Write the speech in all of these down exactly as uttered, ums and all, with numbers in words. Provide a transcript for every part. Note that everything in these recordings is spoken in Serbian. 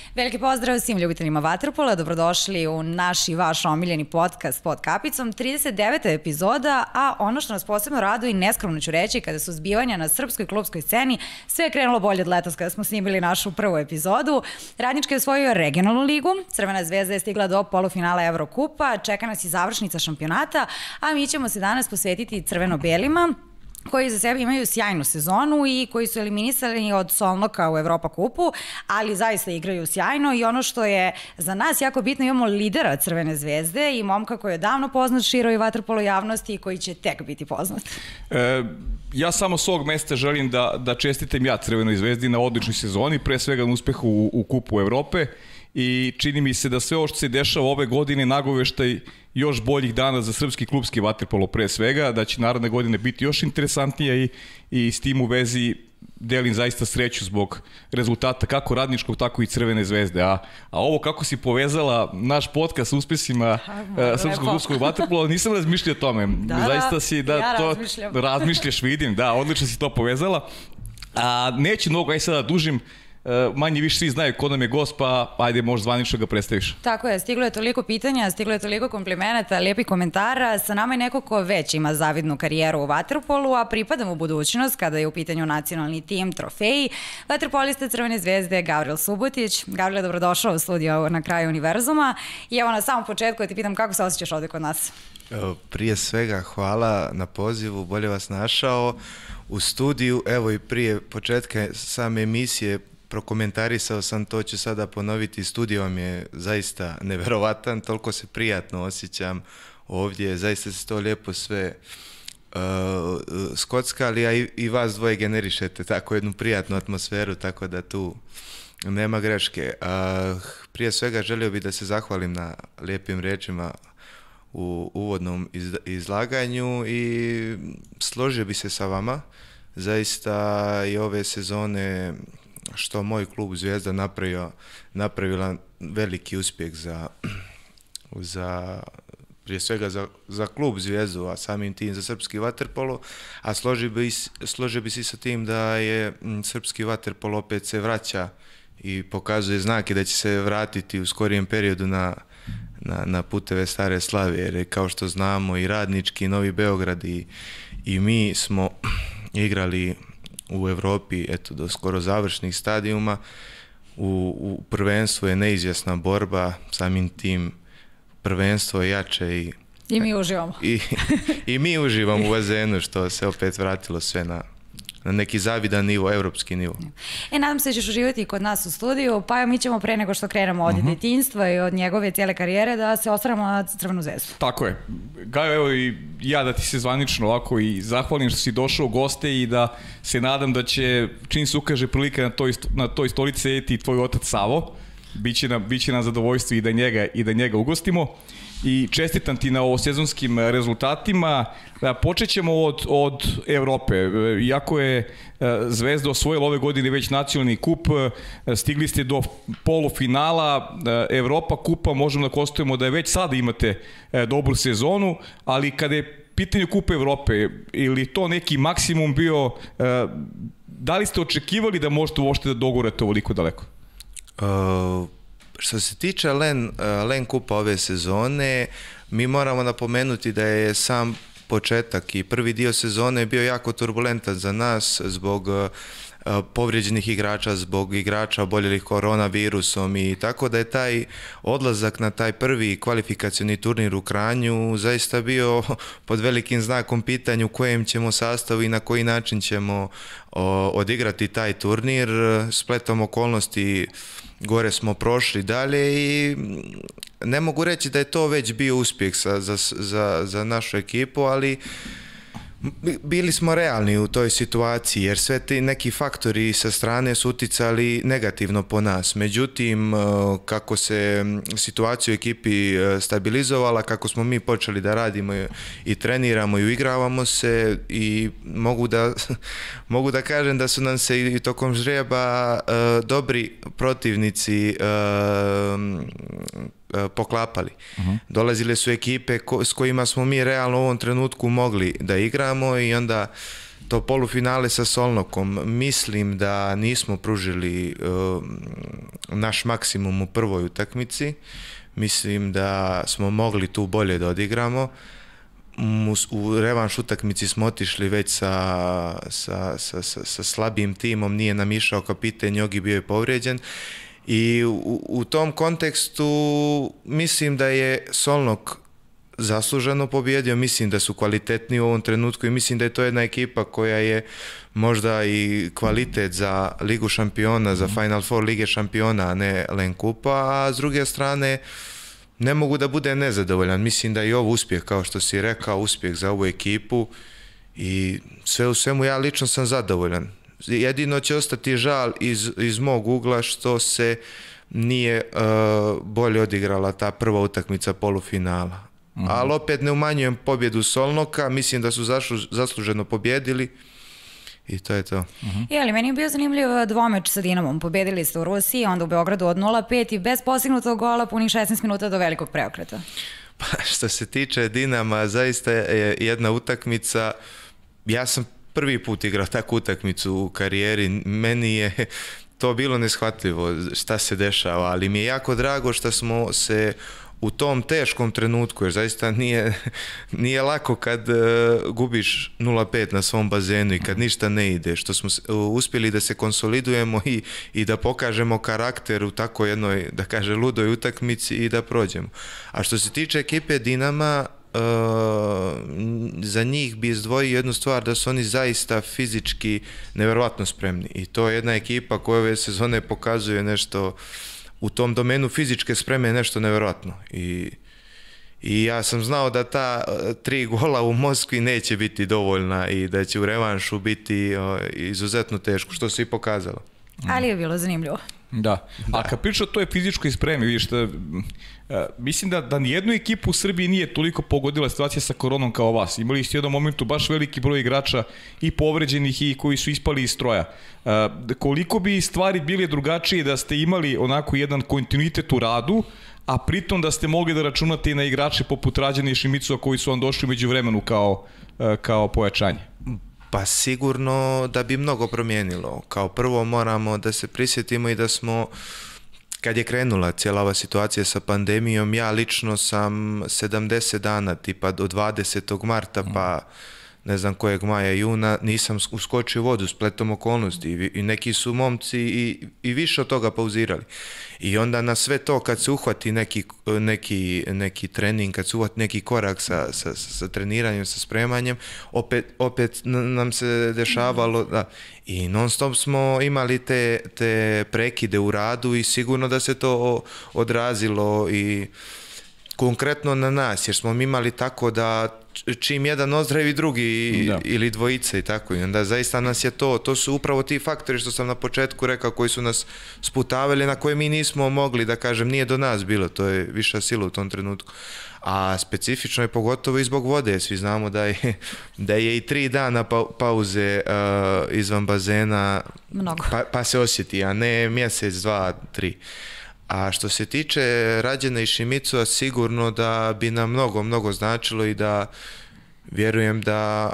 Veliki pozdrav svim ljubiteljima vaterpola, dobrodošli u naš i vaš omiljeni podcast Pod kapicom, trideset deveta epizoda, a ono što nas posebno raduje i neskromno ću reći, kada su zbivanja na srpskoj klubskoj sceni, sve je krenulo bolje od letos kada smo snimili našu prvu epizodu. Radnički je osvojio regionalnu ligu, Crvena zvezda je stigla do polufinala Evrokupa, čeka nas i završnica šampionata, a mi ćemo se danas posvetiti crveno-belima, koji za sebe imaju sjajnu sezonu i koji su eliminisani od Solnoka u Evropa kupu, ali zaista igraju sjajno i ono što je za nas jako bitno, imamo lidera Crvene zvezde i momka koji je davno poznat široj vaterpolo javnosti i koji će tek biti poznat. E, ja samo s ovog mesta želim da, da čestitam ja Crvenoj zvezdi na odličnoj sezoni, pre svega na uspehu u, u kupu Evrope, i čini mi se da sve ovo što se dešava ove godine nagoveštaj još boljih dana za srpski klubski vaterpolo pre svega, da će naredne godine biti još interesantnija i, i s tim u vezi delim zaista sreću zbog rezultata kako Radničkog, tako i Crvene zvezde. A, a ovo kako si povezala naš podcast s uspesima uh, srpskog klubskog vaterpola, nisam razmišljao o tome. Da, zaista si da ja to razmišljam. razmišljaš, vidim, da, odlično si to povezala. A neću mnogo, aj sada dužim, manje više svi znaju ko nam je gost, pa ajde možda zvanično ga predstaviš. Tako je, stiglo je toliko pitanja, stiglo je toliko komplimenata, lijepih komentara. Sa nama je neko ko već ima zavidnu karijeru u vaterpolu, a pripada mu budućnost kada je u pitanju nacionalni tim, trofeji. Vaterpolista Crvene zvezde Gavril Subotić. Gavril, dobrodošao u studio Na kraju univerzuma. I evo na samom početku da ti pitam kako se osjećaš ovdje kod nas. Prije svega hvala na pozivu, bolje vas našao u studiju. Evo i prije početka same emisije prokomentarisao sam, to ću sada ponoviti, studio vam je zaista neverovatan, toliko se prijatno osjećam ovdje, zaista se to lijepo sve uh, skockali, a i, i vas dvoje generišete tako jednu prijatnu atmosferu, tako da tu nema greške. Uh, prije svega želio bih da se zahvalim na lijepim riječima u uvodnom iz, izlaganju i složio bi se sa vama, zaista i ove sezone što moj klub Zvijezda napravio, napravila veliki uspjeh za, za prije svega za, za klub Zvijezdu, a samim tim za srpski vaterpolo, a složio bi, složio bi se sa tim da je srpski vaterpolo opet se vraća i pokazuje znake da će se vratiti u skorijem periodu na, na, na puteve stare slave, jer kao što znamo i Radnički, i Novi Beograd i, i mi smo igrali u Evropi, eto, do skoro završnih stadijuma. U, u prvenstvu je neizvjesna borba, samim tim prvenstvo je jače i... I mi uživamo. I, i mi uživamo u bazenu, što se opet vratilo sve na, na neki zavidan nivo, evropski nivo. E, nadam se da ćeš uživati i kod nas u studiju, pa mi ćemo pre nego što krenemo od uh-huh. detinjstva i od njegove cijele karijere da se osvrnemo na Crvenu zvezdu. Tako je. Gajo, evo i ja da ti se zvanično ovako i zahvalim što si došao u goste i da se nadam da će, čim se ukaže prilika na toj, na toj stolici sedeti tvoj otac Savo, biće nam, biće nam zadovoljstvo i da njega, i da njega ugostimo. I čestitam ti na ovosezonskim rezultatima. Počet ćemo od, od Evrope. Iako je Zvezda osvojila ove godine već nacionalni kup, stigli ste do polufinala Evropa kupa, možemo da konstatujemo da je već sada imate dobru sezonu, ali kada je pitanje kupa Evrope, ili to neki maksimum bio, da li ste očekivali da možete uopšte da dogurate ovoliko daleko? Uh... Što se tiče Len, Len kupa ove sezone, mi moramo napomenuti da je sam početak i prvi dio sezone bio jako turbulentan za nas zbog povrijeđenih igrača, zbog igrača oboljelih koronavirusom, i tako da je taj odlazak na taj prvi kvalifikacioni turnir u Kranju zaista bio pod velikim znakom pitanja u kojem ćemo sastavu i na koji način ćemo o, odigrati taj turnir. Spletom okolnosti gore smo prošli dalje i ne mogu reći da je to već bio uspjeh za, za, za, za našu ekipu, ali bili smo realni u toj situaciji jer sve ti neki faktori sa strane su uticali negativno po nas. Međutim, kako se situacija u ekipi stabilizovala, kako smo mi počeli da radimo i treniramo i uigravamo se, i mogu da, mogu da kažem da su nam se i tokom žreba dobri protivnici poklapali. Uh-huh. Dolazile su ekipe ko, s kojima smo mi realno u ovom trenutku mogli da igramo, i onda to polufinale sa Solnokom, mislim da nismo pružili uh, naš maksimum u prvoj utakmici. Mislim da smo mogli tu bolje da odigramo. U revanš utakmici smo otišli već sa, sa, sa, sa, sa slabijim timom, nije nam išao kapiten, Jogi bio je povrijeđen. I u, u tom kontekstu mislim da je Szolnok zasluženo pobjedio, mislim da su kvalitetni u ovom trenutku i mislim da je to jedna ekipa koja je možda i kvalitet za Ligu šampiona, za Final Four Lige šampiona, a ne Len Kupa, a s druge strane ne mogu da budem nezadovoljan. Mislim da je i ovo uspjeh, kao što si rekao, uspjeh za ovu ekipu i sve u svemu ja lično sam zadovoljan. Jedino će ostati žal iz, iz mog ugla što se nije uh, bolje odigrala ta prva utakmica polufinala. Mm-hmm. Ali opet ne umanjujem pobjedu Szolnoka, mislim da su zašlu, zasluženo pobjedili i to je to. Mm-hmm. Je, ali meni je bio zanimljiv dvomeč sa Dinamom. Pobjedili ste u Rusiji, onda u Beogradu od nula pet i bez postignutog gola punih šesnaest minuta do velikog preokreta. Pa što se tiče Dinama, zaista je jedna utakmica, ja sam prvi put igrao takvu utakmicu u karijeri, meni je to bilo neshvatljivo šta se dešava, ali mi je jako drago što smo se u tom teškom trenutku, jer zaista nije, nije lako kad uh, gubiš nula pet na svom bazenu i kad ništa ne ide, što smo uh, uspjeli da se konsolidujemo i, i da pokažemo karakter u tako jednoj, da kaže, ludoj utakmici i da prođemo. A što se tiče ekipe Dinama, Uh, za njih bi izdvojio jednu stvar, da su oni zaista fizički nevjerovatno spremni i to je jedna ekipa koja ove sezone pokazuje nešto u tom domenu fizičke spreme, nešto nevjerovatno i, i ja sam znao da ta uh, tri gola u Moskvi neće biti dovoljna i da će u revanšu biti uh, izuzetno teško, što se i pokazalo. Ali je bilo zanimljivo. Da, da. A kad priča o toj fizičkoj spremi, vidiš da, uh, mislim da, da nijednu ekipu u Srbiji nije toliko pogodila situacija sa koronom kao vas. Imali ste u jednom momentu baš veliki broj igrača i povređenih i koji su ispali iz stroja. Uh, koliko bi stvari bile drugačije da ste imali onako jedan kontinuitet u radu, a pritom da ste mogli da računate i na igrače poput Rađana i Šimicova koji su vam došli među vremenu kao, uh, kao pojačanje? Pa sigurno da bi mnogo promijenilo. Kao prvo moramo da se prisjetimo i da smo, kad je krenula cijela ova situacija sa pandemijom, ja lično sam sedamdeset dana, tipa do dvadesetog marta pa ne znam kojeg maja, juna, nisam uskočio u vodu spletom okolnosti i, i neki su momci i, i više od toga pauzirali. I onda na sve to kad se uhvati neki, neki, neki trening, kad se uhvati neki korak sa, sa, sa treniranjem, sa spremanjem, opet, opet nam se dešavalo, da, i non stop smo imali te, te prekide u radu i sigurno da se to odrazilo i konkretno na nas, jer smo mi imali tako da čim jedan ozdravi drugi da. Ili dvojice i tako. I onda zaista nas je to, to su upravo ti faktori što sam na početku rekao koji su nas sputavali, na koje mi nismo mogli, da kažem, nije do nas bilo, to je viša sila u tom trenutku. A specifično je pogotovo i zbog vode, svi znamo da je, da je i tri dana pa, pauze uh, izvan bazena pa, pa se osjeti, a ne mjesec, dva, tri. A što se tiče Rađana i Šimicova, sigurno da bi nam mnogo, mnogo značilo i da vjerujem da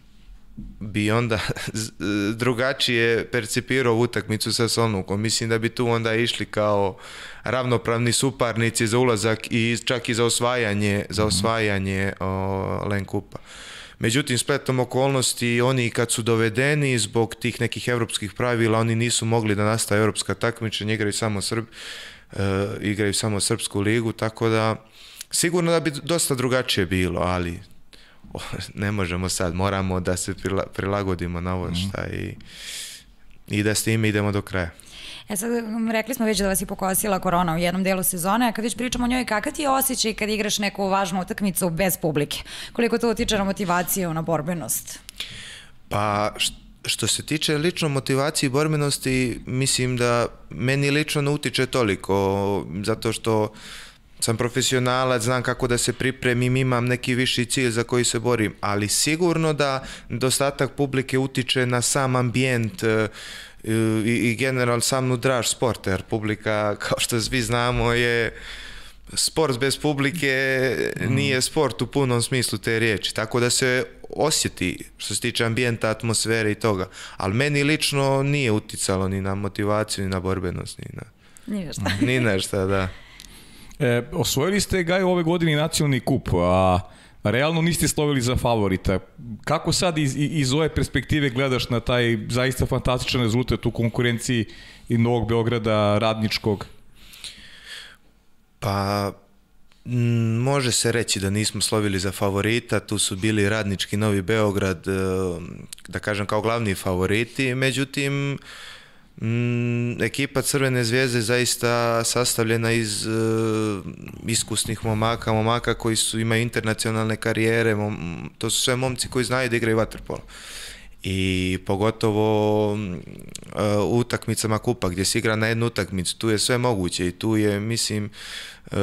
bi onda drugačije percipirao utakmicu sa Szolnokom. Mislim da bi tu onda išli kao ravnopravni suparnici za ulazak i čak i za osvajanje, za osvajanje o, Len Kupa. Međutim, spletom okolnosti, oni kad su dovedeni zbog tih nekih evropskih pravila, oni nisu mogli da nastave evropska takmičenja, igraju samo Srbi. Uh, igraju samo Srpsku ligu, tako da sigurno da bi dosta drugačije bilo, ali oh, ne možemo sad, moramo da se prila, prilagodimo na ovo šta i, i da s time idemo do kraja. E sad, rekli smo već da vas je pokosila korona u jednom delu sezone, a kad već pričamo o njoj, kakav ti je osjećaj kad igraš neku važnu utakmicu bez publike? Koliko to utiče na motivaciju, na borbenost? Pa, što se tiče lično motivacije i borbenosti, mislim da meni lično ne utiče toliko, zato što sam profesionalac, znam kako da se pripremim, imam neki viši cilj za koji se borim, ali sigurno da nedostatak publike utiče na sam ambijent i, i general samnu draž sporta, jer publika, kao što svi znamo, je sport bez publike nije sport u punom smislu te riječi, tako da se osjeti što se tiče ambijenta, atmosfere i toga, ali meni lično nije uticalo ni na motivaciju, ni na borbenost, ni na... Ni na šta. Ni na šta, da. E, osvojili ste, Gaju, ove godine nacionalni kup, a realno niste slovili za favorita. Kako sad iz, iz ove perspektive gledaš na taj zaista fantastičan rezultat u konkurenciji i Novog Beograda, Radničkog? Pa, m, može se reći da nismo slovili za favorita, tu su bili Radnički, Novi Beograd, da kažem kao glavni favoriti, međutim, m, ekipa Crvene zvijezde zaista sastavljena iz uh, iskusnih momaka, momaka koji su, imaju internacionalne karijere, mom, to su sve momci koji znaju da igraju vaterpolo. I pogotovo uh, u utakmicama kupa gdje se igra na jednu utakmicu, tu je sve moguće i tu je, mislim, uh,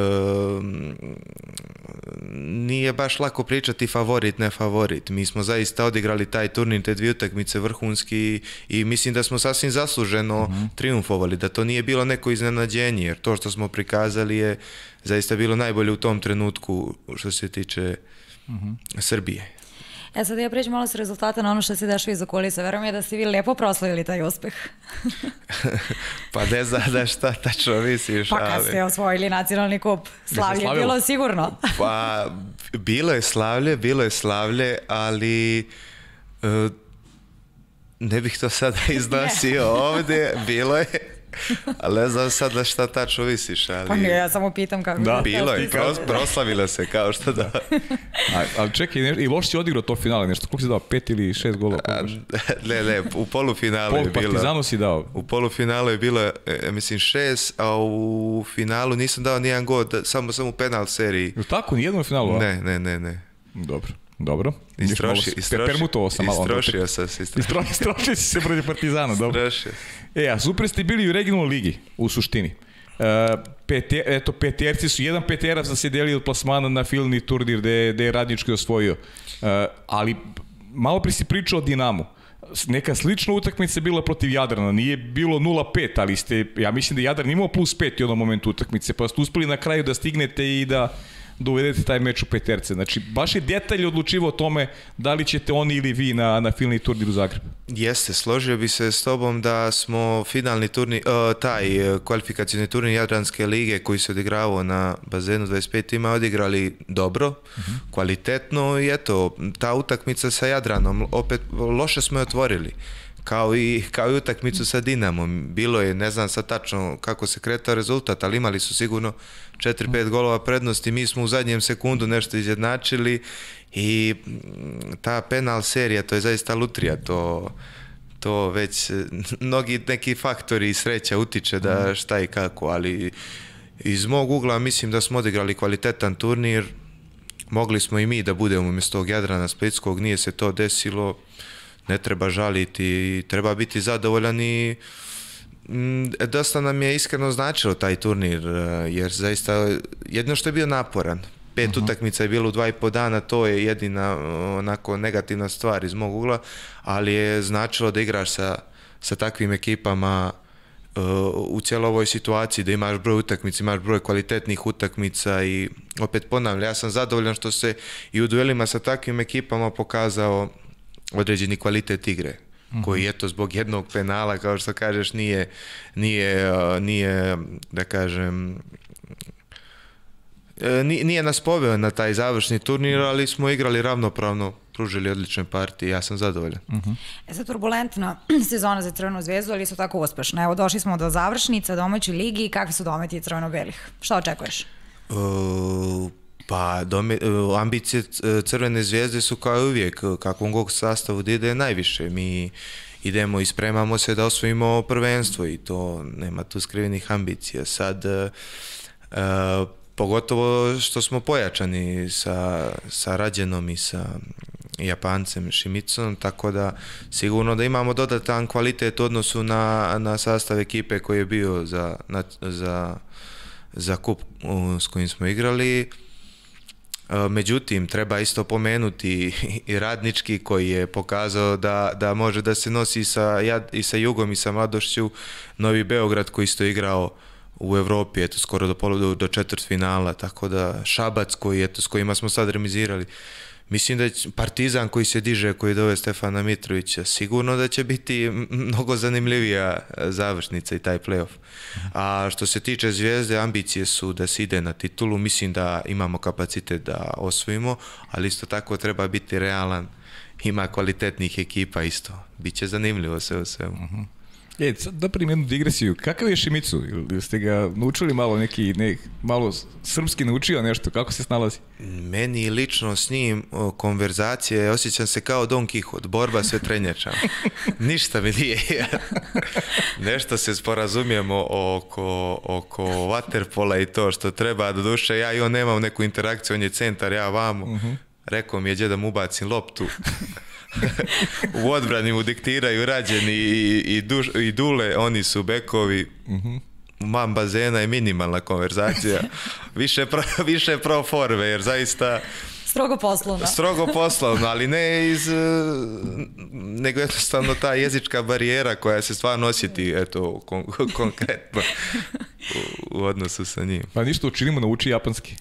nije baš lako pričati favorit, ne favorit. Mi smo zaista odigrali taj turnir, te dvije utakmice vrhunski i mislim da smo sasvim zasluženo mm-hmm. triumfovali, da to nije bilo neko iznenađenje, jer to što smo prikazali je zaista bilo najbolje u tom trenutku što se tiče mm-hmm. Srbije. E sad ja pređem malo s rezultata na ono što se dešava iza kulisa. Verujem je da ste vi lijepo proslavili taj uspeh. Pa ne zna da šta tačno misliš. Pa kad ste osvojili nacionalni kup, slavlje je bilo sigurno. Pa bilo je slavlje, bilo je slavlje, ali uh, ne bih to sada iznosio ovdje, bilo je. Ali ne znam sad da šta tačno visiš, ali... Pa nije, ja samo pitam kako... Da, bilo je, pros, proslavila se, kao što da... A, ali čekaj, ne, i loš si odigrao to finale, nešto, koliko si dao, pet ili šest golova? A, ne, ne, u polufinalu Pol, je bilo... Partizanu si dao? U polufinalu je bilo, e, mislim, šest, a u finalu nisam dao nijedan gol, samo, samo u penal seriji. Je tako, nijednom finalu, a? Ne, ne, ne, ne. Dobro. Dobro. Istroši, istroši, permutovao sam malo. Istrošio sam se. Istrošio, istrošio si se protiv Partizana, dobro. Istrošio. E, a super ste bili u regionalnoj ligi, u suštini. Uh, pete, eto, peterci su, jedan peterac da se deli od plasmana na finalni turnir gde, gde je Radnički osvojio. Uh, ali malo pri si pričao o Dinamu. Neka slična utakmica je bila protiv Jadrana, nije bilo nula pet, ali ste, ja mislim da Jadran imao plus pet u jednom momentu utakmice, pa ste uspeli na kraju da stignete i da da uvedete taj meč u peterce. Znači, baš je detalj odlučivo o tome da li ćete oni ili vi na, na finalni turnir u Zagrebu. Jeste, složio bi se s tobom da smo finalni turnir, uh, taj kvalifikacijni turnir Jadranske lige koji se odigravao na bazenu dvadeset pet ima odigrali dobro, uh-huh. kvalitetno i eto, ta utakmica sa Jadranom, opet loše smo je otvorili. Kao i, kao i utakmicu sa Dinamom. Bilo je, ne znam sad tačno kako se kretao rezultat, ali imali su sigurno četiri pet golova prednosti. Mi smo u zadnjem sekundu nešto izjednačili i ta penal serija, to je zaista lutrija. To, to već mnogi neki faktori i sreća utiče da šta i kako, ali iz mog ugla mislim da smo odigrali kvalitetan turnir. Mogli smo i mi da budemo umjesto tog Jadrana Splitskog, nije se to desilo. Ne treba žaliti, treba biti zadovoljan i m, dosta nam je iskreno značilo taj turnir, jer zaista jedno što je bio naporan. Pet uh-huh. utakmica je bilo u dva i po dana, to je jedina onako negativna stvar iz mog ugla, ali je značilo da igraš sa, sa takvim ekipama uh, u cijeloj ovoj situaciji, da imaš broj utakmica, imaš broj kvalitetnih utakmica i opet ponavljam, ja sam zadovoljan što se i u duelima sa takvim ekipama pokazao određeni kvalitet igre, uh-huh. koji eto zbog jednog penala, kao što kažeš, nije, nije, nije da kažem, nije nas poveo na taj završni turnir, ali smo igrali ravnopravno, pružili odlične partije, ja sam zadovoljan. Uh-huh. E sad, turbulentna sezona za Crvenu zvezdu, ali isto tako uspešna. Evo, došli smo do završnica domaćoj ligi, kakvi su dometi crveno-belih? Šta očekuješ? Uh... Pa dome, ambicije Crvene zvijezde su kao uvijek, kakvom god sastavu da ide najviše. Mi idemo i spremamo se da osvojimo prvenstvo i to nema tu skrivenih ambicija. Sad, e, pogotovo što smo pojačani sa, sa Rađenom i sa Japancem Šimicom, tako da sigurno da imamo dodatan kvalitet u odnosu na, na sastav ekipe koji je bio za, na, za, za kup s kojim smo igrali. Međutim, treba isto pomenuti i Radnički koji je pokazao da, da može da se nosi sa, i sa Jugom i sa Mladošću. Novi Beograd koji isto igrao u Evropi, eto, skoro do, do, do četvrtfinala, tako da Šabac koji, eto, s kojima smo sad remizirali. E, sad da primim jednu digresiju. Kakav je Šimicu? Ili ste ga naučili malo neki, ne, malo srpski naučio nešto? Kako se snalazi? Meni lično s njim konverzacije, osjećam se kao Don Kihot, borba sve trenjača. Ništa mi nije. Nešto se sporazumijemo oko, oko waterpola i to što treba. Do duše, ja i on nemam neku interakciju, on je centar, ja vamo. Uh-huh. Rekao mi je da mu ubacim loptu. U odbrani mu diktiraju Rađeni i, i, duš, i Dule, oni su bekovi. Uh-huh. Mam bazena je minimalna konverzacija. Više pro, više pro forve, jer zaista... Strogo poslovno. Strogo poslovno, ali ne iz... nego jednostavno ta jezička barijera koja se stvarno osjeti, eto, kon, konkretno u, u odnosu sa njim. Pa ništa, učinimo, nauči japanski.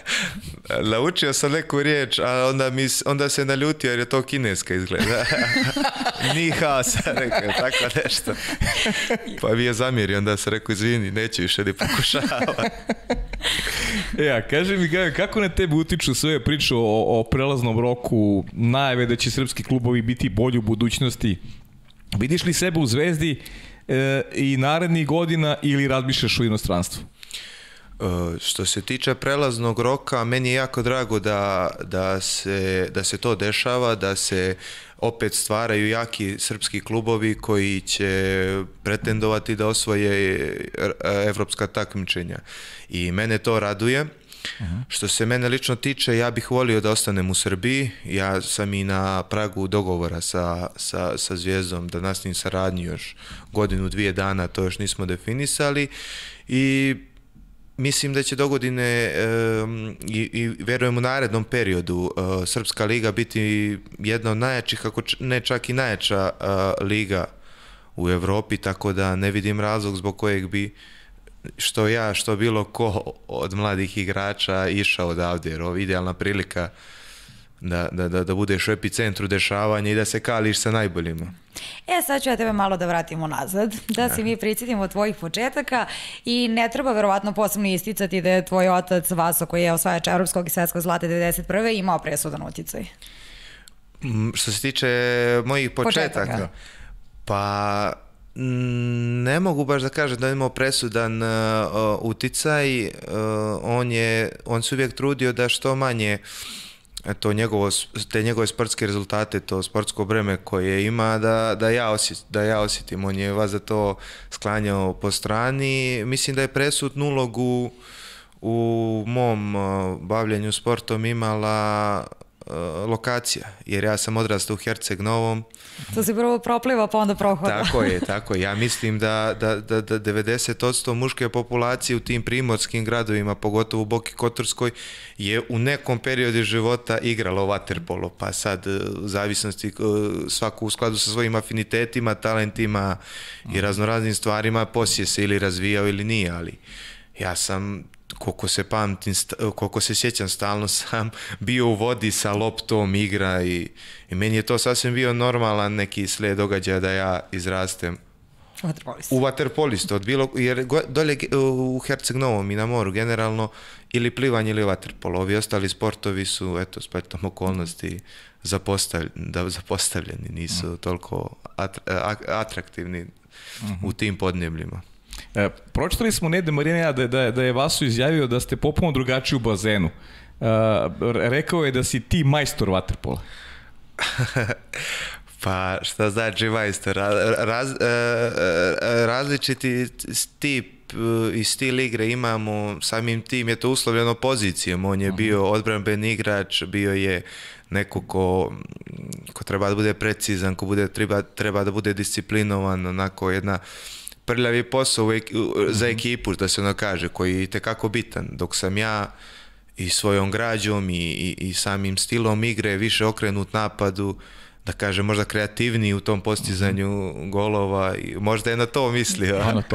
Naučio sam neku riječ, a onda, mi, onda se naljutio jer je to kineska izgleda. Ni hao sam rekao, tako nešto. Pa mi je zamjerio, onda sam rekao, izvini, neću više ni pokušavati. E, a kaži mi, kako na tebe utiču sve priče o, o prelaznom roku, najave da će srpski klubovi biti bolji u budućnosti? Vidiš li sebe u Zvezdi e, i narednih godina ili razmišljaš u inostranstvu? E, što se tiče prelaznog roka, meni je jako drago da, da, se, da se to dešava, da se opet stvaraju jaki srpski klubovi koji će pretendovati da osvoje evropska takmičenja. I mene to raduje. Uh-huh. Što se mene lično tiče, ja bih volio da ostanem u Srbiji. Ja sam i na pragu dogovora sa, sa, sa Zvijezdom da nastavim saradnju još godinu, dvije dana, to još nismo definisali. I mislim da će dogodine um, i, i verujem u narednom periodu uh, Srpska liga biti jedna od najjačih, ako ne čak i najjača uh, liga u Evropi, tako da ne vidim razlog zbog kojeg bi što ja, što bilo ko od mladih igrača išao odavde, jer ovo je idealna prilika da, da, da, da budeš u epicentru dešavanja i da se kališ sa najboljima. E, sad ću ja tebe malo da vratimo nazad, da se mi prisjetimo tvojih početaka i ne treba verovatno posebno isticati da je tvoj otac Vaso, koji je osvajač evropskog i svetskog zlata devedeset prve imao presudan utjecaj. Što se tiče mojih početaka, početaka. Pa ne mogu baš da kažem da je imao presudan uh, uticaj, uh, on, je, on se uvijek trudio da što manje to njegovo, te njegove sportske rezultate, to sportsko breme koje ima, da, da, ja osjet, da ja osjetim. On je vas za to sklanjao po strani. Mislim da je presudnu ulogu u mom uh, bavljenju sportom imala uh, lokacija, jer ja sam odrastao u Herceg Novom. To si prvo propliva pa onda prohoda. Tako je, tako je. Ja mislim da, da, da, da devedeset posto muške populacije u tim primorskim gradovima, pogotovo u Boki Kotorskoj, je u nekom periodu života igralo waterpolo, pa sad u zavisnosti svako u skladu sa svojim afinitetima, talentima i raznoraznim stvarima poslije se ili razvijao ili nije, ali ja sam, koliko se pamtim, koliko se sjećam, stalno sam bio u vodi sa loptom, igra i, i meni je to sasvim bio normalan neki slijed događaja da ja izrastem Vaterpolist. u vaterpolistu, od bilo, jer dolje u Herceg Novom i na moru generalno ili plivanje ili vaterpolo, ovi ostali sportovi su, eto, spletom okolnosti zapostavljeni, da, zapostavljeni, nisu mm. toliko atra, atraktivni mm-hmm. u tim podnebljima. E, pročitali smo Nede Marinija da, da, da je Vaso izjavio da ste popuno drugačiji u bazenu. E, rekao je da si ti majstor vaterpola. Pa šta znači majstor? Raz, različiti tip i stil igre imamo, samim tim je to uslovljeno pozicijom. On je bio odbranbeni igrač, bio je neko ko, ko treba da bude precizan, ko bude, treba, treba da bude disciplinovan, onako jedna prljavi posao za ekipu, da se ono kaže, koji je itekako bitan. Dok sam ja i svojom građom i, i, i samim stilom igre više okrenut napadu, da kažem, možda kreativniji u tom postizanju golova, i možda je na to mislio. A, na to.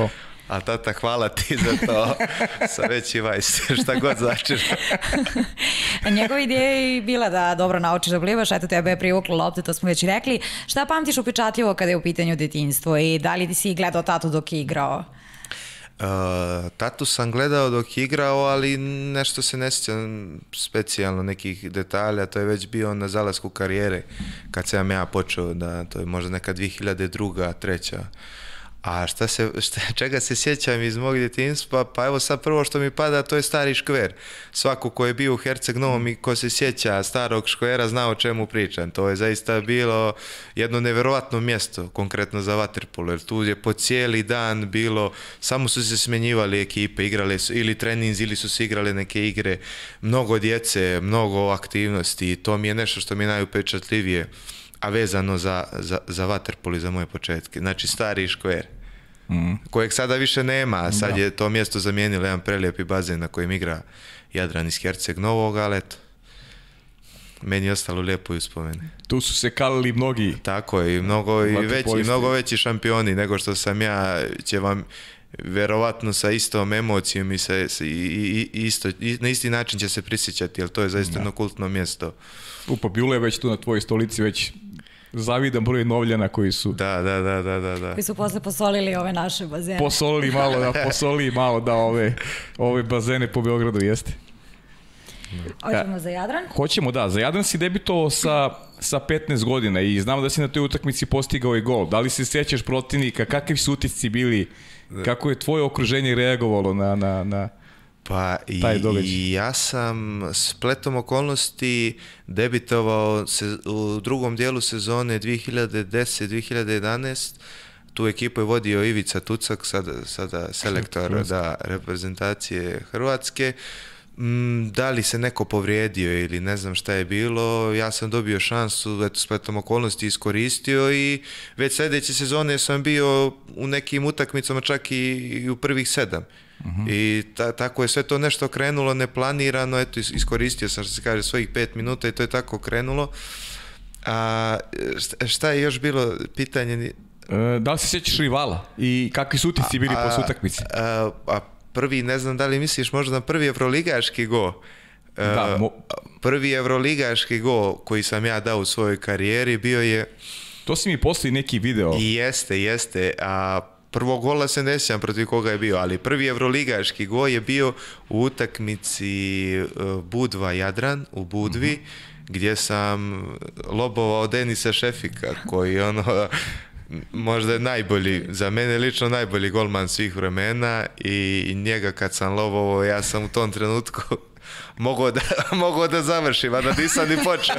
Ali tata, hvala ti za to, sa veći vajs, šta god značiš. Njegova ideja je bila da dobro naučiš da plivaš, eto tebe je privukla lopta, to smo već i rekli. Šta pamtiš upečatljivo kada je u pitanju detinjstvo i da li si gledao tatu dok je igrao? Uh, tatu sam gledao dok je igrao, ali nešto se ne sjećam specijalno nekih detalja, to je već bio na zalasku karijere kad sam ja počeo, da to je možda neka dvije hiljade druga, treća. A šta se, šta, čega se sjećam iz mog djetinjstva? Pa evo sad prvo što mi pada, to je Stari škver. Svako ko je bio u Herceg Novom i ko se sjeća starog škvera zna o čemu pričam. To je zaista bilo jedno neverovatno mjesto, konkretno za vaterpolo, jer tu je po cijeli dan bilo, samo su se smenjivali ekipe, igrale su ili treninzi ili su se igrale neke igre, mnogo djece, mnogo aktivnosti i to mi je nešto što mi je najupečatljivije, a vezano za, za, za vaterpolo i za moje početke. Znači Stari škver. Mm. Kojeg sada više nema, a sad da. je to mjesto zamijenilo jedan prelijepi bazen na kojem igra Jadran iz Herceg Novog, ali eto, meni je ostalo lijepo i uspomene. Tu su se kalili mnogi. Tako je, i mnogo, i veći, mnogo veći šampioni nego što sam ja, će vam verovatno sa istom emocijom i, sa, i, i, isto, i na isti način će se prisjećati, jer to je zaista jedno kultno mjesto. Upa, bilo je već tu na tvojoj stolici već zavidan broj Novljana koji su... Da, da, da, da, da, da. Koji su posle posolili ove naše bazene. Posolili malo, da, posolili malo, da, ove, ove bazene po Beogradu, jeste. Hoćemo za Jadran? Hoćemo, da. Za Jadran si debitovao sa, sa petnaest godina i znamo da si na toj utakmici postigao i gol. Da li se sjećaš protivnika, kakvi su utisci bili, kako je tvoje okruženje reagovalo na... na, na Pa i ja sam spletom okolnosti debitovao se, u drugom dijelu sezone dvije hiljade desete dvije hiljade jedanaeste. Tu ekipu je vodio Ivica Tucak, sada, sada selektor da, reprezentacije Hrvatske. Da li se neko povrijedio ili ne znam šta je bilo, ja sam dobio šansu, eto, spletom okolnosti iskoristio i već sljedeće sezone sam bio u nekim utakmicama čak i, i u prvih sedam. Uh-huh. I ta, tako je sve to nešto krenulo neplanirano, eto, iskoristio sam, što se kaže, svojih pet minuta i to je tako krenulo. A šta je još bilo pitanje? E, da li se sjećaš rivala i kakvi su utisci bili posle utakmice? A, a prvi, ne znam da li misliš možda na prvi evroligaški go. Da, mo... Prvi evroligaški go koji sam ja dao u svojoj karijeri bio je... To si mi poslali neki video. I jeste, jeste. A prvog gola se ne sjećam protiv koga je bio, ali prvi evroligaški gol je bio u utakmici Budva Jadran u Budvi, mm-hmm. gdje sam lobovao Denisa Šefika, koji ono... možda je najbolji, za mene lično najbolji golman svih vremena i njega kad sam lovovao, ja sam u tom trenutku mogao da, mogao da završim, a da nisam ni počeo.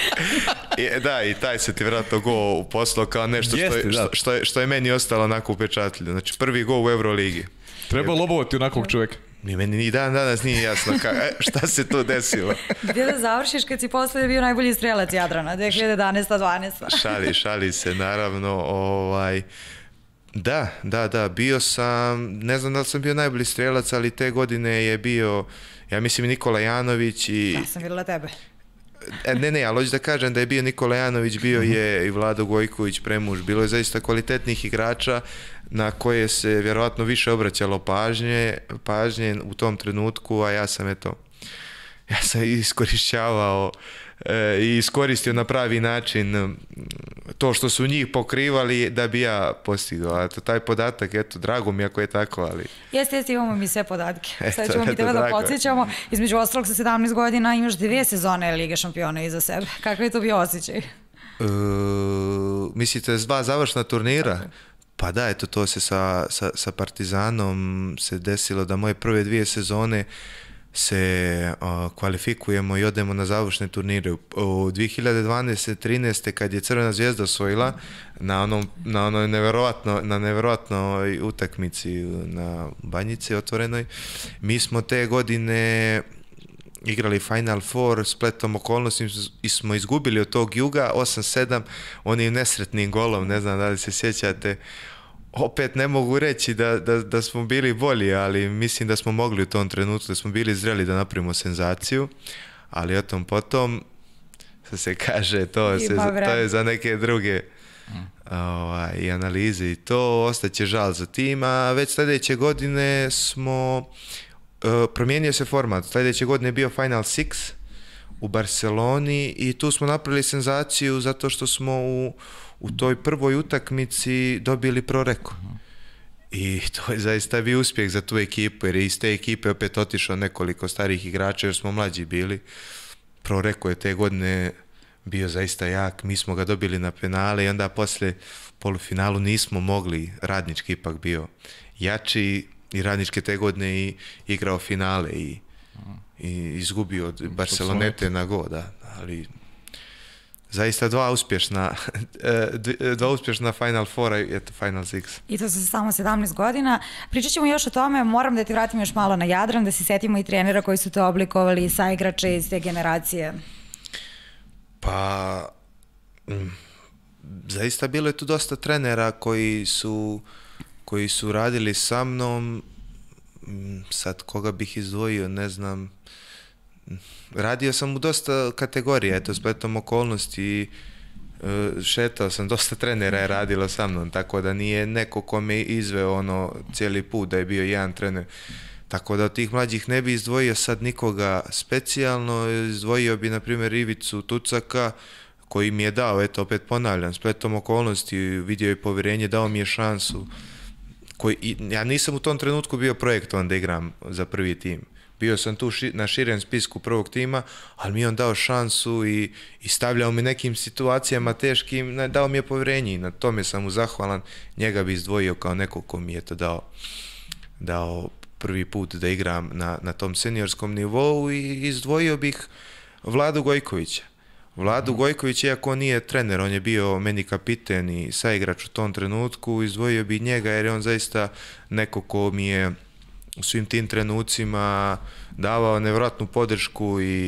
I, da, i taj se ti vjerojatno go poslao kao nešto što je, što, što, je, što je meni ostalo onako upečatljivo. Znači prvi go u Euroligi. Treba lobovati onakvog čovjeka. Mi meni ni dan danas nije jasno ka, šta se tu desilo. Gdje da završiš kad si posle bio najbolji strelac Jadrana, dvije hiljade jedanaeste dvanaeste Šali, šali se, naravno. Ovaj, da, da, da, bio sam, ne znam da li sam bio najbolji strelac, ali te godine je bio, ja mislim, Nikola Janović i... Ja sam vidjela tebe. Ne, ne, ali hoću da kažem da je bio Nikola Janović, bio je i Vlado Gojković, Premuž, bilo je zaista kvalitetnih igrača na koje se vjerovatno više obraćalo pažnje, pažnje u tom trenutku, a ja sam eto, ja sam iskorišćavao e, i iskoristio na pravi način to što su njih pokrivali da bi ja postigao. Eto, taj podatak, eto, drago mi ako je tako, ali... Jeste, jeste, imamo mi sve podatke. Sad ćemo mi tebe da podsjećamo. Između ostalog sa sedamnaest godina imaš dvije sezone Lige šampiona iza sebe. Kakav je to bio osjećaj? E, mislite, dva završna turnira? Tako. Pa da, eto, to se sa, sa, sa Partizanom se desilo da moje prve dvije sezone se uh, kvalifikujemo i odemo na završne turnire. U dvije hiljade dvanaeste trinaeste kad je Crvena zvijezda osvojila na onom, na onoj neverovatno, na neverovatnoj utakmici na Banjici otvorenoj, mi smo te godine igrali Final Four spletom okolnosti i smo izgubili od tog Juga osam sedam onim nesretnim golom, ne znam da li se sjećate. Opet ne mogu reći da, da, da smo bili bolji, ali mislim da smo mogli u tom trenutku, da smo bili zreli da napravimo senzaciju, ali o tom potom, što se kaže, to, se, to je za neke druge mm. ovaj, i analize i to, ostaće žal za tim, a već sljedeće godine smo, uh, promijenio se format, sljedeće godine je bio Final Six u Barceloni i tu smo napravili senzaciju zato što smo u, u toj prvoj utakmici dobili proreko. I to je zaista bio uspjeh za tu ekipu, jer iz te ekipe opet otišao nekoliko starih igrača, jer smo mlađi bili. Proreko je te godine bio zaista jak, mi smo ga dobili na penale i onda poslije polufinalu nismo mogli, Radnički ipak bio jači i Radnički te godine i igrao finale i, i izgubio od Barcelonete na go, da, ali zaista dva uspješna, dva uspješna Final Four i eto Final Six. I to su samo sedamnaest godina. Pričat ćemo još o tome, moram da ti vratim još malo na Jadran, da se setimo i trenera koji su to oblikovali, i saigrače iz te generacije. Pa, m, zaista bilo je tu dosta trenera koji su, koji su radili sa mnom, m, sad koga bih izdvojio, ne znam. Radio sam u dosta kategorija, eto, spletom okolnosti, šetao sam, dosta trenera je radilo sa mnom, tako da nije neko ko me izveo ono cijeli put da je bio jedan trener. Tako da od tih mlađih ne bi izdvojio sad nikoga specijalno, izdvojio bi na primjer Ivicu Tucaka, koji mi je dao, eto opet ponavljam, spletom okolnosti, vidio je povjerenje, dao mi je šansu. Koji, ja nisam u tom trenutku bio projektovan da igram za prvi tim. Bio sam tu ši, na širem spisku prvog tima, ali mi je on dao šansu i, i stavljao mi nekim situacijama teškim, dao mi je povjerenje i na tome sam mu zahvalan. Njega bi izdvojio kao neko ko mi je to dao, dao prvi put da igram na, na tom seniorskom nivou i izdvojio bih Vladu Gojkovića. Vladu mm. Gojković, iako nije trener, on je bio meni kapiten i saigrač u tom trenutku, izdvojio bih njega jer je on zaista neko ko mi je u svim tim trenucima davao nevjerojatnu podršku i,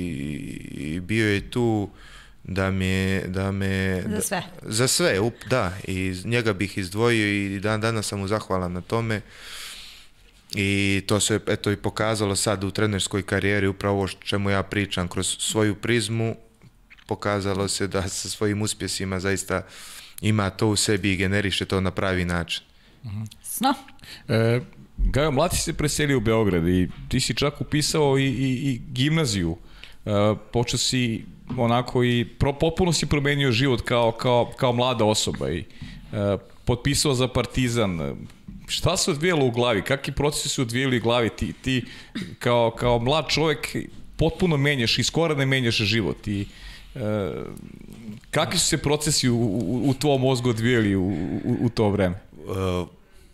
i bio je tu da me... Da me za sve. Da, za sve, up, da. I njega bih izdvojio i dan danas sam mu zahvalan na tome. I to se eto i pokazalo sad u trenerskoj karijeri, upravo ovo čemu ja pričam, kroz svoju prizmu pokazalo se da sa svojim uspjesima zaista ima to u sebi i generiše to na pravi način. Sno. E, Gajo, mlad si se preselio u Beograd i ti si čak upisao i, i, i gimnaziju. E, počeo si onako i pro, potpuno si promenio život kao, kao, kao mlada osoba i e, potpisao za Partizan. Šta se odvijalo u glavi? Kakvi procesi su odvijali u glavi? Ti, ti kao, kao mlad čovjek potpuno menjaš i skoro ne menjaš život. I, e, kakvi su se procesi u, u, u tvojom mozgu odvijali u, u, u to vreme? Uh,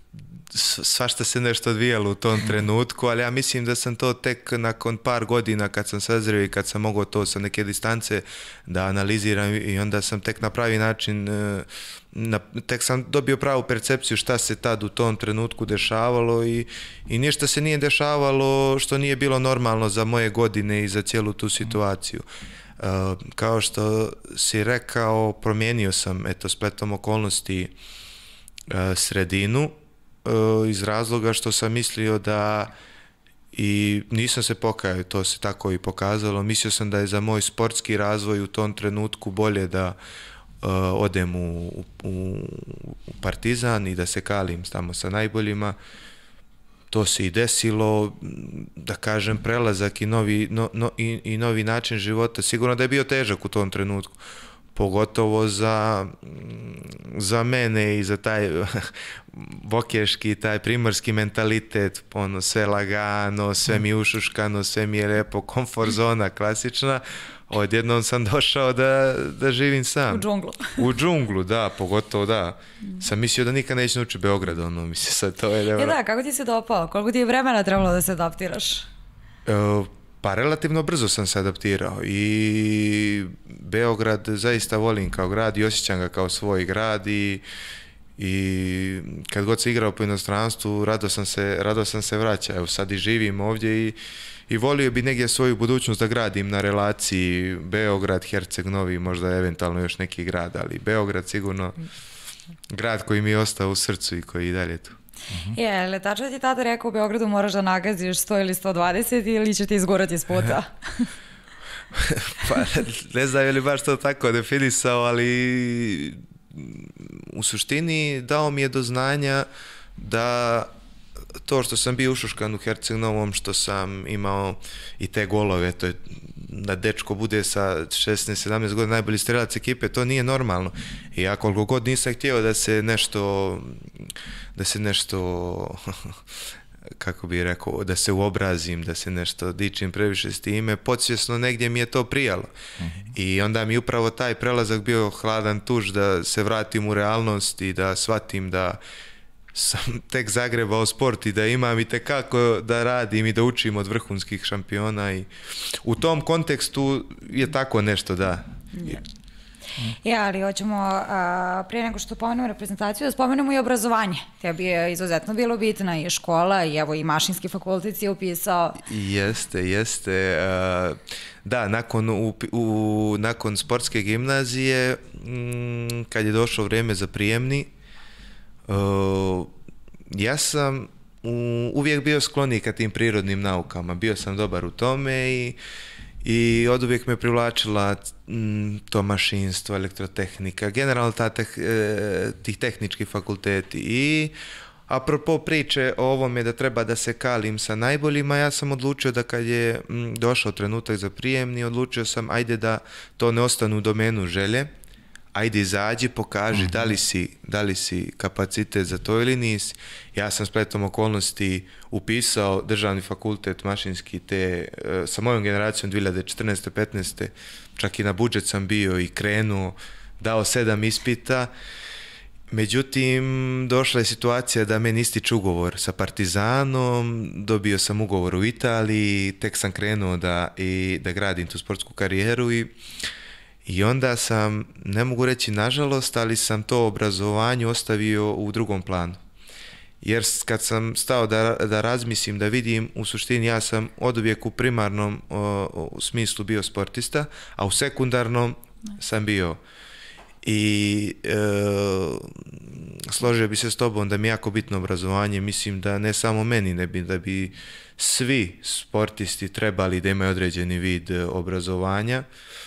svašta se nešto odvijalo u tom trenutku, ali ja mislim da sam to tek nakon par godina kad sam sazreo i kad sam mogao to sa neke distance da analiziram i onda sam tek na pravi način na, tek sam dobio pravu percepciju šta se tad u tom trenutku dešavalo i, i ništa se nije dešavalo što nije bilo normalno za moje godine i za cijelu tu situaciju. Uh, kao što si rekao, promijenio sam eto spletom okolnosti uh, sredinu iz razloga što sam mislio da i nisam se pokajao, to se tako i pokazalo, mislio sam da je za moj sportski razvoj u tom trenutku bolje da uh, odem u, u, u Partizan i da se kalim tamo sa najboljima. To se i desilo, da kažem, prelazak i novi, no, no, i, i novi način života. Sigurno da je bio težak u tom trenutku. Pogotovo za, za mene i za taj bokeški, taj primorski mentalitet, ono, sve lagano, sve mi ušuškano, sve mi je lepo, komfort zona klasična. Odjednom sam došao da, da živim sam. U džunglu. U džunglu, da, pogotovo da. Sam mislio da nikad neću naučiti Beograd, ono, misli sad to je... E da, kako ti se dopao? Koliko ti je vremena trebalo da se adaptiraš? Uh, Pa relativno brzo sam se adaptirao i Beograd zaista volim kao grad i osjećam ga kao svoj grad i, i kad god se igrao po inostranstvu rado sam se, rado sam se vraćao. Evo sad i živim ovdje i, i volio bi negdje svoju budućnost da gradim na relaciji Beograd, Herceg Novi, možda eventualno još neki grad, ali Beograd sigurno grad koji mi je ostao u srcu i koji je i dalje tu. Uh-huh. Je, ali tačno ti tada rekao u Beogradu moraš da nagaziš sto ili sto dvadeset ili će ti izgurati iz puta? Pa ne znam je li baš to tako definisao, ali u suštini dao mi je do znanja da to što sam bio ušuškan u Herceg Novom, što sam imao i te golove, to je da dečko bude sa šesnaest sedamnaest godina najbolji strelac ekipe, to nije normalno. I ja koliko god nisam htio da se nešto da se nešto kako bih rekao, da se uobrazim, da se nešto dičim previše s time, podsvjesno negdje mi je to prijalo. Mm-hmm. I onda mi upravo taj prelazak bio hladan tuž da se vratim u realnost i da shvatim da sam tek zagrebao sport i da imam i tekako da radim i da učim od vrhunskih šampiona i u tom kontekstu je tako nešto, da. Yeah. Ja, ali hoćemo, a, prije nego što pomenemo reprezentaciju, da spomenemo i obrazovanje. Tebi je izuzetno bilo bitna i škola i evo i mašinski fakultet si upisao. Jeste, jeste. A, da, nakon, u, u, nakon sportske gimnazije, m, kad je došlo vrijeme za prijemni, a, ja sam u, uvijek bio skloniji ka tim prirodnim naukama. Bio sam dobar u tome i I od uvijek me privlačila m, to mašinstvo, elektrotehnika, generalno ta teh, e, tih tehnički fakulteti. I apropo priče o ovome da treba da se kalim sa najboljima, ja sam odlučio da kad je m, došao trenutak za prijemni, odlučio sam ajde da to ne ostanu u domenu želje, ajde izađi, pokaži da li si, da li si kapacitet za to ili nisi. Ja sam spletom okolnosti upisao državni fakultet mašinski te sa mojom generacijom dvije hiljade četrnaeste petnaeste čak i na budžet sam bio i krenuo, dao sedam ispita. Međutim, došla je situacija da meni ističe ugovor sa Partizanom, dobio sam ugovor u Italiji, tek sam krenuo da, i, da gradim tu sportsku karijeru i I onda sam, ne mogu reći nažalost, ali sam to obrazovanje ostavio u drugom planu. Jer kad sam stao da, da razmislim, da vidim, u suštini ja sam oduvijek u primarnom o, u smislu bio sportista, a u sekundarnom sam bio. I e, složio bi se s tobom da mi je jako bitno obrazovanje. Mislim da ne samo meni, ne bi, da bi svi sportisti trebali da imaju određeni vid obrazovanja,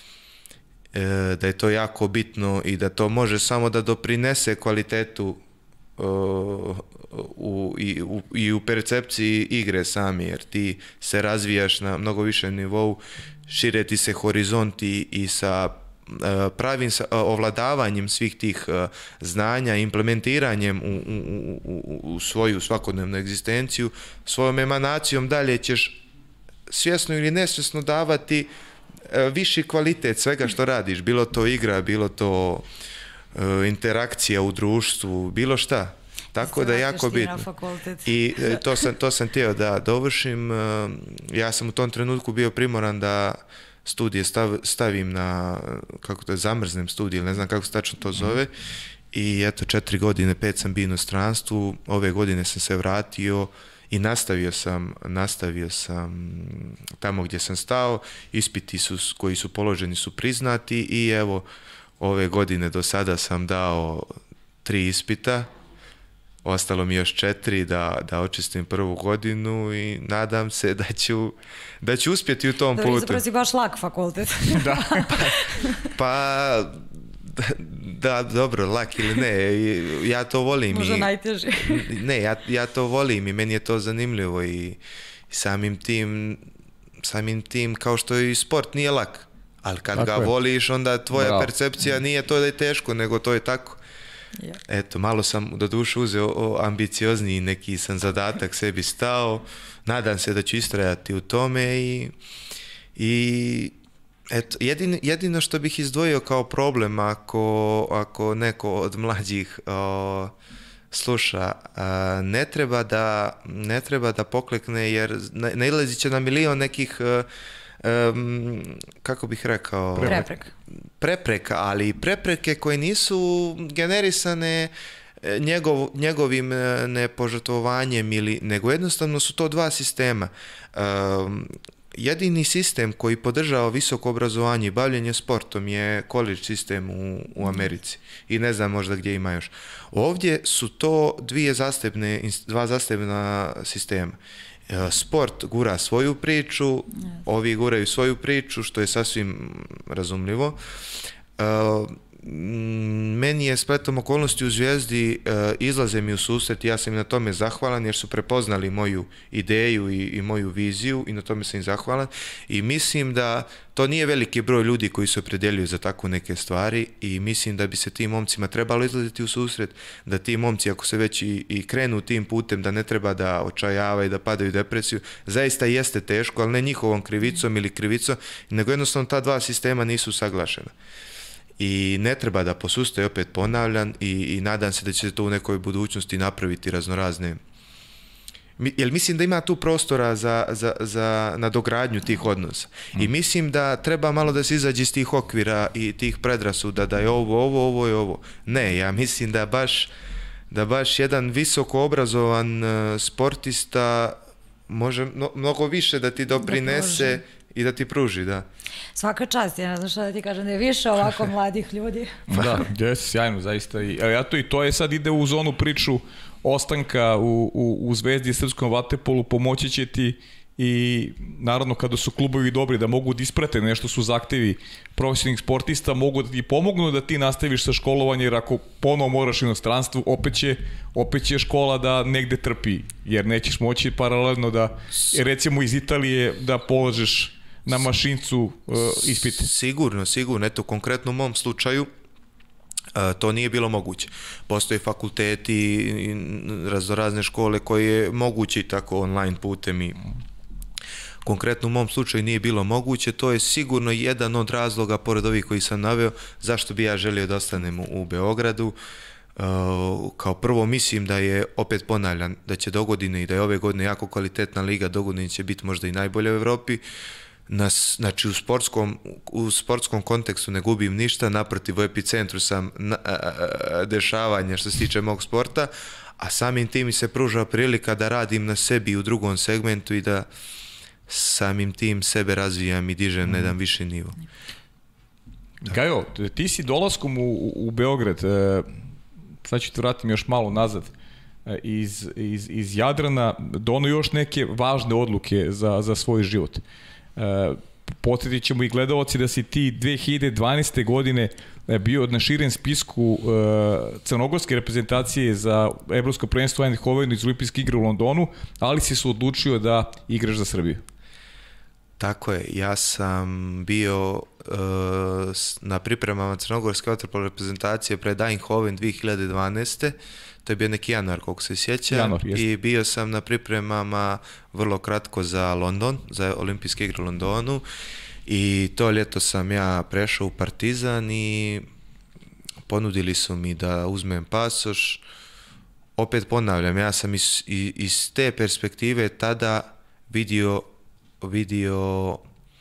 da je to jako bitno i da to može samo da doprinese kvalitetu uh, u, i, u, i u percepciji igre sami, jer ti se razvijaš na mnogo višem nivou, šire ti se horizonti i sa uh, pravim sa, uh, ovladavanjem svih tih uh, znanja, implementiranjem u, u, u, u svoju svakodnevnu egzistenciju, svojom emanacijom dalje ćeš svjesno ili nesvjesno davati viši kvalitet svega što radiš, bilo to igra, bilo to uh, interakcija u društvu, bilo šta. Tako da je jako bitno. I to sam, to sam htio da dovršim. Uh, ja sam u tom trenutku bio primoran da studije stav, stavim na, kako to je, zamrznem studije, ne znam kako se tačno to zove. I eto, četiri godine, pet sam bio u inostranstvu, ove godine sam se vratio i nastavio sam, nastavio sam tamo gdje sam stao, ispiti su, koji su položeni su priznati i evo, ove godine do sada sam dao tri ispita, ostalo mi još četiri da, da očistim prvu godinu i nadam se da ću, da ću uspjeti u tom Dobro, putu. Zapravo si baš lak fakultet. Da. pa, pa da, dobro, lak ili ne, ja to volim. Možda najteži. Ne, ja, ja to volim i meni je to zanimljivo i, i samim tim, samim tim kao što i sport nije lak, ali kad tako ga je. Voliš, onda tvoja Bravo. Percepcija nije to da je teško, nego to je tako. Yeah. Eto, malo sam do duše uzeo o, ambiciozniji neki sam zadatak sebi stao, nadam se da ću istrajati u tome i, i eto, jedin, jedino što bih izdvojio kao problem ako, ako neko od mlađih o, sluša, a, ne treba da ne treba da poklekne jer nailazit će na milion nekih a, Um, kako bih rekao prepreka. prepreka, ali prepreke koje nisu generisane njegov, njegovim nepožrtvovanjem ili, nego jednostavno su to dva sistema. Um, jedini sistem koji podržava visoko obrazovanje i bavljenje sportom je college sistem u, u Americi i ne znam možda gdje ima još. Ovdje su to dvije zastepne, dva zastepna sistema. Sport gura svoju priču, yes. Ovi guraju svoju priču, što je sasvim razumljivo. meni je spletom okolnosti u Zvijezdi, e, izlaze mi u susret i ja sam im na tome zahvalan jer su prepoznali moju ideju i, i moju viziju i na tome sam im zahvalan i mislim da to nije veliki broj ljudi koji se opredeljuju za tako neke stvari i mislim da bi se tim momcima trebalo izlaziti u susret, da ti momci ako se već i, i krenu tim putem da ne treba da očajavaju, da padaju u depresiju, zaista jeste teško, ali ne njihovom krivicom ili krivicom, nego jednostavno ta dva sistema nisu saglašena. I ne treba da posustaje, opet ponavljam, i, i nadam se da će se to u nekoj budućnosti napraviti raznorazne. Jer mislim da ima tu prostora za, za, za nadogradnju tih odnosa. Mm. I mislim da treba malo da se izađe iz tih okvira i tih predrasuda da je ovo, ovo, ovo je ovo. Ne, ja mislim da baš, da baš jedan visoko obrazovan uh, sportista može no, mnogo više da ti doprinese i da ti pruži, da. Svaka čast, ja ne znam šta da ti kažem, da je više ovako mladih ljudi. Da, jesi sjajno, zaista. I, ja to, i to je sad ide uz onu priču ostanka u, u, u Zvezdi i srpskom vaterpolu, pomoći će ti i naravno kada su klubovi dobri da mogu da isprate nešto su zahtevi profesionalnih sportista, mogu da ti pomognu da ti nastaviš sa školovanjem, jer ako ponovo moraš u inostranstvu, opet će, opet će škola da negde trpi, jer nećeš moći paralelno da, recimo iz Italije, da položeš na mašincu uh, ispite. Sigurno, sigurno. Eto, konkretno u mom slučaju Uh, to nije bilo moguće. Postoje fakulteti i raznorazne škole koje je moguće i tako online putem i konkretno u mom slučaju nije bilo moguće. To je sigurno jedan od razloga, pored ovih koji sam naveo, zašto bi ja želio da ostanem u, u Beogradu. Uh, kao prvo mislim da je, opet ponavljam, da će dogodine i da je ove godine jako kvalitetna liga, dogodine će biti možda i najbolje u Evropi. Nas, znači u sportskom, u sportskom kontekstu ne gubim ništa, naprotiv u epicentru sam na, a, a, dešavanja što se tiče mog sporta, a samim tim mi se pruža prilika da radim na sebi u drugom segmentu i da samim tim sebe razvijam i dižem mm. na jedan viši nivo. Gajo, ti si dolaskom u, u Beograd, e, sad ću te vratim još malo nazad, e, iz, iz, iz Jadrana dono još neke važne odluke za, za svoj život. Uh, podsjetit ćemo i gledalci da si ti dve hiljade dvanaeste. godine bio na širem spisku uh, crnogorske reprezentacije za evropsko prvenstvo Eindhovenu iz Olimpijske igre u Londonu, ali si se odlučio da igraš za Srbiju. Tako je, ja sam bio uh, na pripremama crnogorske vaterpolo reprezentacije pred Eindhoven dve hiljade dvanaeste. To je bio neki januar, koliko se sjeća. Januar, i bio sam na pripremama vrlo kratko za London, za olimpijske igre u Londonu i to ljeto sam ja prešao u Partizan i ponudili su mi da uzmem pasoš. Opet ponavljam, ja sam iz, iz te perspektive tada vidio vidio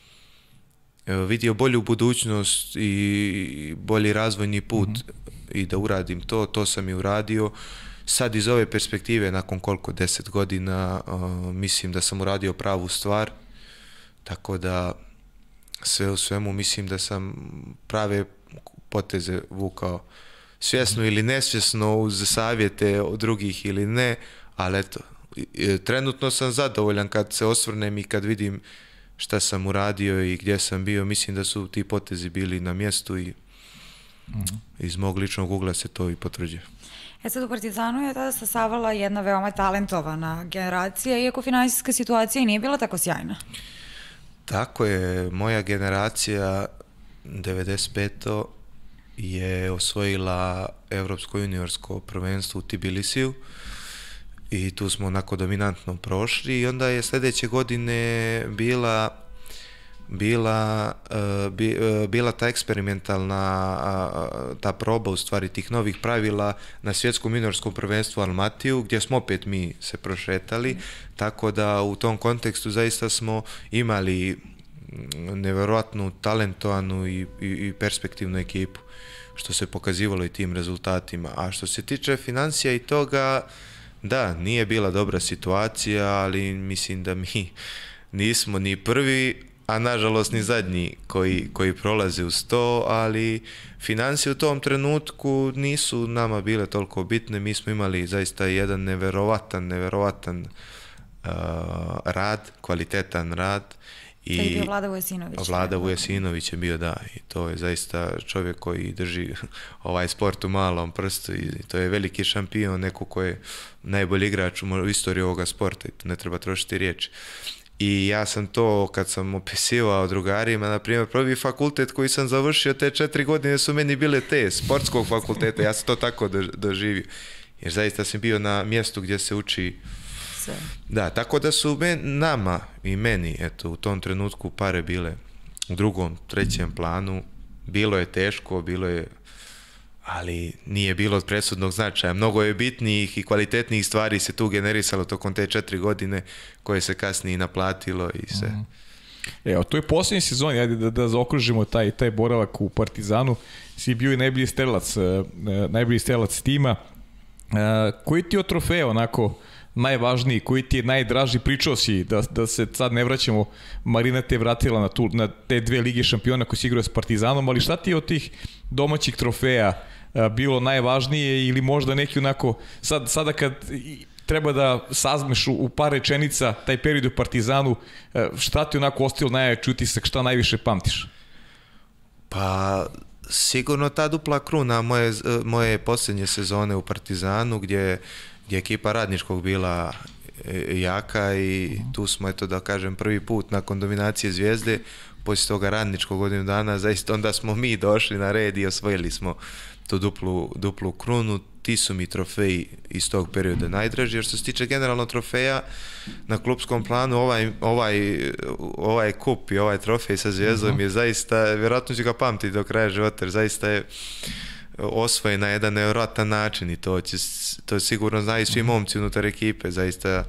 vidio bolju budućnost i bolji razvojni put mm-hmm. i da uradim to, to sam i uradio. Sad iz ove perspektive, nakon koliko deset godina, uh, mislim da sam uradio pravu stvar, tako da sve u svemu mislim da sam prave poteze vukao, svjesno ili nesvjesno, uz savjete od drugih ili ne, ali eto, trenutno sam zadovoljan kad se osvrnem i kad vidim šta sam uradio i gdje sam bio, mislim da su ti potezi bili na mjestu i mm-hmm. iz mog ličnog ugla se to i potvrđuje. E sad u Partizanu je tada sasavala jedna veoma talentovana generacija, iako finansijska situacija i nije bila tako sjajna. Tako je, moja generacija devedeset pete. je osvojila Evropsko juniorsko prvenstvo u Tbilisiju i tu smo onako dominantno prošli i onda je sljedeće godine bila bila, uh, bi, uh, bila ta eksperimentalna uh, ta proba u stvari tih novih pravila na svjetskom juniorskom prvenstvu u Almatiju gdje smo opet mi se prošetali, tako da u tom kontekstu zaista smo imali nevjerojatnu, talentovanu i, i, i perspektivnu ekipu, što se pokazivalo i tim rezultatima. A što se tiče financija i toga, da, nije bila dobra situacija, ali mislim da mi nismo ni prvi, a nažalost ni zadnji koji, koji prolaze uz to, ali financije u tom trenutku nisu nama bile toliko bitne. Mi smo imali zaista jedan neverovatan, neverovatan uh, rad, kvalitetan rad I, to je bio Vlada Vujasinović. Vlada Vujasinović je bio, da, i to je zaista čovjek koji drži ovaj sport u malom prstu i to je veliki šampion, neko ko je najbolji igrač u istoriji ovoga sporta i tu ne treba trošiti riječi. I ja sam to, kad sam opisivao drugarima, na primjer, prvi fakultet koji sam završio, te četiri godine su meni bile te, sportskog fakulteta, ja sam to tako doživio. Jer zaista sam bio na mjestu gdje se uči sve. Da, tako da su men, nama i meni, eto, u tom trenutku pare bile u drugom, trećem planu. Bilo je teško, bilo je, ali nije bilo od presudnog značaja. Mnogo je bitnijih i kvalitetnijih stvari se tu generisalo tokom te četiri godine koje se kasnije naplatilo i sve. Mm. Evo, to je posljednji sezon, ajde da, da zaokružimo taj, taj boravak u Partizanu. Si bio i najbolji strelac, najbolji strelac tima. Koji ti je od trofeja onako najvažniji, koji ti je najdraži? Pričao si da, da se sad ne vraćamo, Marina te vratila na, tu, na te dve lige šampiona koji si igrao s Partizanom, ali šta ti je od tih domaćih trofeja bilo najvažnije ili možda neki onako, sad, sada kad treba da sazmeš u, u par rečenica taj period u Partizanu, šta ti onako ostalo najjači utisak, šta najviše pamtiš? Pa sigurno ta dupla kruna moje, moje posljednje sezone u Partizanu gdje gdje je ekipa Radničkog bila jaka i tu smo, eto da kažem, prvi put nakon dominacije Zvijezde, poslije toga Radničkog godinu dana, zaista onda smo mi došli na red i osvojili smo tu duplu, duplu krunu. Ti su mi trofeji iz tog perioda najdraži, jer što se tiče generalno trofeja na klupskom planu, ovaj, ovaj, ovaj kup i ovaj trofej sa Zvijezdom uh-huh. je zaista, vjerojatno ću ga pamtiti do kraja života, jer zaista je osvojen na jedan nevjerojatan način i to će, to sigurno znaju svi momci unutar ekipe, zaista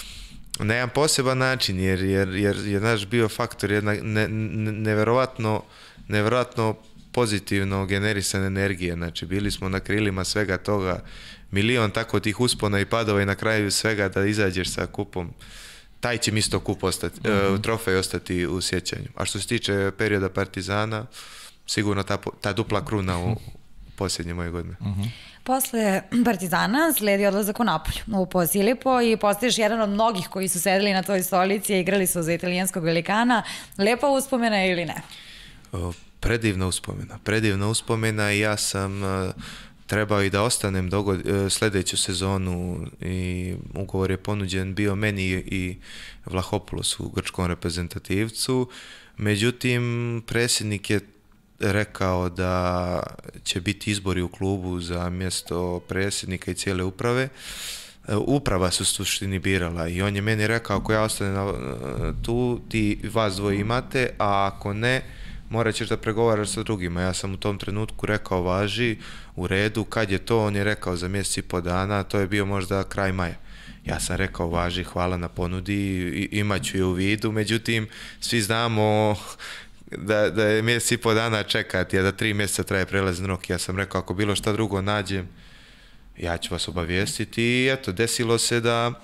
na jedan poseban način, jer, jer, jer je naš bio faktor jedna ne, ne, nevjerojatno, nevjerojatno pozitivno generisane energije, znači bili smo na krilima svega toga, milion tako tih uspona i padova i na kraju svega da izađeš sa kupom, taj će mi isto kup ostati, mm-hmm. uh, trofej ostati u sjećanju. A što se tiče perioda Partizana, sigurno ta, ta dupla kruna u posljednje moje godine. Uh-huh. Posle Partizana sledi odlazak u Napolju, u Posilipo i postaješ jedan od mnogih koji su sedeli na toj stolici i igrali su za italijanskog velikana. Lepa uspomena ili ne? O, predivna uspomena. Predivna uspomena i ja sam uh, trebao i da ostanem dogod, uh, sljedeću sezonu i ugovor je ponuđen bio meni i Vlahopulosu, grčkom reprezentativcu. Međutim, predsjednik je rekao da će biti izbori u klubu za mjesto predsjednika i cijele uprave. Uprava su suštini birala i on je meni rekao ako ja ostanem tu, ti vas dvoje imate, a ako ne, morat ćeš da pregovaraš sa drugima. Ja sam u tom trenutku rekao važi, u redu, kad je to, on je rekao za mjesec i po dana, to je bio možda kraj maja. Ja sam rekao važi, hvala na ponudi, imat ću je u vidu, međutim, svi znamo Da, da je mjesec i po dana čekati, a da tri mjeseca traje prelazni rok. Ja sam rekao, ako bilo šta drugo nađem, ja ću vas obavijestiti i eto, desilo se da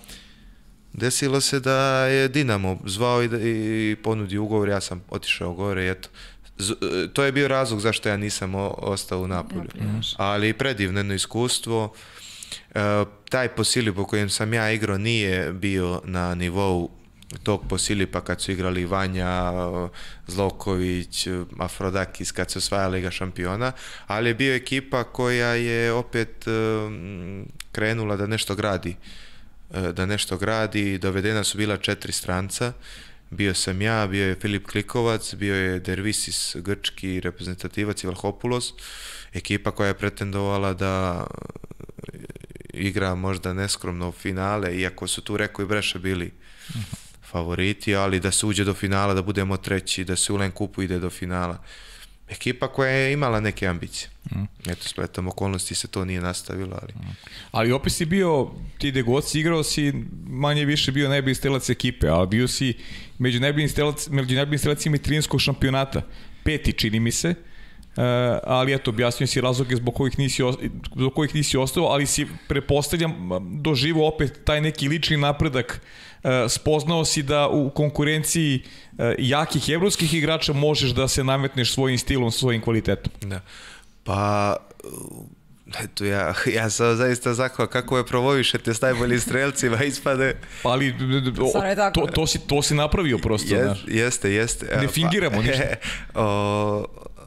desilo se da je Dinamo zvao i, da, i ponudi ugovor, ja sam otišao gore i eto, Z, to je bio razlog zašto ja nisam o, ostao u Napolju. Ali predivno jedno iskustvo. E, taj Posilip u kojem sam ja igrao nije bio na nivou tog Posilipa kad su igrali Vanja, Zloković, Afrodakis, kad su osvajali Liga šampiona, ali je bio ekipa koja je opet um, krenula da nešto gradi. Da nešto gradi, dovedena su bila četiri stranca, bio sam ja, bio je Filip Klikovac, bio je Dervisis, grčki reprezentativac i Vlahopulos, ekipa koja je pretendovala da igra možda neskromno finale, iako su tu Reko i Breša bili favoriti, ali da se uđe do finala, da budemo treći, da se u Len Kupu ide do finala. Ekipa koja je imala neke ambicije. Mm. Eto, spletom okolnosti se to nije nastavilo, ali... Mm. Ali opet si bio, ti gde god si igrao, si manje više bio najbolji strelac ekipe, ali bio si među najboljim strelac, među najboljim strelacima italijanskog šampionata. Peti, čini mi se. Uh, ali eto, objasnio si razloge zbog kojih nisi, zbog kojih nisi ostao, ali si, prepostavljam, doživao opet taj neki lični napredak. Uh, spoznao si da u konkurenciji uh, jakih evropskih igrača možeš da se nametneš svojim stilom, svojim kvalitetom. Da. Pa Eto, ja, ja sam zaista zahvala kako je promovišete s najboljim strelcima, ispade... Ali o, to, to, si, to si napravio prosto, Je, znaš. jeste, jeste. Ne fingiramo ništa. o,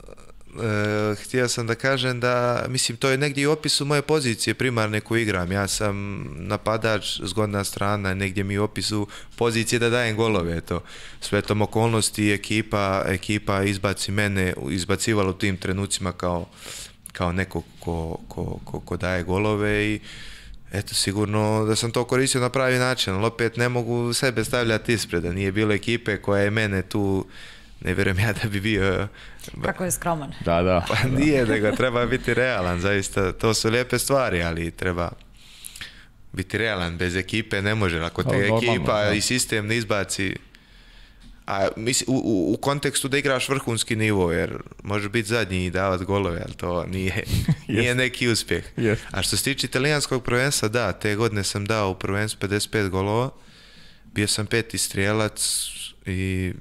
e, htio sam da kažem da, mislim, to je negdje u opisu moje pozicije primarne koju igram. Ja sam napadač, zgodna strana, negdje mi u opisu pozicije da dajem golove. To. Svetom okolnosti ekipa, ekipa izbaci mene, izbacivala u tim trenucima kao kao neko ko, ko, ko, ko daje golove i eto, sigurno da sam to koristio na pravi način, ali opet ne mogu sebe stavljati ispred, da nije bilo ekipe koja je mene tu, ne vjerujem ja da bi bio... Kako je skroman. Da, da. Pa nije, nego treba biti realan, zaista, to su lijepe stvari, ali treba biti realan, bez ekipe ne može, ako te normalno, ekipa da. i sistem ne izbaci. A misli, u, u, u kontekstu da igraš vrhunski nivo, jer može biti zadnji i davat golove, ali to nije, nije neki uspjeh. Yes. A što se tiče italijanskog prvenstva, da, te godine sam dao u prvenstvu pedeset pet golova, bio sam peti strijelac i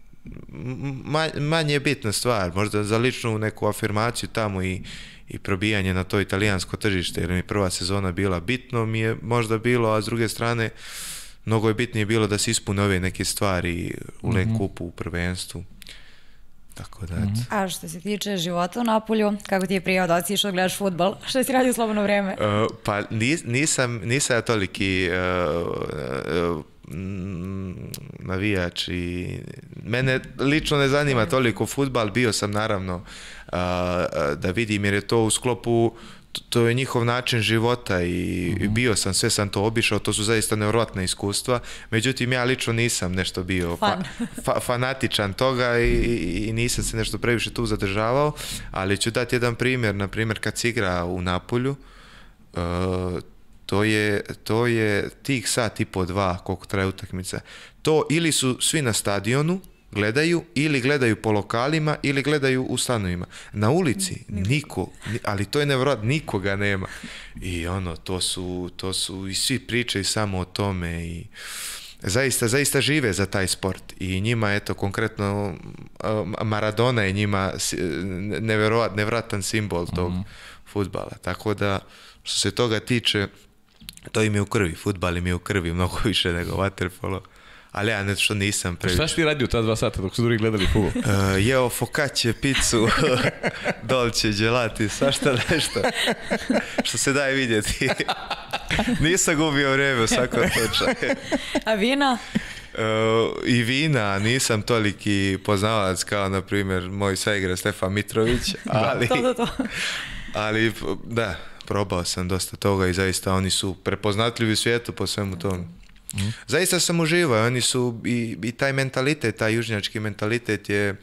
ma, manje je bitna stvar, možda za ličnu neku afirmaciju tamo i, i probijanje na to italijansko tržište, jer mi prva sezona bila bitno, mi je možda bilo, a s druge strane mnogo je bitnije bilo da se ispune ove neke stvari u mm-hmm. Leg kupu, u prvenstvu. Tako da, mm-hmm. A što se tiče života u Napolju, kako ti je prijao da si išao da gledaš fudbal? Što si radio u slobodno vreme? Uh, pa nis, nisam, nisam ja toliki uh, uh, navijač i mene lično ne zanima toliko fudbal, bio sam naravno uh, da vidim jer je to u sklopu, to je njihov način života i mm-hmm. bio sam, sve sam to obišao, to su zaista nevjerojatna iskustva, međutim ja lično nisam nešto bio Fan. fa, fanatičan toga i, i nisam se nešto previše tu zadržavao, ali ću dati jedan primjer, na primjer kad se igra u Napolju, uh, to je, to je tih sat i po dva koliko traje utakmica, to ili su svi na stadionu, gledaju ili gledaju po lokalima ili gledaju u stanovima. Na ulici niko, ali to je nevjerojatno, nikoga nema. I ono, to su, to su i svi pričaju samo o tome i zaista, zaista žive za taj sport. I njima, eto, konkretno Maradona je njima nevjerojatno, nevjerojatan simbol tog mm-hmm. fudbala. Tako da, što se toga tiče, to im je u krvi. Fudbal im je u krvi mnogo više nego vaterpolo. Ali ja nešto nisam previše. Šta si ti radio ta dva sata dok su drugi gledali fudbal? Uh, jeo focaccia, picu, dolce, gelati, svašta nešto. Što se daje vidjeti. Nisam gubio vrijeme u svakom slučaju. A vina? Uh, I vina, nisam toliki poznavalac kao, na primjer, moj svegre Stefan Mitrović. Ali, to, to, to. ali, da, probao sam dosta toga i zaista oni su prepoznatljivi u svijetu po svemu tomu. Mm. Zaista sam uživao, oni su i, i taj mentalitet, taj južnjački mentalitet je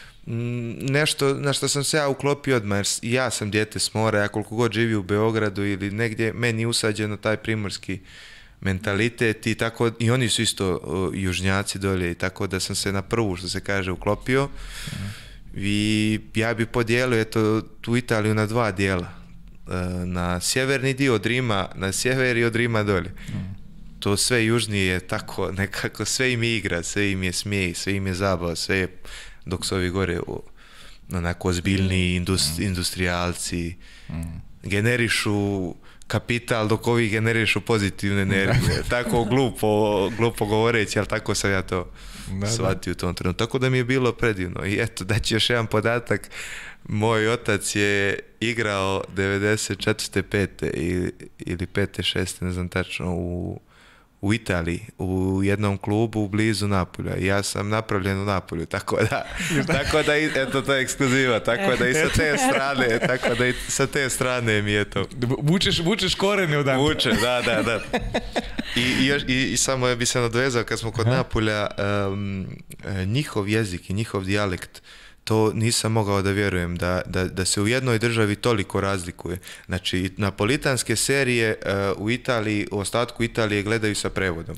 m, nešto na što sam se ja uklopio odmah, jer ja sam dijete s mora, ja koliko god živi u Beogradu ili negdje, meni je usađeno taj primorski mentalitet i tako, i oni su isto uh, južnjaci dolje, i tako da sam se na prvu, što se kaže, uklopio. Mm. I ja bi podijelio eto, tu Italiju na dva dijela, uh, na sjeverni dio od Rima na sjever i od Rima dolje. Mm. To sve južnije je tako nekako, sve im je igra, sve im je smijeh, sve im je zabava, sve je, dok su ovi gore u, onako ozbiljni indust, industrijalci, mm. generišu kapital, dok ovi generišu pozitivne energije. Tako glupo, glupo govoreći, ali tako sam ja to da, shvatio u tom trenutku. Tako da mi je bilo predivno. I eto, da ću još jedan podatak, moj otac je igrao devedeset četvrte pete ili, ili pete šeste, ne znam tačno, u u Italiji, u jednom klubu blizu Napolja. I ja sam napravljen u Napolju, tako da, tako da, eto, to je ekskluziva, tako da i sa te strane, tako da i sa te strane mi je to. Vučeš, vučeš korene odavde. Vuče, da, da, da. I, i, još, i, i samo bi se nadvezao, kad smo kod Aha. Napolja, um, njihov jezik i njihov dijalekt, to nisam mogao da vjerujem, da, da, da se u jednoj državi toliko razlikuje. Znači, napolitanske serije uh, u Italiji, u ostatku Italije gledaju sa prevodom.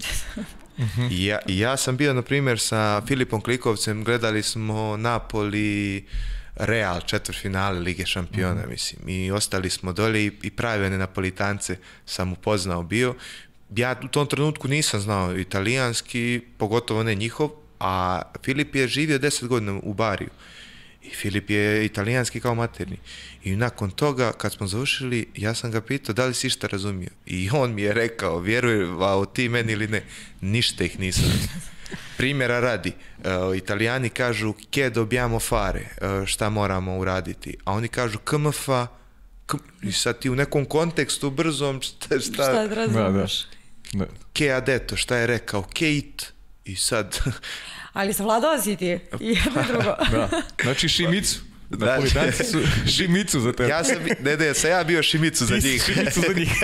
I ja, i ja sam bio, na primjer, sa Filipom Klikovcem, gledali smo Napoli, Real, četvrtfinale Lige šampiona, mislim. I ostali smo dolje i, i pravi one Napolitance sam upoznao bio. Ja u tom trenutku nisam znao italijanski, pogotovo ne njihov, a Filip je živio deset godina u Bariju. I Filip je italijanski kao materni. I nakon toga, kad smo završili, ja sam ga pitao da li si išta razumio. I on mi je rekao, vjerujevao ti meni ili ne, ništa ih nisam. Primjera radi, uh, Italijani kažu che dobbiamo fare, uh, šta moramo uraditi, a oni kažu kmfa, km, i sad ti u nekom kontekstu brzom šta, šta, šta razumeš? Da, da. Che ha detto, šta je rekao, che it, i sad... Ali savladao si ti i jedno i drugo. Da. Znači Šimicu. Da. Napolitanci su Šimicu za tebe. Ja sam, ne, ne, sam ja bio Šimicu za njih. Šimicu za njih.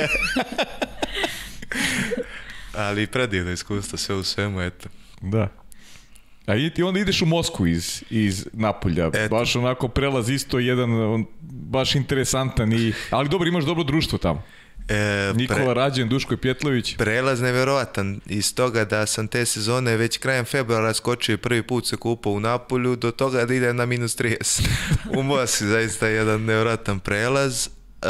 Ali predivno iskustvo, sve u svemu, eto. Da. A i ti onda ideš u Moskvu iz, iz Napolja. Eto. Baš onako prelaz isto jedan, on, baš interesantan. I, ali dobro, imaš dobro društvo tamo. E, Nikola pre, Rađen, Duško Pjetlović. Prelaz nevjerovatan. Iz toga da sam te sezone već krajem februara skočio i prvi put se kupao u Napolju, do toga da idem na minus trideset. U Moskvi zaista jedan nevjerojatan prelaz. E,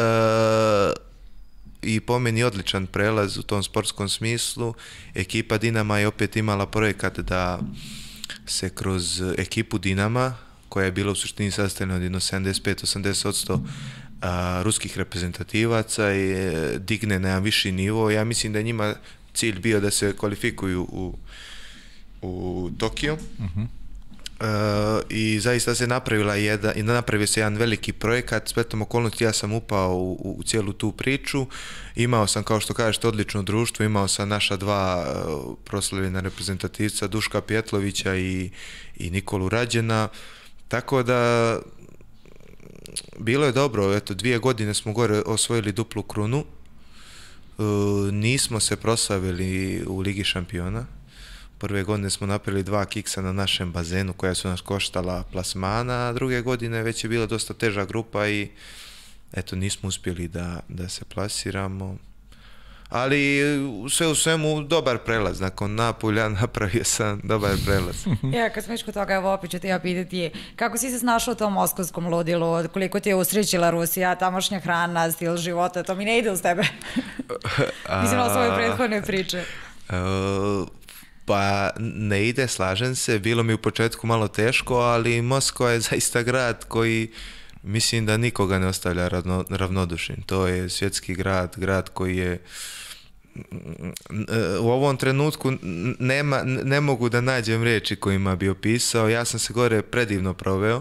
I po meni odličan prelaz u tom sportskom smislu. Ekipa Dinama je opet imala projekat da se kroz ekipu Dinama, koja je bila u suštini sastavljena od jedno sedamdeset pet do osamdeset posto a, ruskih reprezentativaca, i digne na jedan viši nivo. Ja mislim da je njima cilj bio da se kvalifikuju u, u Tokio. Uh-huh. Uh, i zaista se napravila jedan, i napravio se jedan veliki projekat. Spletom okolnosti ja sam upao u, u, u cijelu tu priču. Imao sam, kao što kažete, odlično društvo. Imao sam naša dva uh, proslavljena reprezentativca, Duška Pjetlovića i, i Nikolu Rađena. Tako da bilo je dobro. Eto, dvije godine smo gore osvojili duplu krunu. Uh, nismo se proslavili u Ligi šampiona. Prve godine smo napravili dva kiksa na našem bazenu koja su nas koštala plasmana, a druge godine već je bila dosta teža grupa i eto, nismo uspjeli da, da se plasiramo. Ali sve u svemu dobar prelaz. Nakon Napolja napravio sam dobar prelaz. Ja, kad smo iš kod toga, evo opet ću te ja pitati, kako si se snašao u tom moskovskom ludilu, koliko ti je usrećila Rusija, tamošnja hrana, stil života, to mi ne ide uz tebe. Mislim na svoje prethodne priče. Uh, Pa ne ide, slažem se, bilo mi u početku malo teško, ali Moskva je zaista grad koji mislim da nikoga ne ostavlja ravno, ravnodušnim. To je svjetski grad, grad koji je u ovom trenutku nema, ne mogu da nađem riječi kojima bi opisao. Ja sam se gore predivno proveo,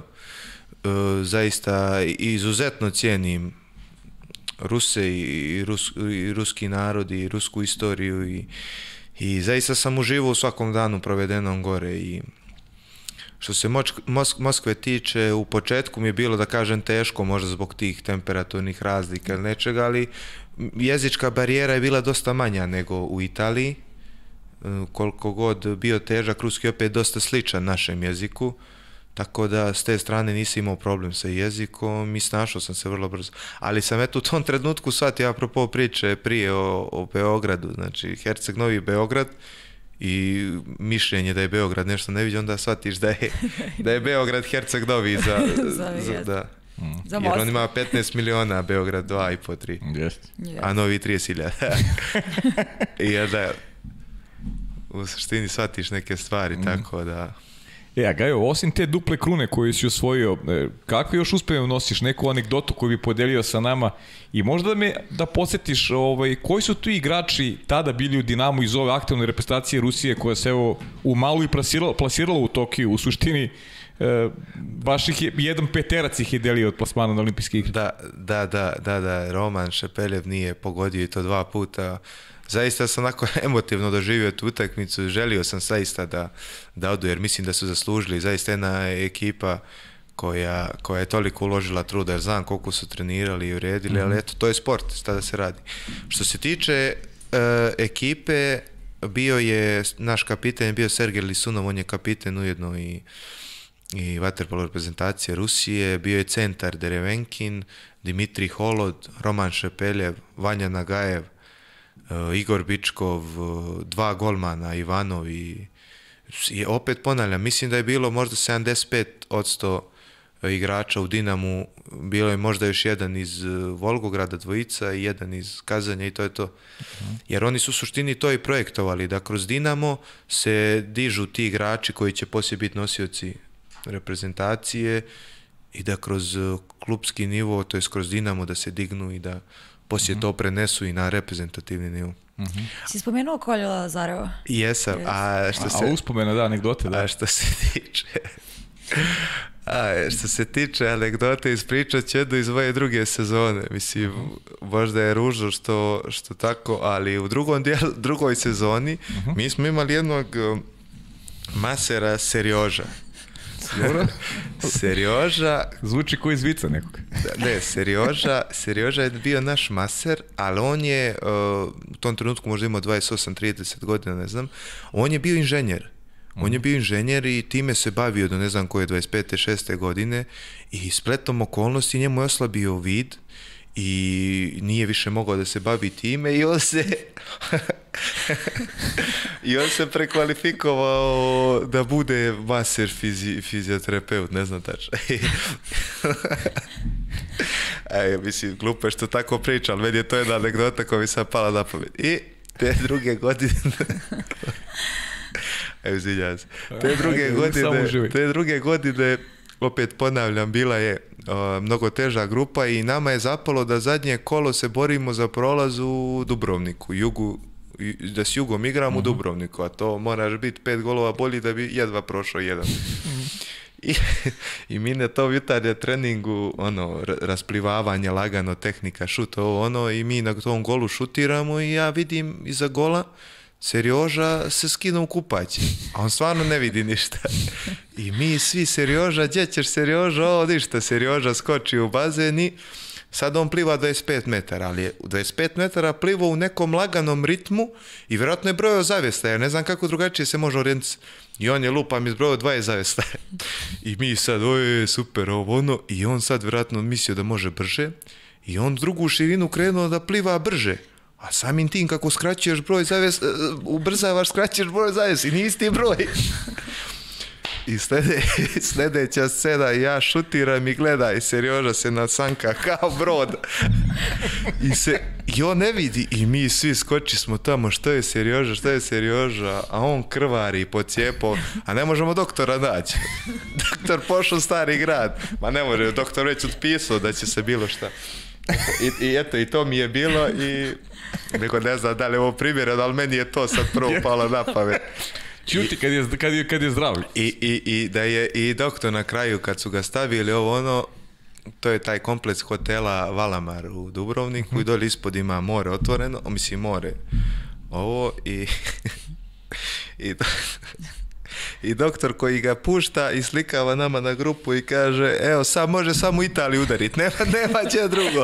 zaista izuzetno cijenim Ruse i, Rus, i ruski narod i rusku istoriju i I zaista sam uživao u svakom danu provedenom gore. I što se Mosk Moskve tiče, u početku mi je bilo, da kažem, teško, možda zbog tih temperaturnih razlika ili nečega, ali jezička barijera je bila dosta manja nego u Italiji. Koliko god bio težak, ruski opet dosta sličan našem jeziku, tako da s te strane nisam imao problem sa jezikom i snašao sam se vrlo brzo. Ali sam eto u tom trenutku shvatio, apropo priče prije o, o Beogradu, znači Herceg Novi Beograd, i mišljenje da je Beograd nešto ne vidi, onda shvatiš da je, da je Beograd Herceg Novi za, za, za, da. Mm. Za jer on ima petnaest miliona, Beograd dva i po, tri. Yes. Yes. A Novi trideset hiljada. I da u suštini shvatiš neke stvari, mm. tako da... E, a Gajo, osim te duple krune koje si osvojio, kakve još uspjeve nosiš, neku anegdotu koju bi podelio sa nama i možda da me da podsjetiš ovaj, koji su tu igrači tada bili u Dinamu iz ove aktivne reprezentacije Rusije koja se evo u malu i plasirala, plasirala u Tokiju, u suštini e, baš ih je, jedan peterac ih je delio od plasmana na olimpijske igre. Da, da, da, da, da, Roman Šepeljev nije pogodio i to dva puta. Zaista sam onako emotivno doživio tu utakmicu, želio sam zaista da, da odu, jer mislim da su zaslužili. Zaista jedna ekipa koja, koja je toliko uložila truda, jer znam koliko su trenirali i uredili, mm-hmm. ali eto, to je sport, šta da se radi. Što se tiče uh, ekipe, bio je, naš kapiten je bio Sergej Lisunov, on je kapiten ujedno i, i vaterpolo reprezentacije Rusije, bio je centar Derevenkin, Dimitrij Holod, Roman Šepeljev, Vanja Nagajev, Uh, Igor Bičkov, uh, dva golmana, Ivanov i, i opet ponavljam, mislim da je bilo možda sedamdeset pet posto igrača u Dinamu, bilo je možda još jedan iz uh, Volgograda dvojica i jedan iz Kazanja i to je to. Uh-huh. Jer oni su u suštini to i projektovali, da kroz Dinamo se dižu ti igrači koji će poslije biti nosioci reprezentacije i da kroz klupski nivo, to je kroz Dinamo, da se dignu i da poslije mm-hmm. to prenesu i na reprezentativni nivo. Mm-hmm. Si spomenuo Kolju Lazareva? Jesam, yes. a što se... A uspomena, da, anegdote, da. A što se tiče... A, što se tiče anegdote, ispričat ću jednu iz moje druge sezone. Mislim, uh-huh. možda je ružno što, što tako, ali u drugom dijelu, drugoj sezoni uh-huh. mi smo imali jednog masera Serioža. Serioža... Zvuči ko iz vica nekog. Ne, Serioža, Serioža je bio naš maser, ali on je, uh, u tom trenutku možda imao dvadeset osam trideset godina, ne znam, on je bio inženjer. On je bio inženjer i time se bavio do ne znam koje dvadeset pete šeste godine i spletom okolnosti njemu je oslabio vid i nije više mogao da se bavi time i on se i on se prekvalifikovao da bude maser fizi, fizioterapeut, ne znam tačno. Aj, mislim, glupo je što tako priča, ali meni je to jedna anegdota koja mi sad pala na pamet. I te druge godine... Evo, izvinjam se. Te druge godine, te druge godine, opet ponavljam, bila je uh, mnogo teža grupa i nama je zapalo da zadnje kolo se borimo za prolaz u Dubrovniku, jugu, da s Jugom igram uh-huh. u Dubrovniku, a to moraš biti pet golova bolji da bi jedva prošao jedan. Uh-huh. I, i mi na tom jutarnjem treningu, ono, rasplivavanje, lagano, tehnika, šut, ovo, ono, i mi na tom golu šutiramo i ja vidim iza gola Serioža se skinu u kupaći, a on stvarno ne vidi ništa. I mi svi Serioža, gdje ćeš Serioža, o, ništa, Serioža skoči u bazen i sad on pliva dvadeset pet metara, ali je u dvadeset pet metara plivo u nekom laganom ritmu i vjerojatno je brojao zavjesta, jer ne znam kako drugačije se može orijentisati. I on je lupam izbrojao dvadeset zavjesta. I mi sad, oj, super, ovo ono, i on sad vjerojatno mislio da može brže i on drugu širinu krenuo da pliva brže. A samim tim kako skraćuješ broj zaves, ubrzavaš, skraćuješ broj zaves i nije isti broj. I slede, sljedeća scena, ja šutiram i gledaj, Serioža se nasanka kao brod. I, se, I on ne vidi i mi svi skoči smo tamo, što je Serioža, što je Serioža, a on krvari po cijepo, a ne možemo doktora naći. Doktor pošao u Stari grad, ma ne može, doktor već otpisao da će se bilo šta. I, i eto, i to mi je bilo i neko ne znam da li je ovo primjereno, ali meni je to sad prvo palo na pamet. Čuti kad je, kad je, kad je zdrav. I, i, I da je i doktor na kraju kad su ga stavili ovo ono, to je taj kompleks hotela Valamar u Dubrovniku hmm. i dolje ispod ima more otvoreno, o, mislim more ovo i i, do, i doktor koji ga pušta i slikava nama na grupu i kaže, evo sad može samo Italiju udariti, nema, nema će drugo.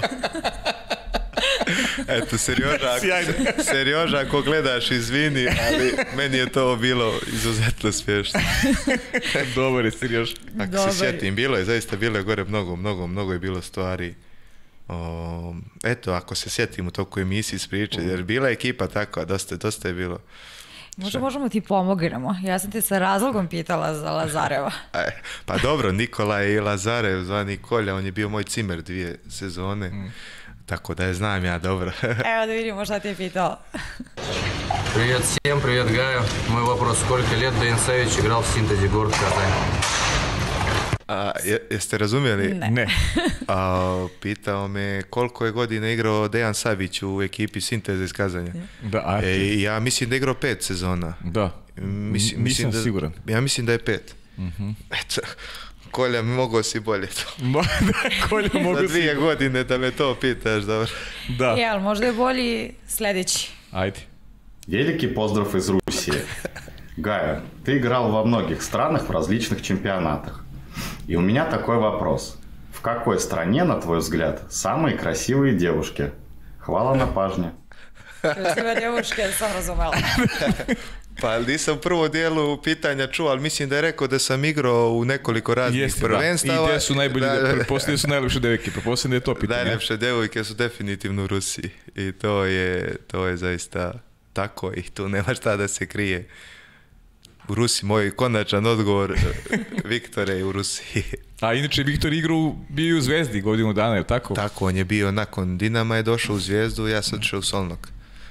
Eto, Serioža, ako, Serioža, ako gledaš, izvini, ali meni je to bilo izuzetno smiješno. Dobar je, Serioža. Ako Dobar. se sjetim, bilo je, zaista bilo je gore mnogo, mnogo, mnogo je bilo stvari. O, eto, ako se sjetim u toku emisiji ispričati, jer bila je ekipa tako, dosta, dosta je bilo. Možda možemo ti pomognemo. Ja sam te sa razlogom pitala za Lazareva. Pa dobro, Nikola i Lazarev, zvani Kolja, on je bio moj cimer dvije sezone. Mm. Tako da je znam ja dobro. Evo da vidimo šta ti je pitao. Привет всем, привет Гаю. Мой вопрос, сколько лет Деян Савич играл в Синтезе город Казань? A, je, jeste razumjeli? Ne. ne. A, pitao me koliko je godina igrao Dejan Savić u ekipi Sinteze iz Kazanja. Da, a e, ja mislim da je igrao pet sezona. Da, mislim, nisam mislim da, siguran. Ja mislim da je pet. Uh-huh. Eto, Kolja, mogao si bolje to. da, Kolja, mogu Za dvije si... godine da me to pitaš, dobro. Da. Jel, možda je bolji sljedeći. Ajde. Великий поздрав из Руси. Гая, ты играл во многих странах в различных чемпионатах. И у меня такой вопрос. В какой стране, на твой взгляд, самые красивые девушки? Hvala na pažnje. Krasive девушke, sam razumela. Pa nisam prvo dijelu pitanja čuo, ali mislim da je rekao da sam igrao u nekoliko raznih Jeste, prvenstava. Da. I gde su najbolji, da, poslije su najlepše devojke, preposljedno da je to pitanje. Najlepše devojke su definitivno u Rusiji i to je, to je zaista tako i tu nema šta da se krije. U Rusiji, moj konačan odgovor, Viktore je u Rusiji. A inače, Viktor igrao bio u Zvezdi godinu dana, je li tako? Tako, on je bio nakon Dinama, je došao u Zvijezdu, ja sam odšao u Solnok.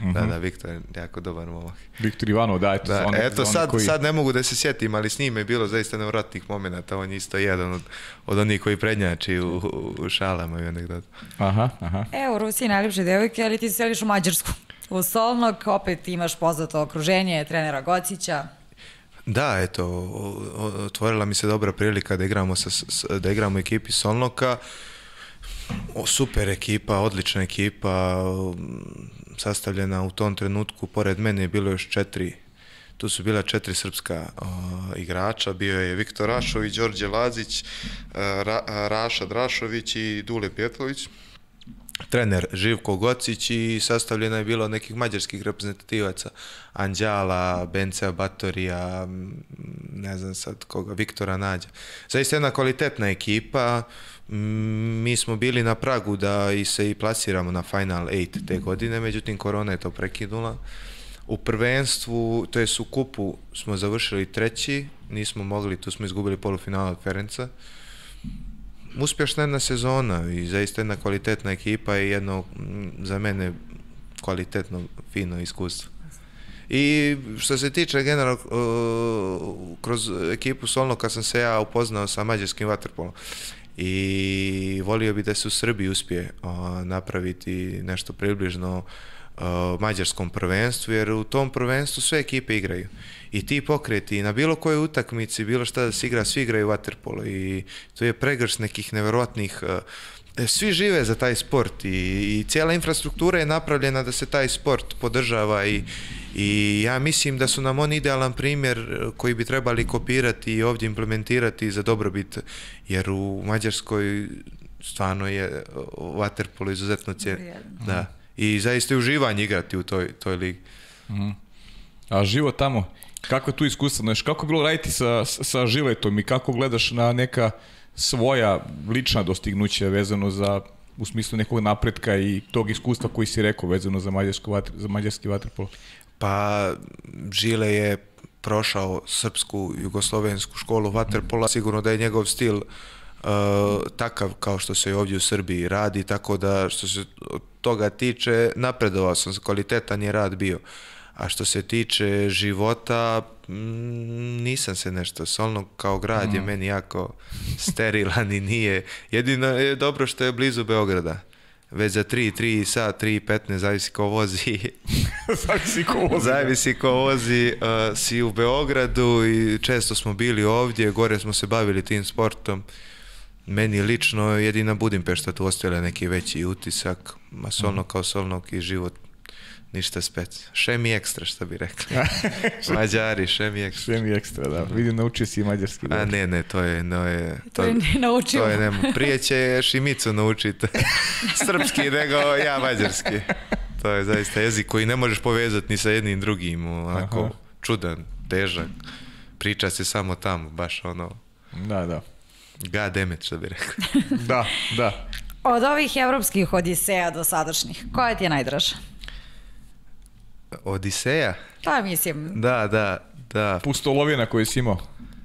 Uh-huh. Da, da, Viktor je jako dobar momak. Viktor Ivanov, da, eto. Da, on, eto on sad, koji... sad ne mogu da se sjetim, ali s njim je bilo zaista nevratnih momenta. On je isto jedan od, od onih koji prednjači u, u, u šalama i anegdota. Aha, aha. E, u Rusiji najljepše devojke, ali ti se seliš u Mađarsku. U Solnog, opet imaš poznato okruženje trenera Gocića. Da, eto, otvorila mi se dobra prilika da igramo, sa, da igramo ekipi Solnoka. O, super ekipa, odlična ekipa, sastavljena u tom trenutku. Pored mene je bilo još četiri, tu su bila četiri srpska o, igrača. Bio je Viktor Rašović, Đorđe Lazić, Ra, Raša Drašović i Dule Pjetlović. Trener Živko Gocić i sastavljena je bilo nekih mađarskih reprezentativaca, Anđala, Bencea Batorija, ne znam sad koga, Viktora Nađa. Zaista jedna kvalitetna ekipa, mi smo bili na pragu da i se i plasiramo na Final osam te godine, međutim korona je to prekinula. U prvenstvu, to jest u kupu smo završili treći, nismo mogli, tu smo izgubili polufinal od Ferenca. Uspješna jedna sezona i zaista jedna kvalitetna ekipa i jedno za mene kvalitetno, fino iskustvo. I što se tiče generalno, uh, kroz ekipu Solnoka sam se ja upoznao sa mađarskim vaterpolom i volio bi da se u Srbiji uspije uh, napraviti nešto približno uh, mađarskom prvenstvu, jer u tom prvenstvu sve ekipe igraju. I ti pokreti na bilo kojoj utakmici, bilo šta da se igra, svi igraju vaterpolo i to je pregršt nekih neverovatnih, uh, svi žive za taj sport i, i cijela infrastruktura je napravljena da se taj sport podržava i, i ja mislim da su nam oni idealan primjer koji bi trebali kopirati i ovdje implementirati za dobrobit, jer u Mađarskoj stvarno je vaterpolo izuzetno cijenjeno. Da. I zaista je uživanje igrati u toj, toj ligi. Mm. A život tamo, kako je tu iskustvo? Znaš, kako je bilo raditi sa, sa Žiletom i kako gledaš na neka svoja lična dostignuća vezano za, u smislu nekog napretka i tog iskustva koji si rekao vezano za, vatr, za mađarski vaterpolo? Pa Žile je prošao srpsku jugoslovensku školu vaterpola, sigurno da je njegov stil uh, takav kao što se i ovdje u Srbiji radi, tako da što se toga tiče napredovao sam, kvalitetan je rad bio. A što se tiče života, nisam se nešto, Solnog kao grad mm. je meni jako sterilan i nije. Jedino je dobro što je blizu Beograda. Već za tri, tri sat, tri petnaest, zavisi ko vozi. zavisi ko vozi. Zavisi ko vozi, uh, si u Beogradu i često smo bili ovdje, gore smo se bavili tim sportom. Meni lično jedina Budimpešta tu ostavila neki veći utisak, a Solnog mm. kao Solnog i život ništa spec. Šemi ekstra, što bi rekli. Mađari, šemi ekstra. Šemi ekstra, da. Vidim, naučio si i mađarski. Da. A ne, ne, to je... No je to, to je ne naučio. To je nemo. Prije će Šimicu naučiti srpski nego ja mađarski. To je zaista jezik koji ne možeš povezati ni sa jednim drugim. Onako, aha, čudan, težak. Priča se samo tamo, baš ono... Da, da. God damn it, što bi rekli. Da, da. Od ovih evropskih odiseja do sadašnjih, koja ti je najdraža? Odiseja? Pa mislim. Da, da, da. Pustolovina koju si imao?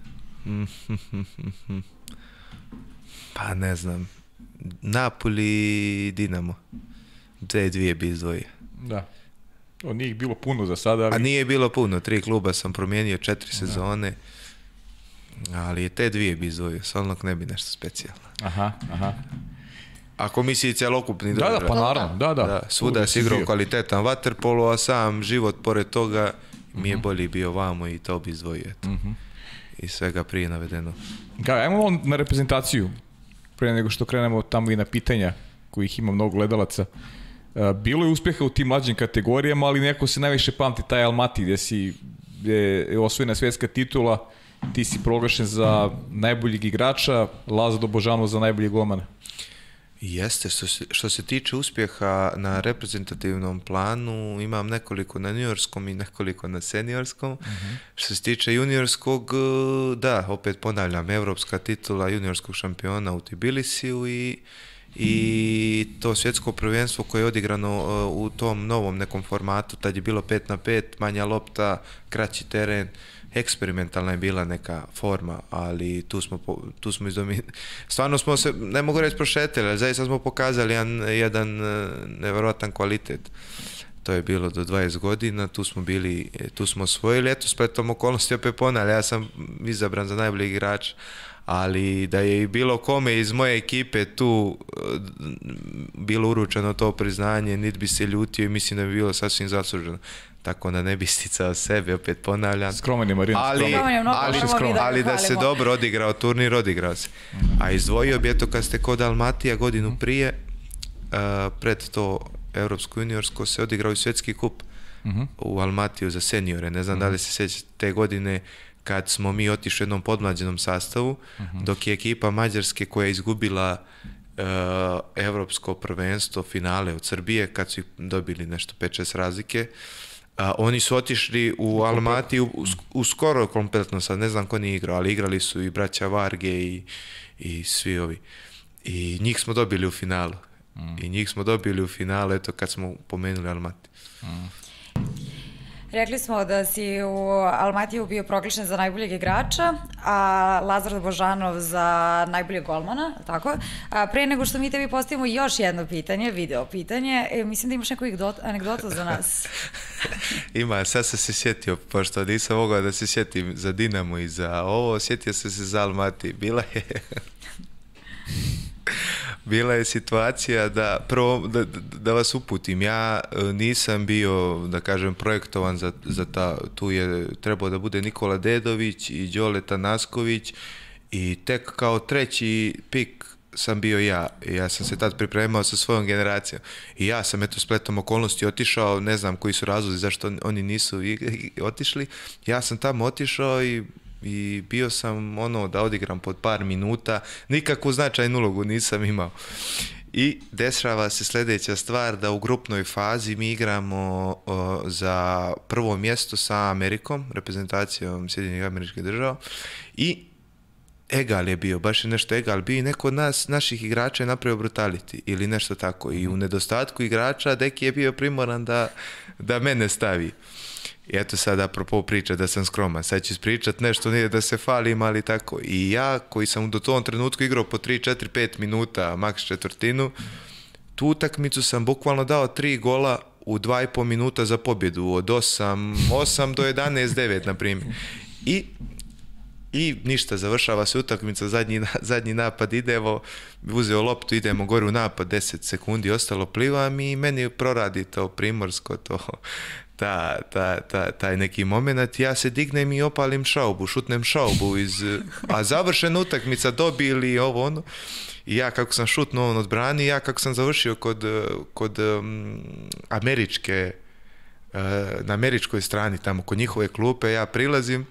Pa ne znam. Napoli i Dinamo. Dve dvije bi izdvojio. Da. O, nije bilo puno za sada. Ali... A nije bilo puno. Tri kluba sam promijenio, četiri sezone. Ali te dvije bi izdvojio. Solnog ne bi nešto specijalno. Aha, aha. Ako misli celokupni da, da, pa naravno, da, da. da svuda si igrao kvalitetan vaterpolo, a sam život pored toga mi je bolji bio vamo i to bi izdvojio. Uh-huh. I svega prije navedeno. Ga, ajmo na reprezentaciju, prije nego što krenemo tamo i na pitanja, kojih ima mnogo gledalaca. Bilo je uspjeha u tim mlađim kategorijama, ali neko se najviše pamti taj Almaty, gdje si gdje je osvojena svjetska titula, ti si proglašen za najboljeg igrača, Lazar Božanov za najboljeg golmana. Jeste, što se, što se tiče uspjeha na reprezentativnom planu, imam nekoliko na juniorskom i nekoliko na seniorskom. Uh-huh. Što se tiče juniorskog, da, opet ponavljam, evropska titula juniorskog šampiona u Tbilisiju i, i to svjetsko prvenstvo koje je odigrano u tom novom nekom formatu, tad je bilo pet na pet, manja lopta, kraći teren. Eksperimentalna je bila neka forma, ali tu smo, tu smo izdomin... Stvarno smo se, ne mogu reći prošetili, ali zaista smo pokazali jedan, jedan nevjerojatan kvalitet. to je bilo do dvadeset godina, tu smo bili, tu smo osvojili, eto, spletom okolnosti opet ponavlja, ja sam izabran za najboljeg igrača, ali da je i bilo kome iz moje ekipe tu bilo uručeno to priznanje, niti bi se ljutio i mislim da bi bilo sasvim zasluženo. Tako da ne bi sticao sebe, opet ponavljam. Skroman je Marino, ali, skroman je mnogo, ali, možemo mi da ga ali da se hvalimo. dobro odigrao turnir, odigrao se. A izdvojio bi, eto, kad ste kod Almatija godinu prije, uh, pred to Evropsko juniorsko se odigrao i svjetski kup uh-huh. u Almatiju za seniore. Ne znam uh-huh. da li se sjećate te godine kad smo mi otišli u jednom podmlađenom sastavu, uh-huh. dok je ekipa Mađarske koja je izgubila uh, evropsko prvenstvo, finale od Srbije, kad su ih dobili nešto pet šest razlike, a, oni su otišli u Almatiju u, u skoro kompletno, sad ne znam ko nije igrao, ali igrali su i braća Varge i, i svi ovi. I njih smo dobili u finalu. Mm. I njih smo dobili u finalu, eto, kad smo pomenuli Almatiju. Mm. Rekli smo da si u Almatiju bio proglašen za najboljeg igrača, a Lazar Božanov za najboljeg golmana, tako? A pre nego što mi tebi postavimo još jedno pitanje, video pitanje, e, mislim da imaš neku anegdotu za nas. Ima, sad sam se sjetio, pošto nisam mogao da se sjetim za Dinamo i za ovo, sjetio sam se za Almatiju. Bila je... Bila je situacija da, prvo, da, da vas uputim, ja nisam bio, da kažem, projektovan za, za ta, tu je trebao da bude Nikola Dedović i Đole Tanasković i tek kao treći pik sam bio ja. Ja sam se tad pripremao sa svojom generacijom i ja sam eto spletom okolnosti otišao, ne znam koji su razlozi zašto oni nisu otišli, ja sam tamo otišao i i bio sam ono da odigram pod par minuta, nikakvu značajnu ulogu nisam imao. I dešava se sljedeća stvar da u grupnoj fazi mi igramo o, za prvo mjesto sa Amerikom, reprezentacijom Sjedinjenih Američkih Država i egal je bio, baš je nešto egal bio i neko od nas, naših igrača je napravio brutality ili nešto tako i u nedostatku igrača Deki je bio primoran da, da mene stavi. I eto sad apropo priča da sam skroman, sad ću ispričat nešto, nije da se falim, ali tako. I ja koji sam do tom trenutku igrao po tri, četiri, pet minuta, maks četvrtinu, tu utakmicu sam bukvalno dao tri gola u dva i po minuta za pobjedu, od osam do jedanaest devet, na primjer. I, i ništa, završava se utakmica, zadnji, zadnji napad idemo, uzeo loptu, idemo gore u napad, deset sekundi, ostalo plivam i meni proradi to primorsko, to... Ta, ta, ta, taj neki moment, ja se dignem i opalim šaubu, šutnem šaubu iz, a završena utakmica, dobili ovo ono, i ja kako sam šutnuo on odbrani, ja kako sam završio kod, kod um, američke, uh, na američkoj strani, tamo kod njihove klupe, ja prilazim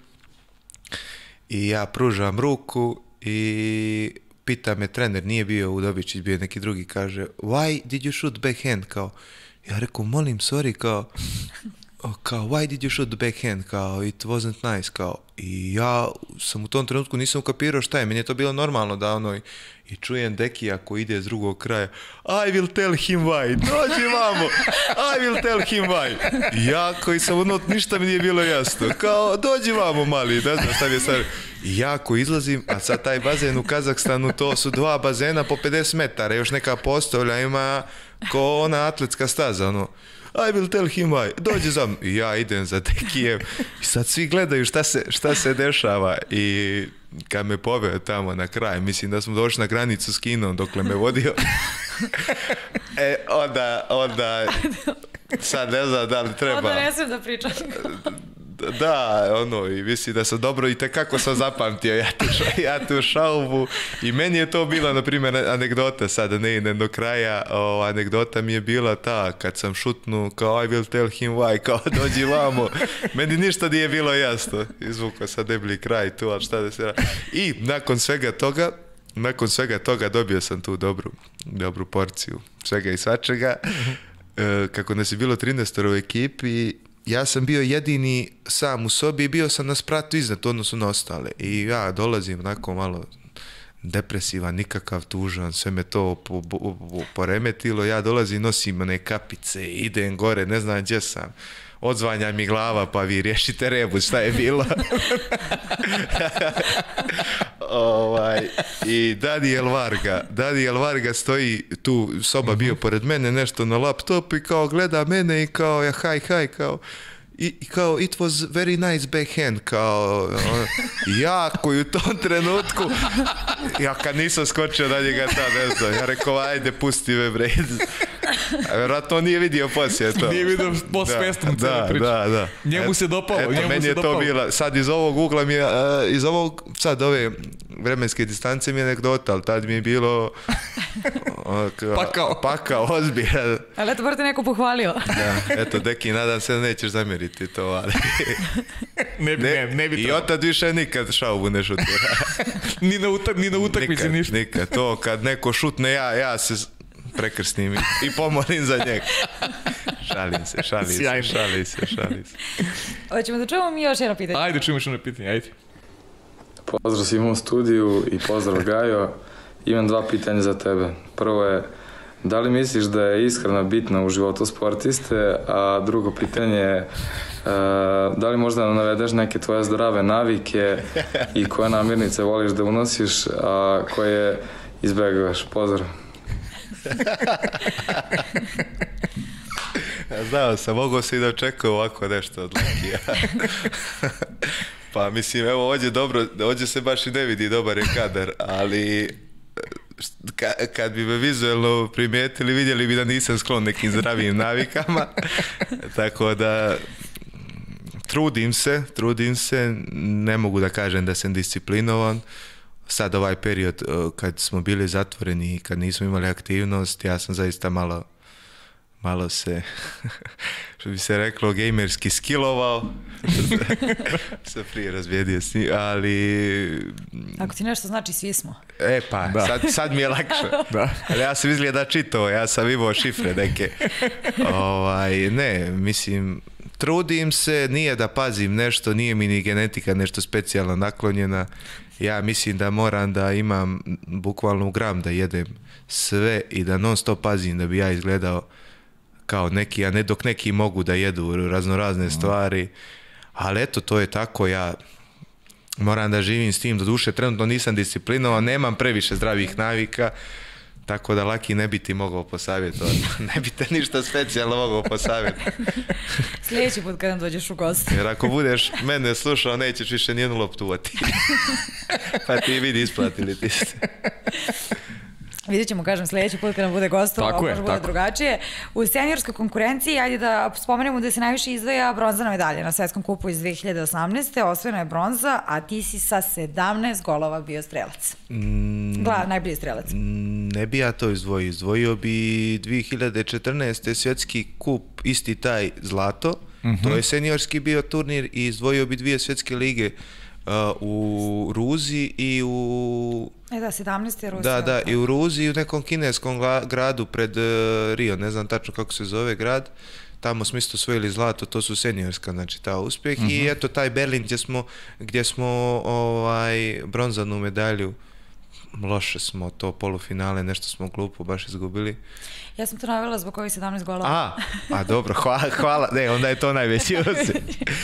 i ja pružam ruku i pita me trener, nije bio Udovičić, bio neki drugi, kaže, why did you shoot backhand, kao, ja rekao, molim, sorry, kao, kao, why did you shoot the backhand, kao, it wasn't nice, kao, i ja sam u tom trenutku nisam ukapirao šta je, meni je to bilo normalno da ono, i čujem Dekija koji ide s drugog kraja, I will tell him why, dođi vamo, I will tell him why, i ja koji sam ono, ništa mi nije bilo jasno, kao, dođi vamo mali, ne znam šta mi je sad, i ja koji izlazim, a sad taj bazen u Kazahstanu, to su dva bazena po pedeset metara, još neka postavlja ima ko ona atletska staza, ono, I will tell him why, dođi za mnom, i ja idem za Dekijem, i sad svi gledaju šta se, šta se dešava, i kad me poveo tamo na kraj, mislim da smo došli na granicu s Kinom dokle me vodio, e, onda, onda, sad ne znam da li treba. Onda ne smijem da pričam. Da, ono, i mislim da sam dobro i tekako sam zapamtio ja tu, ja tu šaubu i meni je to bila, na primjer, anegdota, sada ne idem do kraja, o, anegdota mi je bila ta, kad sam šutnu, kao I will tell him why, kao dođi vamo, meni ništa nije bilo jasno, izvukao sam deblji kraj tu, ali šta da se radi. I nakon svega toga, nakon svega toga dobio sam tu dobru, dobru porciju svega i svačega, e, kako nas je bilo trinaest u ekipi, ja sam bio jedini sam u sobi i bio sam na spratu iznad, odnosno na ostale. I ja dolazim onako malo depresivan, nikakav tužan, sve me to po, po, po, poremetilo. Ja dolazim, nosim one kapice, idem gore, ne znam gdje sam. Odzvanja mi glava, pa vi riješite rebus, šta je bilo? ovaj, i Daniel Varga. Daniel Varga stoji tu, soba bio pored mene, nešto na laptopu i kao gleda mene i kao ja hi hi kao I, i kao, it was very nice backhand, kao, on, jako i u tom trenutku, ja kad nisam skočio na njega ta, ne znam, ja rekao, ajde, pusti me, bre. A vjerojatno on nije vidio poslije to. Nije vidio post-festom cijelu priču. Da, da. Njemu se dopalo, eto, njemu meni se je dopalo. to bila, sad iz ovog ugla mi je, uh, iz ovog, sad ove vremenske distance mi je anegdota, ali tad mi je bilo uh, Pakao. Pakao, ozbiljan. Ali eto, bar te neko pohvalio. Da, eto, deki, nadam se da nećeš zamjeriti to, ali... Ne bi, ne, ne bi I trebalo. otad više nikad šaubu ne šutira. Ni na, utak, ni na utakmici Nikad, ništa. nikad. To kad neko šutne, ja, ja se prekrsnim i, i pomolim za njega. Šalim se, šalim se, Sjajno. šalim se, šalim se. Hoćemo da čujemo mi još jedno pitanje. Ajde, čujemo još jedno pitanje, ajde. Pozdrav svima u studiju i pozdrav Gajo. Imam dva pitanja za tebe. Prvo je, da li misliš da je ishrana bitna u životu sportiste, a drugo pitanje je, e, da li možda navedeš neke tvoje zdrave navike i koje namirnice voliš da unosiš, a koje izbjegavaš? Pozdrav. Znao sam, mogao si da očekuje ovako nešto od Lakija. Pa mislim, evo, ovdje dobro, ovdje se baš i ne vidi, dobar je kadar, ali ka, kad bi me vizualno primijetili, vidjeli bi da nisam sklon nekim zdravijim navikama, tako da trudim se, trudim se, ne mogu da kažem da sam disciplinovan. Sad ovaj period kad smo bili zatvoreni i kad nismo imali aktivnost, ja sam zaista malo malo se, što bi se reklo, gamerski skillovao. Se prije razvijedio s njim, ali... Ako ti nešto znači, svi smo. E pa, Da. sad, sad mi je lakše. Da. Ali ja sam izgleda čitao, ja sam imao šifre neke. Ovaj, ne, mislim, trudim se, nije da pazim nešto, nije mi ni genetika nešto specijalno naklonjena. Ja mislim da moram da imam bukvalno u gram da jedem sve i da non stop pazim da bi ja izgledao kao neki, a ne dok neki mogu da jedu raznorazne stvari. Ali eto, to je tako, ja moram da živim s tim, do duše trenutno nisam disciplinovan, nemam previše zdravih navika, tako da Laki ne bi ti mogao posavjetovati. Ne bi te ništa specijalno mogao posavjetovati. Sljedeći put kada nam dođeš u gost. Jer ako budeš mene slušao, nećeš više nijednu loptu uvati. Pa ti vidi, isplatili ti se. Vidjet ćemo, kažem, sljedeći put kad nam bude gostova, Tako je, može bude tako. drugačije. U seniorskoj konkurenciji, ajde da spomenemo da se najviše izdvaja bronzana medalja na svetskom kupu iz dve hiljade osamnaeste. Osvojena je bronza, a ti si sa sedamnaest golova bio strelac. Mm, Gla, najbolji strelac. ne bi ja to izdvojio. Izdvojio bi dve hiljade četrnaeste. svjetski kup, isti taj zlato. Mm-hmm. To je seniorski bio turnir i izdvojio bi dvije svjetske lige uh, u Ruzi i u... E da, sedamnaeste je Rusija. Da, da, i u Ruzi i u nekom kineskom gla- gradu pred uh, Rio, ne znam tačno kako se zove grad, tamo smo isto osvojili zlato, to su seniorska, znači ta uspjeh. Uh-huh. I eto taj Berlin gdje smo, gdje smo ovaj, bronzanu medalju, loše smo to polufinale, nešto smo glupo baš izgubili. Ja sam to navela zbog ovih sedamnaest golova. A, a dobro, hvala, hvala, ne, onda je to najveći uspjeh.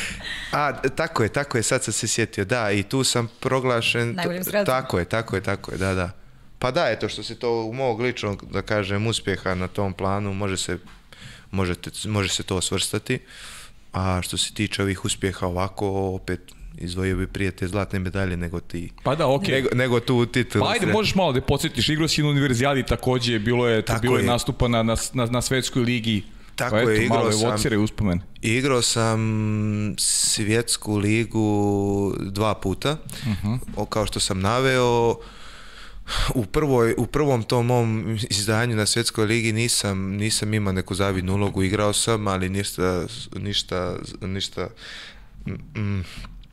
A, tako je, tako je, sad sam se sjetio, da, i tu sam proglašen, Najboljim strelcem. tako je, tako je, tako je, da, da. Pa da, eto što se to u mog ličnog, da kažem, uspjeha na tom planu, može se, možete, može se to svrstati, a što se tiče ovih uspjeha ovako, opet, izdvojio bi prije te zlatne medalje nego ti. Pa da, okej. Nego, nego tu titulu. Pa ajde, možeš malo da podsjetiš, igrao si na univerzijadi takođe, bilo je, Tako bilo je je. nastupa na, na, na, na svetskoj ligi. Tako pa eto, je, igrao malo je sam- vocire uspomen. Igrao sam svjetsku ligu dva puta, uh-huh. o, kao što sam naveo. U, prvoj, u prvom tom mom izdanju na svjetskoj ligi nisam, nisam imao neku zavidnu ulogu, igrao sam, ali ništa, ništa, ništa, mm,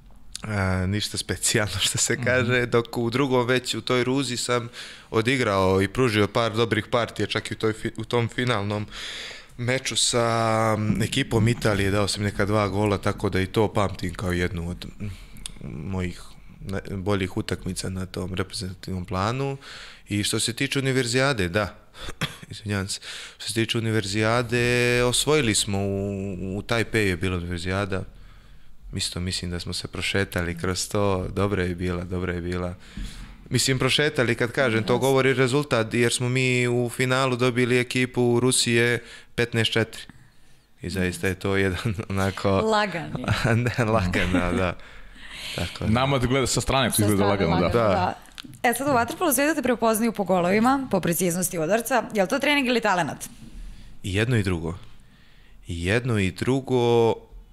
a, ništa specijalno što se kaže, dok u drugom već u toj Ruzi sam odigrao i pružio par dobrih partija, čak i u, toj, fi- u tom finalnom meču sa ekipom Italije dao sam neka dva gola, tako da i to pamtim kao jednu od mojih ne- boljih utakmica na tom reprezentativnom planu. I što se tiče univerzijade, da, izvinjavam se, što se tiče univerzijade, osvojili smo u, u Tajpeju je bila univerzijada, isto mislim da smo se prošetali kroz to, dobra je bila, dobra je bila. Mislim, prošetali, kad kažem, to govori rezultat, jer smo mi u finalu dobili ekipu Rusije petnaest četiri. I zaista je to jedan onako... Lagani. Ne, lagano, da. Tako, da. Nama da gleda sa strane, to izgleda lagano, da. da. da. E sad u vaterpolu svijetu te prepoznaju po golovima, po preciznosti udarca. Je li to trening ili talenat? I jedno i drugo. I jedno i drugo,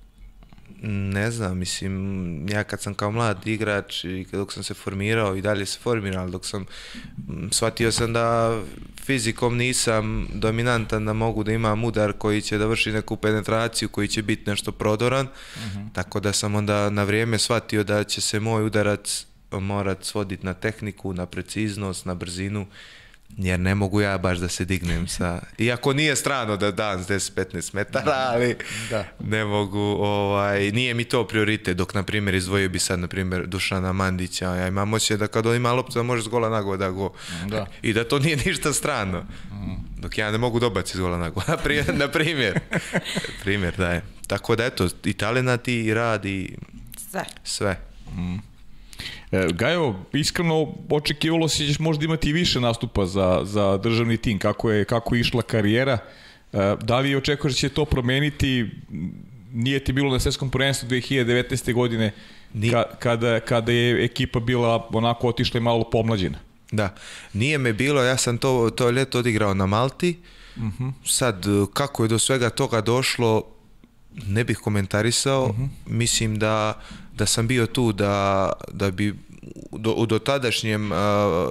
ne znam, mislim, ja kad sam kao mlad igrač i dok sam se formirao i dalje se formirao, ali dok sam, shvatio sam da fizikom nisam dominantan, da mogu da imam udar koji će da vrši neku penetraciju, koji će biti nešto prodoran, uh-huh. Tako da sam onda na vrijeme shvatio da će se moj udarac morat svoditi na tehniku, na preciznost, na brzinu, jer ne mogu ja baš da se dignem sa... Iako nije strano da dam s deset do petnaest metara, ali da. Ne mogu, ovaj, nije mi to prioritet, dok, na primjer, izdvojio bi sad, na primjer, Dušana Mandića, ja imam osjećaj da kad on ima loptu da može s gola nago da go... Da. I da to nije ništa strano. Dok ja ne mogu dobaciti s gola nago, na primjer. Na primjer, primjer da je. Tako da, eto, i talenat i rad i... Sve. Sve. Mm. E, Gajo, iskreno očekivalo se ćeš možda imati i više nastupa za, za državni tim, kako je, kako je išla karijera. E, da li očekuješ da će to promeniti? Nije ti bilo na svetskom prvenstvu dve hiljade devetnaeste. godine ka, kada, kada je ekipa bila onako otišla i malo pomlađena? Da, nije me bilo, ja sam to, to ljeto odigrao na Malti. Uh-huh. Sad, kako je do svega toga došlo, ne bih komentarisao. Uh-huh. Mislim da, da sam bio tu da, da bi do, u dotadašnjem uh,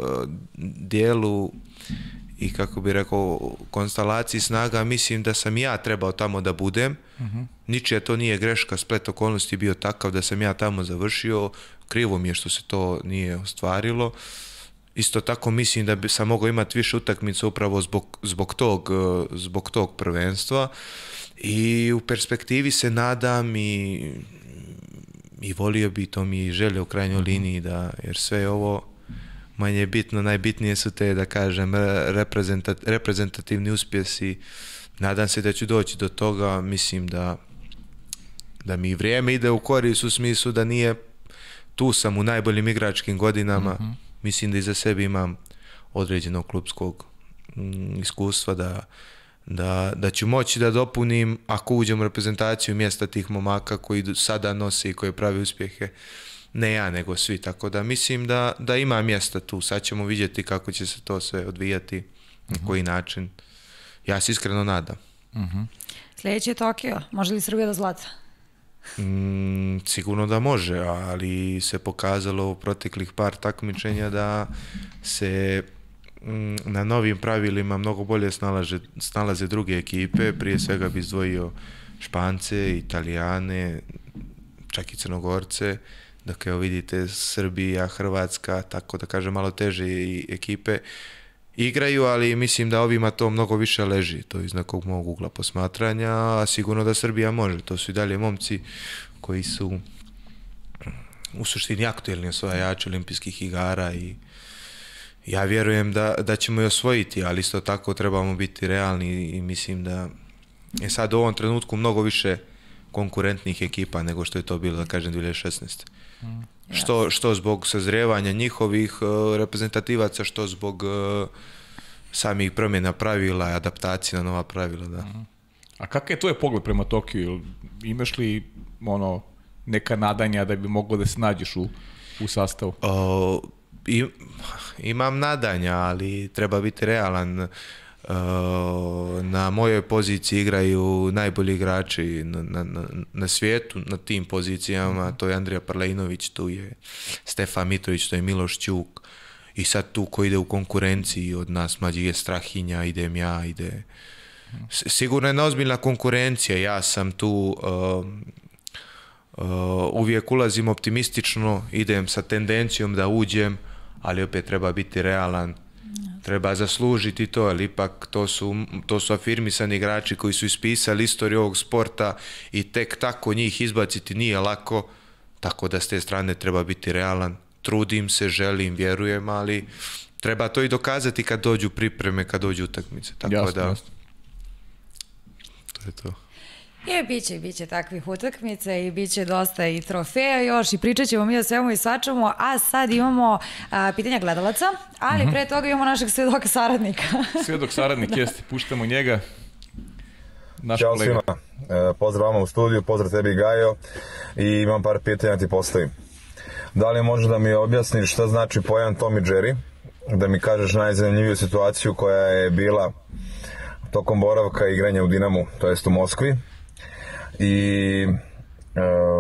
dijelu i kako bi rekao konstelaciji snaga, mislim da sam ja trebao tamo da budem. Uh-huh. Ničija to nije greška, splet okolnosti bio takav da sam ja tamo završio. Krivo mi je što se to nije ostvarilo. Isto tako mislim da bi sam mogao imati više utakmica upravo zbog, zbog, tog, zbog tog prvenstva. I u perspektivi se nadam i, i volio bi, to mi želje u krajnjoj liniji, da, jer sve ovo manje bitno, najbitnije su te, da kažem, reprezentat, reprezentativni uspjesi. Nadam se da ću doći do toga, mislim da, da mi vrijeme ide u korist u smislu da nije, tu sam u najboljim igračkim godinama, mm-hmm. Mislim da iza sebi imam određenog klupskog mm, iskustva, da Da, da ću moći da dopunim, ako uđem u reprezentaciju, mjesta tih momaka koji sada nose i koji pravi uspjehe, ne ja nego svi, tako da mislim da, da ima mjesta tu. Sad ćemo vidjeti kako će se to sve odvijati, uh-huh. Na koji način. Ja se iskreno nadam. Uh-huh. Sljedeći je Tokio, može li Srbija do zlata? Mm, sigurno da može, ali se pokazalo u proteklih par takmičenja da se na novim pravilima mnogo bolje snalaže, snalaze druge ekipe, prije svega bi izdvojio Špance, Italijane, čak i Crnogorce, dok evo vidite Srbija, Hrvatska, tako da kažem malo teže i ekipe igraju, ali mislim da ovima to mnogo više leži, to iz nekog mog ugla posmatranja, a sigurno da Srbija može, to su i dalje momci koji su u suštini aktuelni osvajači olimpijskih igara i ja vjerujem da, da ćemo je osvojiti, ali isto tako trebamo biti realni i mislim da je sad u ovom trenutku mnogo više konkurentnih ekipa nego što je to bilo, da kažem, dvije hiljade šesnaeste. Mm, yes. Što, što zbog sazrijevanja njihovih uh, reprezentativaca, što zbog uh, samih promjena pravila, adaptacije na nova pravila. Da. Mm. A kakav je tvoj pogled prema Tokiju? Imaš li ono, neka nadanja da bi moglo da se nađeš u, u sastavu? Uh, I, imam nadanja, ali treba biti realan. Uh, na mojoj poziciji igraju najbolji igrači na, na, na svijetu, na tim pozicijama. To je Andrija Parlejnović, tu je Stefan Mitrović, to je Miloš Ćuk. I sad tu ko ide u konkurenciji od nas, mlađi je Strahinja, idem ja, ide... Sigurno je neozbiljna konkurencija, ja sam tu... Uh, uh, uvijek ulazim optimistično, idem sa tendencijom da uđem, ali opet treba biti realan, treba zaslužiti to, ali ipak to su, to su afirmisani igrači koji su ispisali istoriju ovog sporta i tek tako njih izbaciti nije lako, tako da s te strane treba biti realan. Trudim se, želim, vjerujem, ali treba to i dokazati kad dođu pripreme, kad dođu utakmice. Tako jasno, da, jasno. to je to. Je, bit će, bit će takvih utakmica i bit će dosta i trofeja još i pričat ćemo mi o svemu i svačemu, a sad imamo a, pitanja gledalaca, ali mm-hmm. pre toga imamo našeg svedoka saradnika. Svedok saradnik da. Jeste, puštamo njega. Naš Ćao kolega. svima, e, pozdrav vama u studiju, pozdrav tebi Gajo i imam par pitanja ti postavim. Da li možeš da mi objasniš šta znači pojam Tom i Jerry, da mi kažeš najzanimljiviju situaciju koja je bila tokom boravka i igranja u Dinamu, to jest u Moskvi, i e,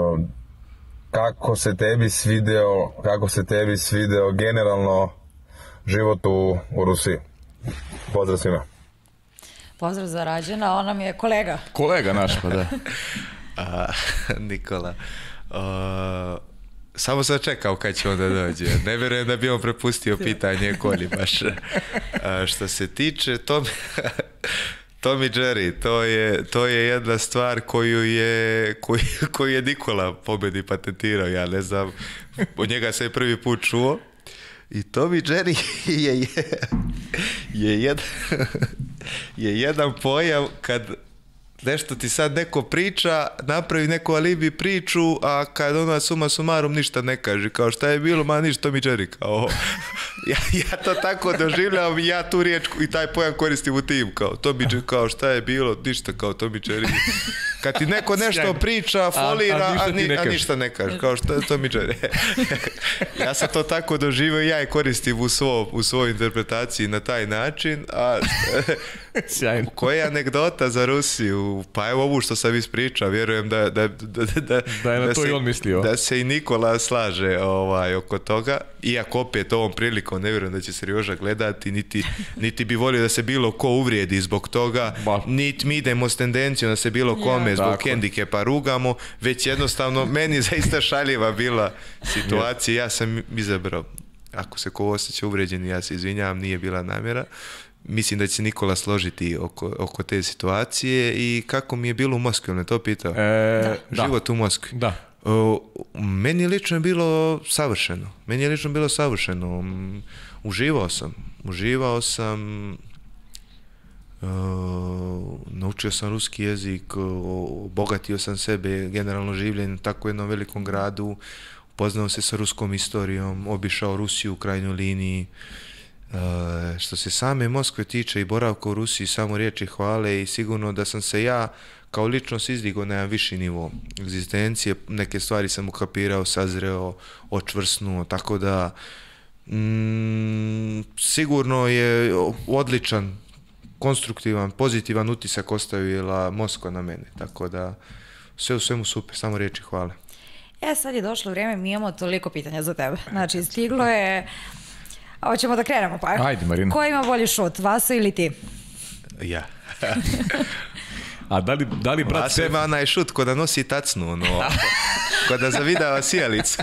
kako se tebi svideo, kako se tebi svideo generalno život u, u Rusiji. Pozdrav svima. Pozdrav za Rađena, on nam je kolega. Kolega naš, pa da. A, Nikola, o, samo sam čekao kad će on da dođe. Ne vjerujem da bi on prepustio pitanje Koli baš. A, što se tiče Tom, Tom i Jerry, to je, to je jedna stvar koju je, koju, koju je Nikola pobedi patentirao. Ja ne znam, od njega se je prvi put čuo. I Tom i Jerry je, je, je, jedan, je jedan pojam kad nešto ti sad neko priča, napravi neku alibi priču, a kad ona suma sumarum ništa ne kaže, kao šta je bilo, ma ništa, Tom i Jerry, kao ja, ja to tako doživljavam i ja tu riječ i taj pojam koristim u tim, kao Tom i Jerry, kao šta je bilo, ništa, kao Tom i Jerry. Kad ti neko nešto priča, folira, a, a, ništa, a, ni, ne a ništa ne kaže, kao šta je Tom i Jerry. Ja sam to tako doživio i ja je koristim u, svo, u svojoj interpretaciji na taj način, a koja je anegdota za Rusiju? Pa evo ovu što sam ispričao, vjerujem da, da, da, da, da je na da to se, i on mislio. Da se i Nikola slaže ovaj, oko toga, iako opet ovom prilikom ne vjerujem da će se Rjoža gledati, niti, niti bi volio da se bilo ko uvrijedi zbog toga, ba. Niti mi idemo s tendencijom da se bilo kome ja. Zbog hendikepa rugamo, već jednostavno meni zaista šaljiva bila situacija, ja sam izabrao, ako se ko osjeća uvrijeđeni, ja se izvinjavam, nije bila namjera. Mislim da će Nikola složiti oko, oko te situacije i kako mi je bilo u Moskvi, on je to pitao? E, Život da. u Moskvi. Da. O, meni lično je bilo savršeno. Meni je lično bilo savršeno. Uživao sam. Uživao sam. Uh, naučio sam ruski jezik, obogatio sam sebe, generalno življenje u tako jednom velikom gradu, upoznao se sa ruskom istorijom, obišao Rusiju u krajnjoj liniji. Uh, što se same Moskve tiče i boravka u Rusiji, samo riječi hvale i sigurno da sam se ja kao ličnost izdigao na jedan viši nivo egzistencije, neke stvari sam ukapirao, sazreo, očvrsnuo, tako da mm, sigurno je odličan, konstruktivan, pozitivan utisak ostavila Moskva na mene, tako da sve u svemu super, samo riječi hvale. E, sad je došlo vrijeme, mi imamo toliko pitanja za tebe. Znači, stiglo je... Hoćemo da krenemo, pa? Ajde, Marina. Ko ima bolji šut, Vaso ili ti? Ja. A da li, da li brat... Vaso ima onaj šut ko da nosi tacnu, ono, ko da zavidava sijalicu.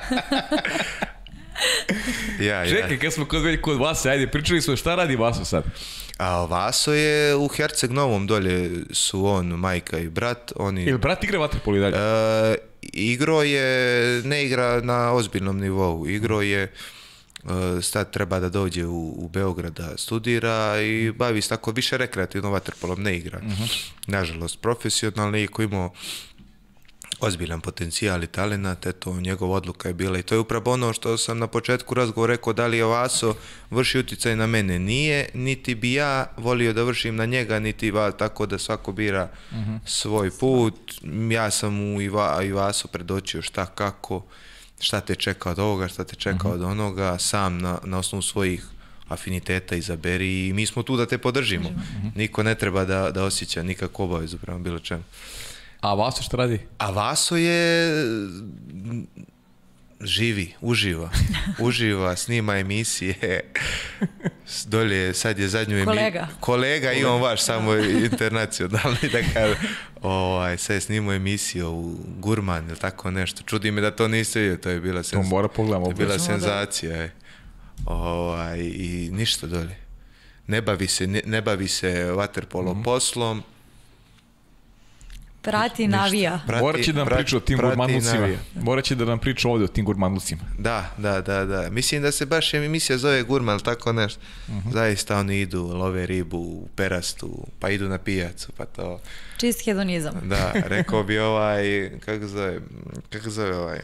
ja, Čekaj, ja. kad smo kod, kod Vaso, ajde, pričali smo šta radi Vaso sad? A Vaso je u Herceg Novom, dolje su on, majka i brat. Oni... Ili brat igra vaterpolo i dalje? E, igro je, ne igra na ozbiljnom nivou, igro je... sad treba da dođe u, u Beograd da studira i bavi se tako više rekreativno vaterpolom, ne igra. Uh-huh. Nažalost, profesionalno, iako imao ozbiljan potencijal i talent, eto, njegova odluka je bila i to je upravo ono što sam na početku razgovora rekao, da li je Vaso vrši utjecaj na mene. Nije, niti bi ja volio da vršim na njega, niti va, tako da svako bira uh-huh. svoj put. Ja sam mu i, va, i Vaso predočio šta, kako, šta te čeka od ovoga, šta te čeka uh-huh. od onoga, sam na, na osnovu svojih afiniteta izaberi i mi smo tu da te podržimo. Uh-huh. Niko ne treba da, da osjeća nikakvu obavezu prema bilo čemu. A Vaso šta radi? A Vaso je živi, uživa, uživa, snima emisije, dolje, sad je zadnju emisiju. Kolega. Kolega i on vaš, samo internacionalni, da kažem, ovaj, sad je snimao emisiju u Gurman ili tako nešto. Čudi me da to niste vidio, to je bila, senz... to mora pogledam, to je bila senzacija. Je. Ovaj, i ništa dolje. Ne bavi se, ne, ne bavi se vaterpolo mm-hmm. poslom. Prati, navija. Prati, Morat će da nam prati, priča o tim prati, gurmanlucima. navija. Morat će da nam priča ovdje o tim gurmanlucima. Da, da, da, da. Mislim da se baš emisija zove Gurman, tako nešto. Mhm. Zaista oni idu, love ribu u perastu, pa idu na pijacu, pa to... Čist hedonizam. Da, rekao bi ovaj, kako zove, kako zove ovaj...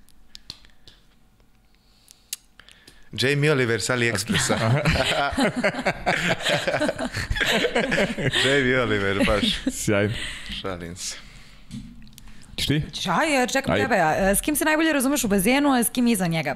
Jamie Oliver s AliExpressa. Jamie Oliver, baš. Sjajno. Šalim se. Češ ti? Aj, ja čekam Ajde. tebe. A, s kim se najbolje razumeš u bazenu, a s kim iza njega?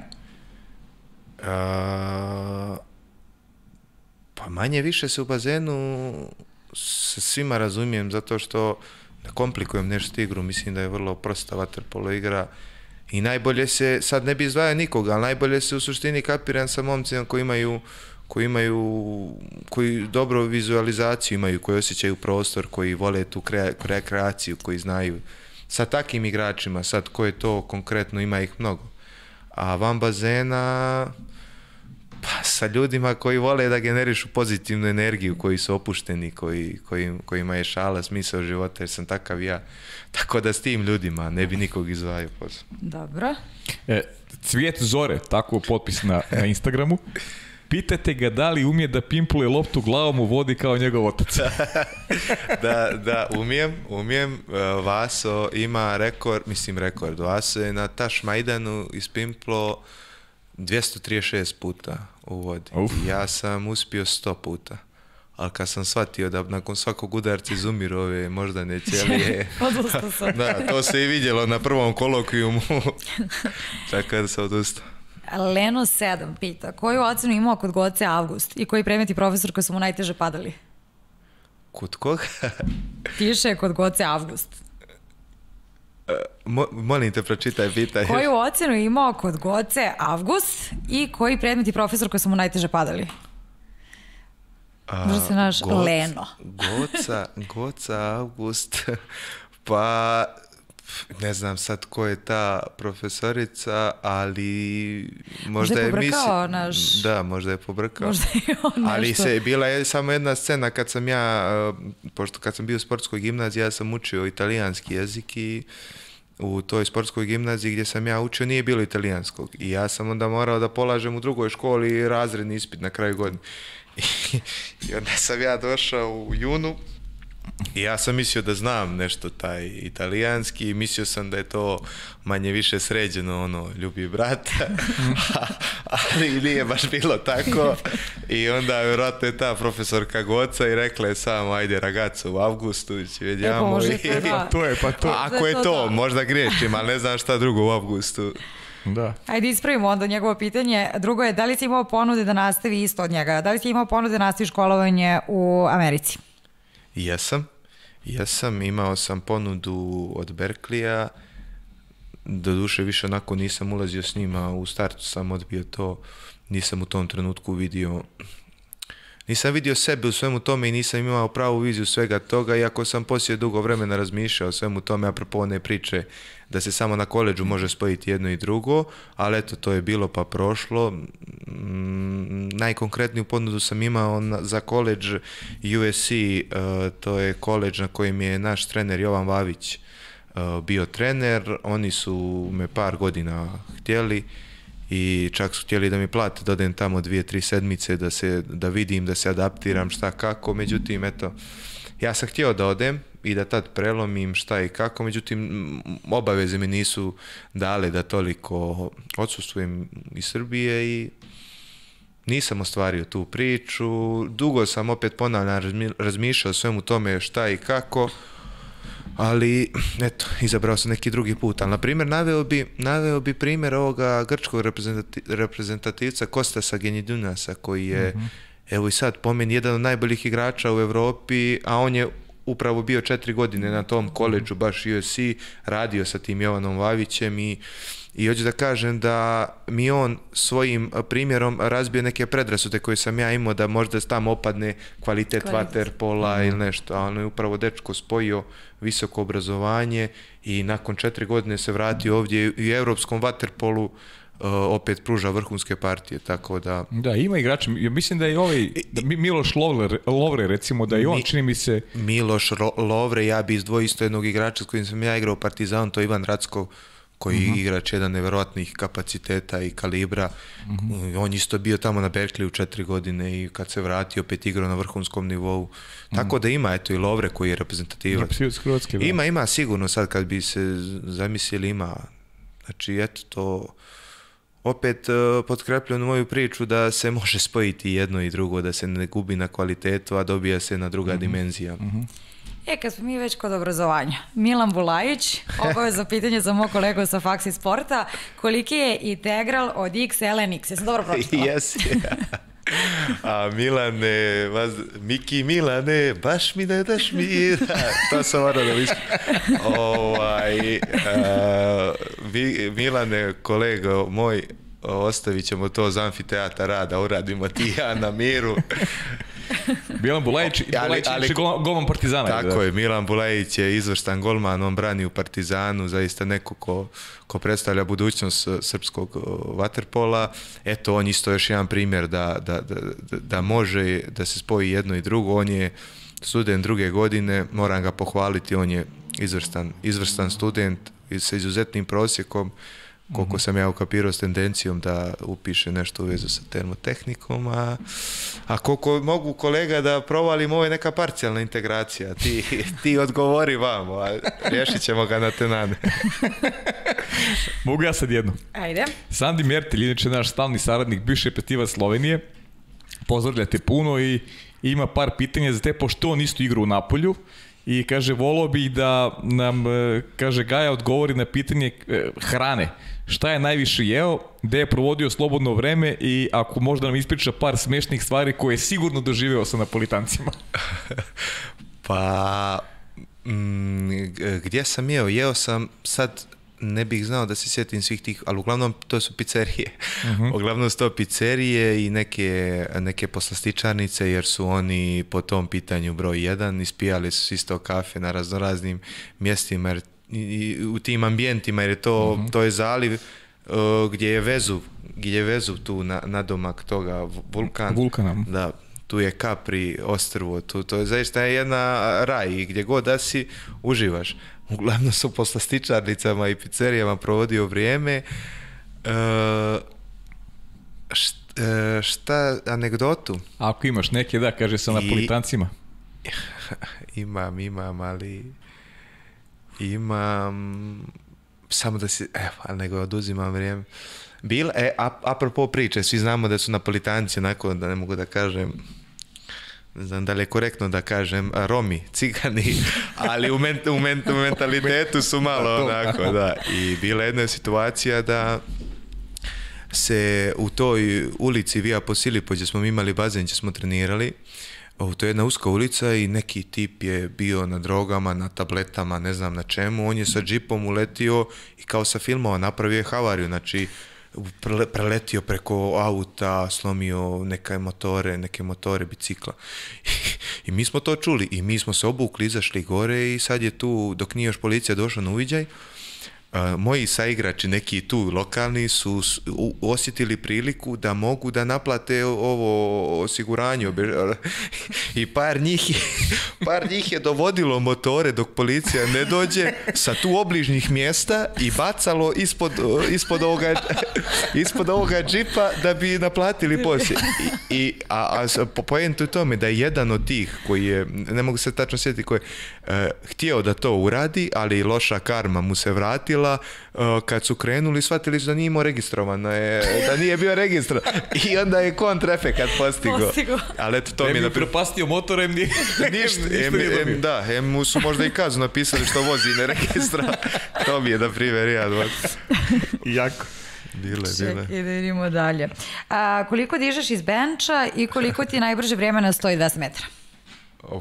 A, pa manje više se u bazenu sa svima razumijem, zato što ne komplikujem nešto igru, mislim da je vrlo prosta vaterpolo igra i najbolje se, sad ne bi izdvajao nikoga, ali najbolje se u suštini kapiram sa momcima koji imaju koji imaju, koji dobro vizualizaciju imaju, koji osjećaju prostor, koji vole tu kre, rekreaciju, koji znaju. Sa takim igračima, sad ko je to konkretno, ima ih mnogo. A van bazena, pa sa ljudima koji vole da generišu pozitivnu energiju, koji su opušteni, koji, koji, kojima je šala smisao života, jer sam takav ja. Tako da s tim ljudima ne bi nikog izdvajao posebno. Dobro. E, Cvijet Zore, tako potpis na, na Instagramu. Pitate ga da li umije da pimpluje loptu glavom u vodi kao njegov otac. Da, da, umijem, umijem. Uh, Vaso ima rekord, mislim rekord, Vaso je na Taš Majdanu ispimplo dvjesto trideset šest puta u vodi. Uf. Ja sam uspio sto puta. Ali kad sam shvatio da nakon svakog udarca izumiru ove moždane ćelije... Odustao sam. Da, to se i vidjelo na prvom kolokvijumu. Tako da sam odustao. Leno sedam pita, koju ocenu imao kod Goce Avgust i koji predmeti profesor koji su mu najteže padali? Kod koga? Piše kod Goce Avgust. Mo, molim te, pročitaj pitanje. Koju ocenu imao kod Goce Avgust i koji predmeti profesor koji su mu najteže padali? Možda se naš Goc- Leno. Goca, Goca Avgust, pa ne znam sad ko je ta profesorica, ali možda, Možda je je pobrkao misli... naš- Da, možda je pobrkao. Možda je on nešto... Ali se, bila je samo jedna scena kad sam ja, uh, pošto kad sam bio u sportskoj gimnaziji, ja sam učio italijanski jezik i u toj sportskoj gimnaziji gdje sam ja učio nije bilo italijanskog. I ja sam onda morao da polažem u drugoj školi razredni ispit na kraju godine. I, i onda sam ja došao u junu i ja sam mislio da znam nešto taj italijanski i mislio sam da je to manje više sređeno, ono, ljubi brata, ali nije baš bilo tako. I onda vjerojatno je ta profesorka Goca i rekla je samo, ajde ragazzo, u avgustu ci vediamo. može I- to je da. To je, pa to. Ako je To je to, to, da. možda griješim, ali ne znam šta drugo u avgustu. Da. Ajde ispravimo onda njegovo pitanje. Drugo je, da li si imao ponude da nastavi isto od njega? Da li si imao ponude da nastavi školovanje u Americi? Jesam. Jesam, imao sam ponudu od Berkleya, doduše više onako nisam ulazio s njima, u startu sam odbio to, nisam u tom trenutku vidio, nisam vidio sebe u svemu tome i nisam imao pravu viziju svega toga, iako sam poslije dugo vremena razmišljao o svemu tome, apropo one priče da se samo na koledžu može spojiti jedno i drugo, ali eto, to je bilo pa prošlo. Mm, najkonkretniju ponudu sam imao na, za koledž U S C, uh, to je koledž na kojem je naš trener Jovan Vavić uh, bio trener, oni su me par godina htjeli i čak su htjeli da mi plate da odem tamo dvije, tri sedmice, da, se, da vidim, da se adaptiram šta kako, međutim, eto, ja sam htio da odem i da tad prelomim šta i kako, međutim, obaveze mi nisu dale da toliko odsustvujem iz Srbije i nisam ostvario tu priču. Dugo sam, opet ponavljam, razmi- razmišljao o svemu tome šta i kako, ali, eto, izabrao sam neki drugi put. Ali, na primjer, naveo bi, naveo bi primjer ovoga grčkog reprezentati, reprezentativca Kostasa Genidunasa, koji je, mm-hmm. evo i sad, po meni, jedan od najboljih igrača u Evropi, a on je upravo bio četiri godine na tom koledžu, baš U S C, radio sa tim Jovanom Vavićem i I hoću da kažem da mi on svojim primjerom razbio neke predrasude koje sam ja imao da možda tamo opadne kvalitet, kvalitet. vaterpola mm. ili nešto, a on je upravo dečko spojio visoko obrazovanje i nakon četiri godine se vratio ovdje i u evropskom vaterpolu opet pruža vrhunske partije, tako da... Da, ima igrača, ja mislim da je ovaj, da Miloš Lovre, Lovre recimo, da i on, Mi, čini mi se... Miloš Lovre, ja bi izdvojio isto jednog igrača s kojim sam ja igrao u Partizanu, to je Ivan Rackov, koji je uh-huh. igrač jedan neverovatnih kapaciteta i kalibra. Uh-huh. On isto bio tamo na Berkeley u četiri godine i kad se vratio, opet igrao na vrhunskom nivou. Tako uh-huh. da ima, eto, i Lovre koji je reprezentativac. Hrvatske, ima, ima sigurno sad kad bi se zamislili, ima. Znači, eto, to opet uh, potkrepljeno moju priču da se može spojiti jedno i drugo, da se ne gubi na kvalitetu, a dobija se na druga uh-huh. dimenzija. Uh-huh. E, kad smo mi već kod obrazovanja, Milan Bulajić, obavezno pitanje za moj kolegu sa Faksi Sporta, koliki je integral od x ln x? Jesam dobro pročitala? Jesi. A Milane, vas, Miki Milane, baš mi ne daš mi, da, to sam morao da mislim. Ovaj, a, vi, Milane, kolega moj, ostavit ćemo to za amfiteatra da uradimo ti ja na miru. Milan Bulajić, Bulajić ali, ali, gol, golman Partizana. Tako da. je, Milan Bulajić je izvrstan golman, on brani u Partizanu, zaista neko ko, ko predstavlja budućnost srpskog vaterpola. Eto, on isto još jedan primjer da, da, da, da može da se spoji jedno i drugo. On je student druge godine, moram ga pohvaliti, on je izvrstan, izvrstan student sa izuzetnim prosjekom. Koliko sam ja ukapirao s tendencijom da upiše nešto u vezu sa termotehnikom, a, a koliko mogu kolega da provalim, ovo je neka parcijalna integracija, ti, ti odgovori vamo, a rješit ćemo ga na tenane. Mogu ja sad jedno? Ajde. Sandi Mertelj, inače naš stalni saradnik, bivši repetivac Slovenije, pozdravlja te puno i ima par pitanja za te, pošto on isto igra u Napolju. I kaže, volao bih da nam, kaže, Gaja odgovori na pitanje hrane. Šta je najviše jeo, gde je provodio slobodno vreme i ako možda nam ispriča par smešnih stvari koje je sigurno doživeo sa Napolitancima. Pa, m, gdje sam jeo? Jeo sam sad... ne bih znao da se sjetim svih tih, ali uglavnom to su pizzerije. Uh-huh. Uglavnom su to pizzerije i neke, neke poslastičarnice, jer su oni po tom pitanju broj jedan, ispijali su isto kafe na raznoraznim mjestima, jer, i, i, u tim ambijentima, jer je to, uh-huh. to je zaliv uh, gdje je Vezuv, gdje je Vezuv tu na, nadomak toga, vulkan. Vulkanom. Da. Tu je Capri ostrvo, tu, to je zaista jedna raj i gdje god da si, uživaš. Uglavnom su po slastičarnicama i pizzerijama provodio vrijeme. E, šta, šta, anegdotu? Ako imaš neke, da, kaže sa Napolitancima. I, imam, imam, ali imam, samo da si, evo, ali nego oduzimam vrijeme. Bila, e, apropo priče, svi znamo da su Napolitanci, onako da ne mogu da kažem, ne znam da li je korektno da kažem, Romi, Cigani, ali u, ment, u, ment, u mentalitetu su malo onako, da. I bila jedna situacija da se u toj ulici Via Posilipo, gdje smo imali bazen, gdje smo trenirali, to je jedna uska ulica i neki tip je bio na drogama, na tabletama, ne znam na čemu, on je sa džipom uletio i kao sa filmova napravio je havariju, znači preletio preko auta, slomio neke motore, neke motore bicikla. I mi smo to čuli i mi smo se obukli, izašli gore i sad je tu, dok nije još policija došla na uviđaj, Uh, moji saigrači, neki tu lokalni, su osjetili priliku da mogu da naplate ovo osiguranje i par njih je, par njih je dovodilo motore dok policija ne dođe sa tu obližnjih mjesta i bacalo ispod, ispod, ovoga, ispod ovoga džipa da bi naplatili poslije. I, i, a, a po pojentu je tome da je jedan od tih koji je, ne mogu se tačno sjetiti, koji je uh, htio da to uradi, ali loša karma mu se vratila. Kad su krenuli, shvatili su da nije imao registrovano, da nije bio registrovan i onda je kontraefekat postigo. postigo. Ali eto, to mi je... Em propastio motor, em nije... Ništa, em, em, da, em mu su možda i kaznu napisali što vozi ne registra. To mi je, da primjer, ja dva. Jako. Bile, bile. Čekaj, da idemo dalje. A, koliko dižeš iz benča i koliko ti je najbrže vrijeme na sto dvadeset metara? Uf.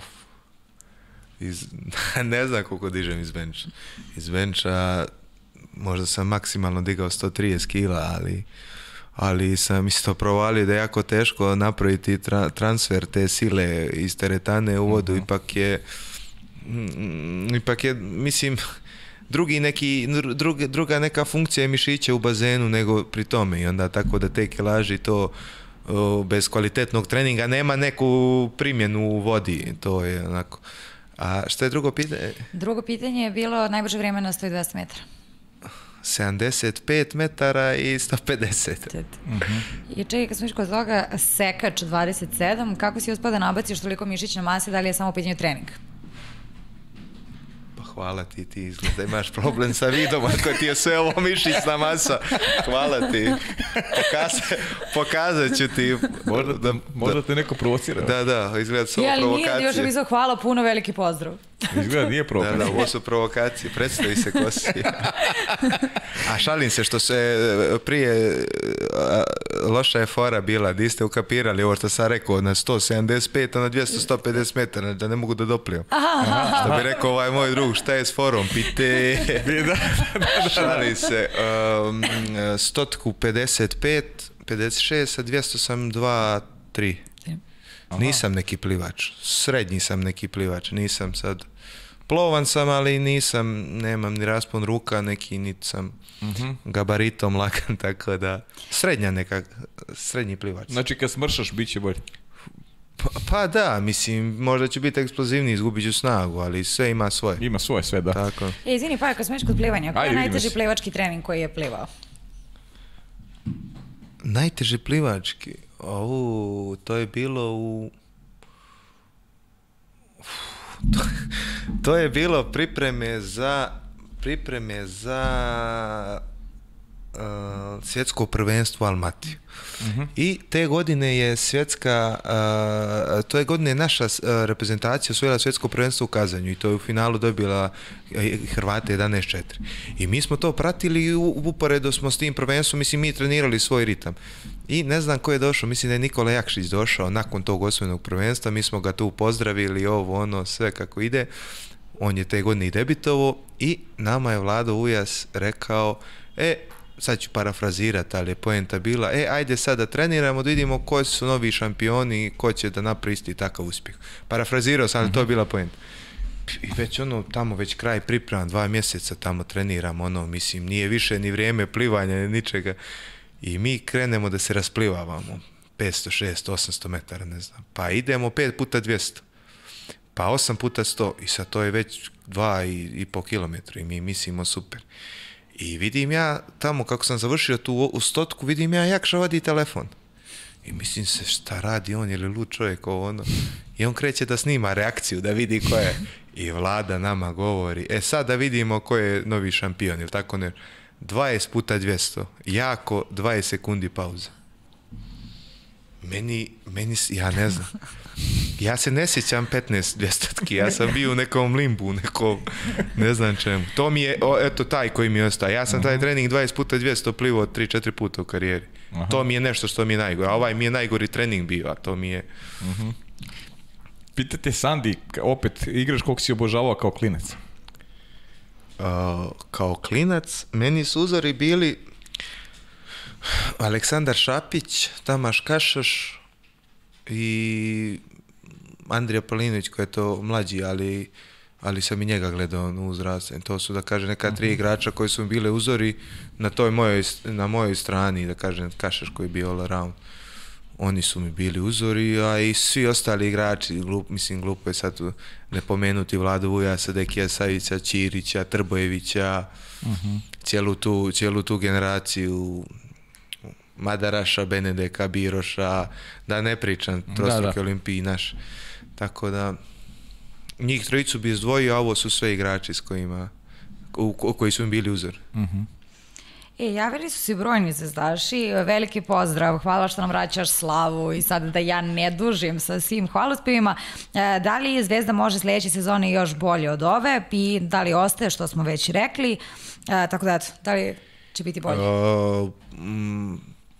Iz, ne znam koliko dižem iz benča. Iz benča možda sam maksimalno digao sto trideset kila, ali, ali sam isto provalio da je jako teško napraviti tra, transfer te sile iz teretane u vodu. Uh-huh. Ipak je, m, ipak je, mislim, drugi neki, druga, druga neka funkcija mišića u bazenu nego pri tome i onda tako da te kilaži to o, bez kvalitetnog treninga nema neku primjenu u vodi, to je onako. A šta je drugo pitanje? Drugo pitanje je bilo najbrže vrijeme na sto i dvesta metara. sedamdeset pet metara i sto pedeset. Uh-huh. I čekaj, kad smo išli kod toga, sekač dvadeset sedam, kako si uspio da nabaciš toliko mišićne mase, da li je samo u pitanju trening? Pa hvala ti, ti izgleda imaš problem sa vidom, ako ti je sve ovo mišićna masa. Hvala ti. Pokaza, pokazat ću ti. Možda, da, možda te neko provocira. Da, da, izgleda su ovo ja, provokacije. Nije, još bi hvala, puno, veliki pozdrav. Izgleda nije provokacija. Da, da, ovo su provokacije, predstavi se ko si. A šalim se što se prije a, loša je fora bila, di ste ukapirali ovo što sam rekao na sto sedamdeset pet, a na dvjesto sto pedeset metara, da ne mogu da doplijem. Što bi rekao ovaj moj drug, šta je s forom, pite. Šalim se, um, stotku pedeset pet, pedeset šest, a dvjesto sam dva tri. Nisam neki plivač, srednji sam neki plivač, nisam sad, plovan sam, ali nisam, nemam ni raspon ruka neki, niti sam uh-huh. gabaritom lakan, tako da, srednja neka, srednji plivač. Znači kad smršaš, bit će bolje. Pa, pa da, mislim, možda ću biti eksplozivniji, izgubit ću snagu, ali sve ima svoje. Ima svoje, sve, da. Tako. E, izvini, pa kad smo išli kod plivanja, koji je najteži plivački trening koji je plivao? Najteži plivački? O, to je bilo u... To, to je bilo pripreme za pripreme za uh, svjetsko prvenstvo u Almatiju. Uh-huh. I te godine je svjetska, uh, to je godine naša uh, reprezentacija osvojila svjetsko prvenstvo u Kazanju i to je u finalu dobila Hrvate jedanaest četiri. I mi smo to pratili i uporedo smo s tim prvenstvom, mislim, mi trenirali svoj ritam. I ne znam ko je došao, mislim da je Nikola Jakšić došao nakon tog osvojenog prvenstva, mi smo ga tu pozdravili, ovo, ono, sve kako ide. On je te godine i debitovao i nama je Vlado Ujas rekao, e, sad ću parafrazirati, ali je poenta bila, e, ajde sad da treniramo, da vidimo koji su novi šampioni, ko će da napravi isti takav uspjeh. Parafrazirao sam, ali to je bila poenta. I već ono, tamo već kraj priprema, dva mjeseca tamo treniramo, ono, mislim, nije više ni vrijeme plivanja, ni ničega. I mi krenemo da se rasplivavamo, petsto, šesto, osamsto metara, ne znam. Pa idemo pet puta dvjesto, pa osam puta sto i sad to je već dva i, i po kilometra i mi mislimo super. I vidim ja tamo kako sam završio tu u stotku, vidim ja Jakša vadi telefon. I mislim se šta radi on, je li lud čovjek ovo ono. I on kreće da snima reakciju, da vidi ko je. I Vlada nama govori, e sad da vidimo ko je novi šampion, ili tako ne. dvadeset puta dvjesto, jako dvadeset sekundi pauza. Meni, meni, ja ne znam. Ja se ne sjećam petnaest dvjestatki, ja sam bio u nekom limbu, nekom, ne znam čemu. To mi je, o, eto taj koji mi je ostao. Ja sam taj trening dvadeset puta dvjesto plivao tri četiri puta u karijeri. Aha. To mi je nešto što mi je najgore. A ovaj mi je najgori trening bio, a to mi je... Uh-huh. Pitate Sandi, opet, igraš koliko si obožavao kao klinac? Uh, kao klinac, meni su uzori bili Aleksandar Šapić, Tamaš Kašaš i Andrija Palinović koji je to mlađi, ali, ali sam i njega gledao u uzrastu. To su, da kažem, neka tri igrača koji su mi bile uzori na toj mojoj, na mojoj strani, da kažem, Kašaš koji je bio all around. Oni su mi bili uzori, a i svi ostali igrači, glup, mislim, glupo je sad ne pomenuti Vladu Vujasa, Dekija Savića, Ćirića, Trbojevića, uh-huh. cijelu, tu, cijelu tu generaciju, Madaraša, Benedeka, Biroša, da ne pričam, trostruki olimpiji naš. Tako da, njih trojicu bi izdvojio, a ovo su sve igrači s kojima, u, u, koji su mi bili uzor. Uh-huh. E, javili su se brojni zvezdaši, veliki pozdrav, hvala što nam vraćaš slavu i sad da ja ne dužim sa svim hvalospevima. E, da li Zvezda može sljedeće sezone još bolje od ove i da li ostaje što smo već rekli, e, tako da, da li će biti bolje? Uh, mm,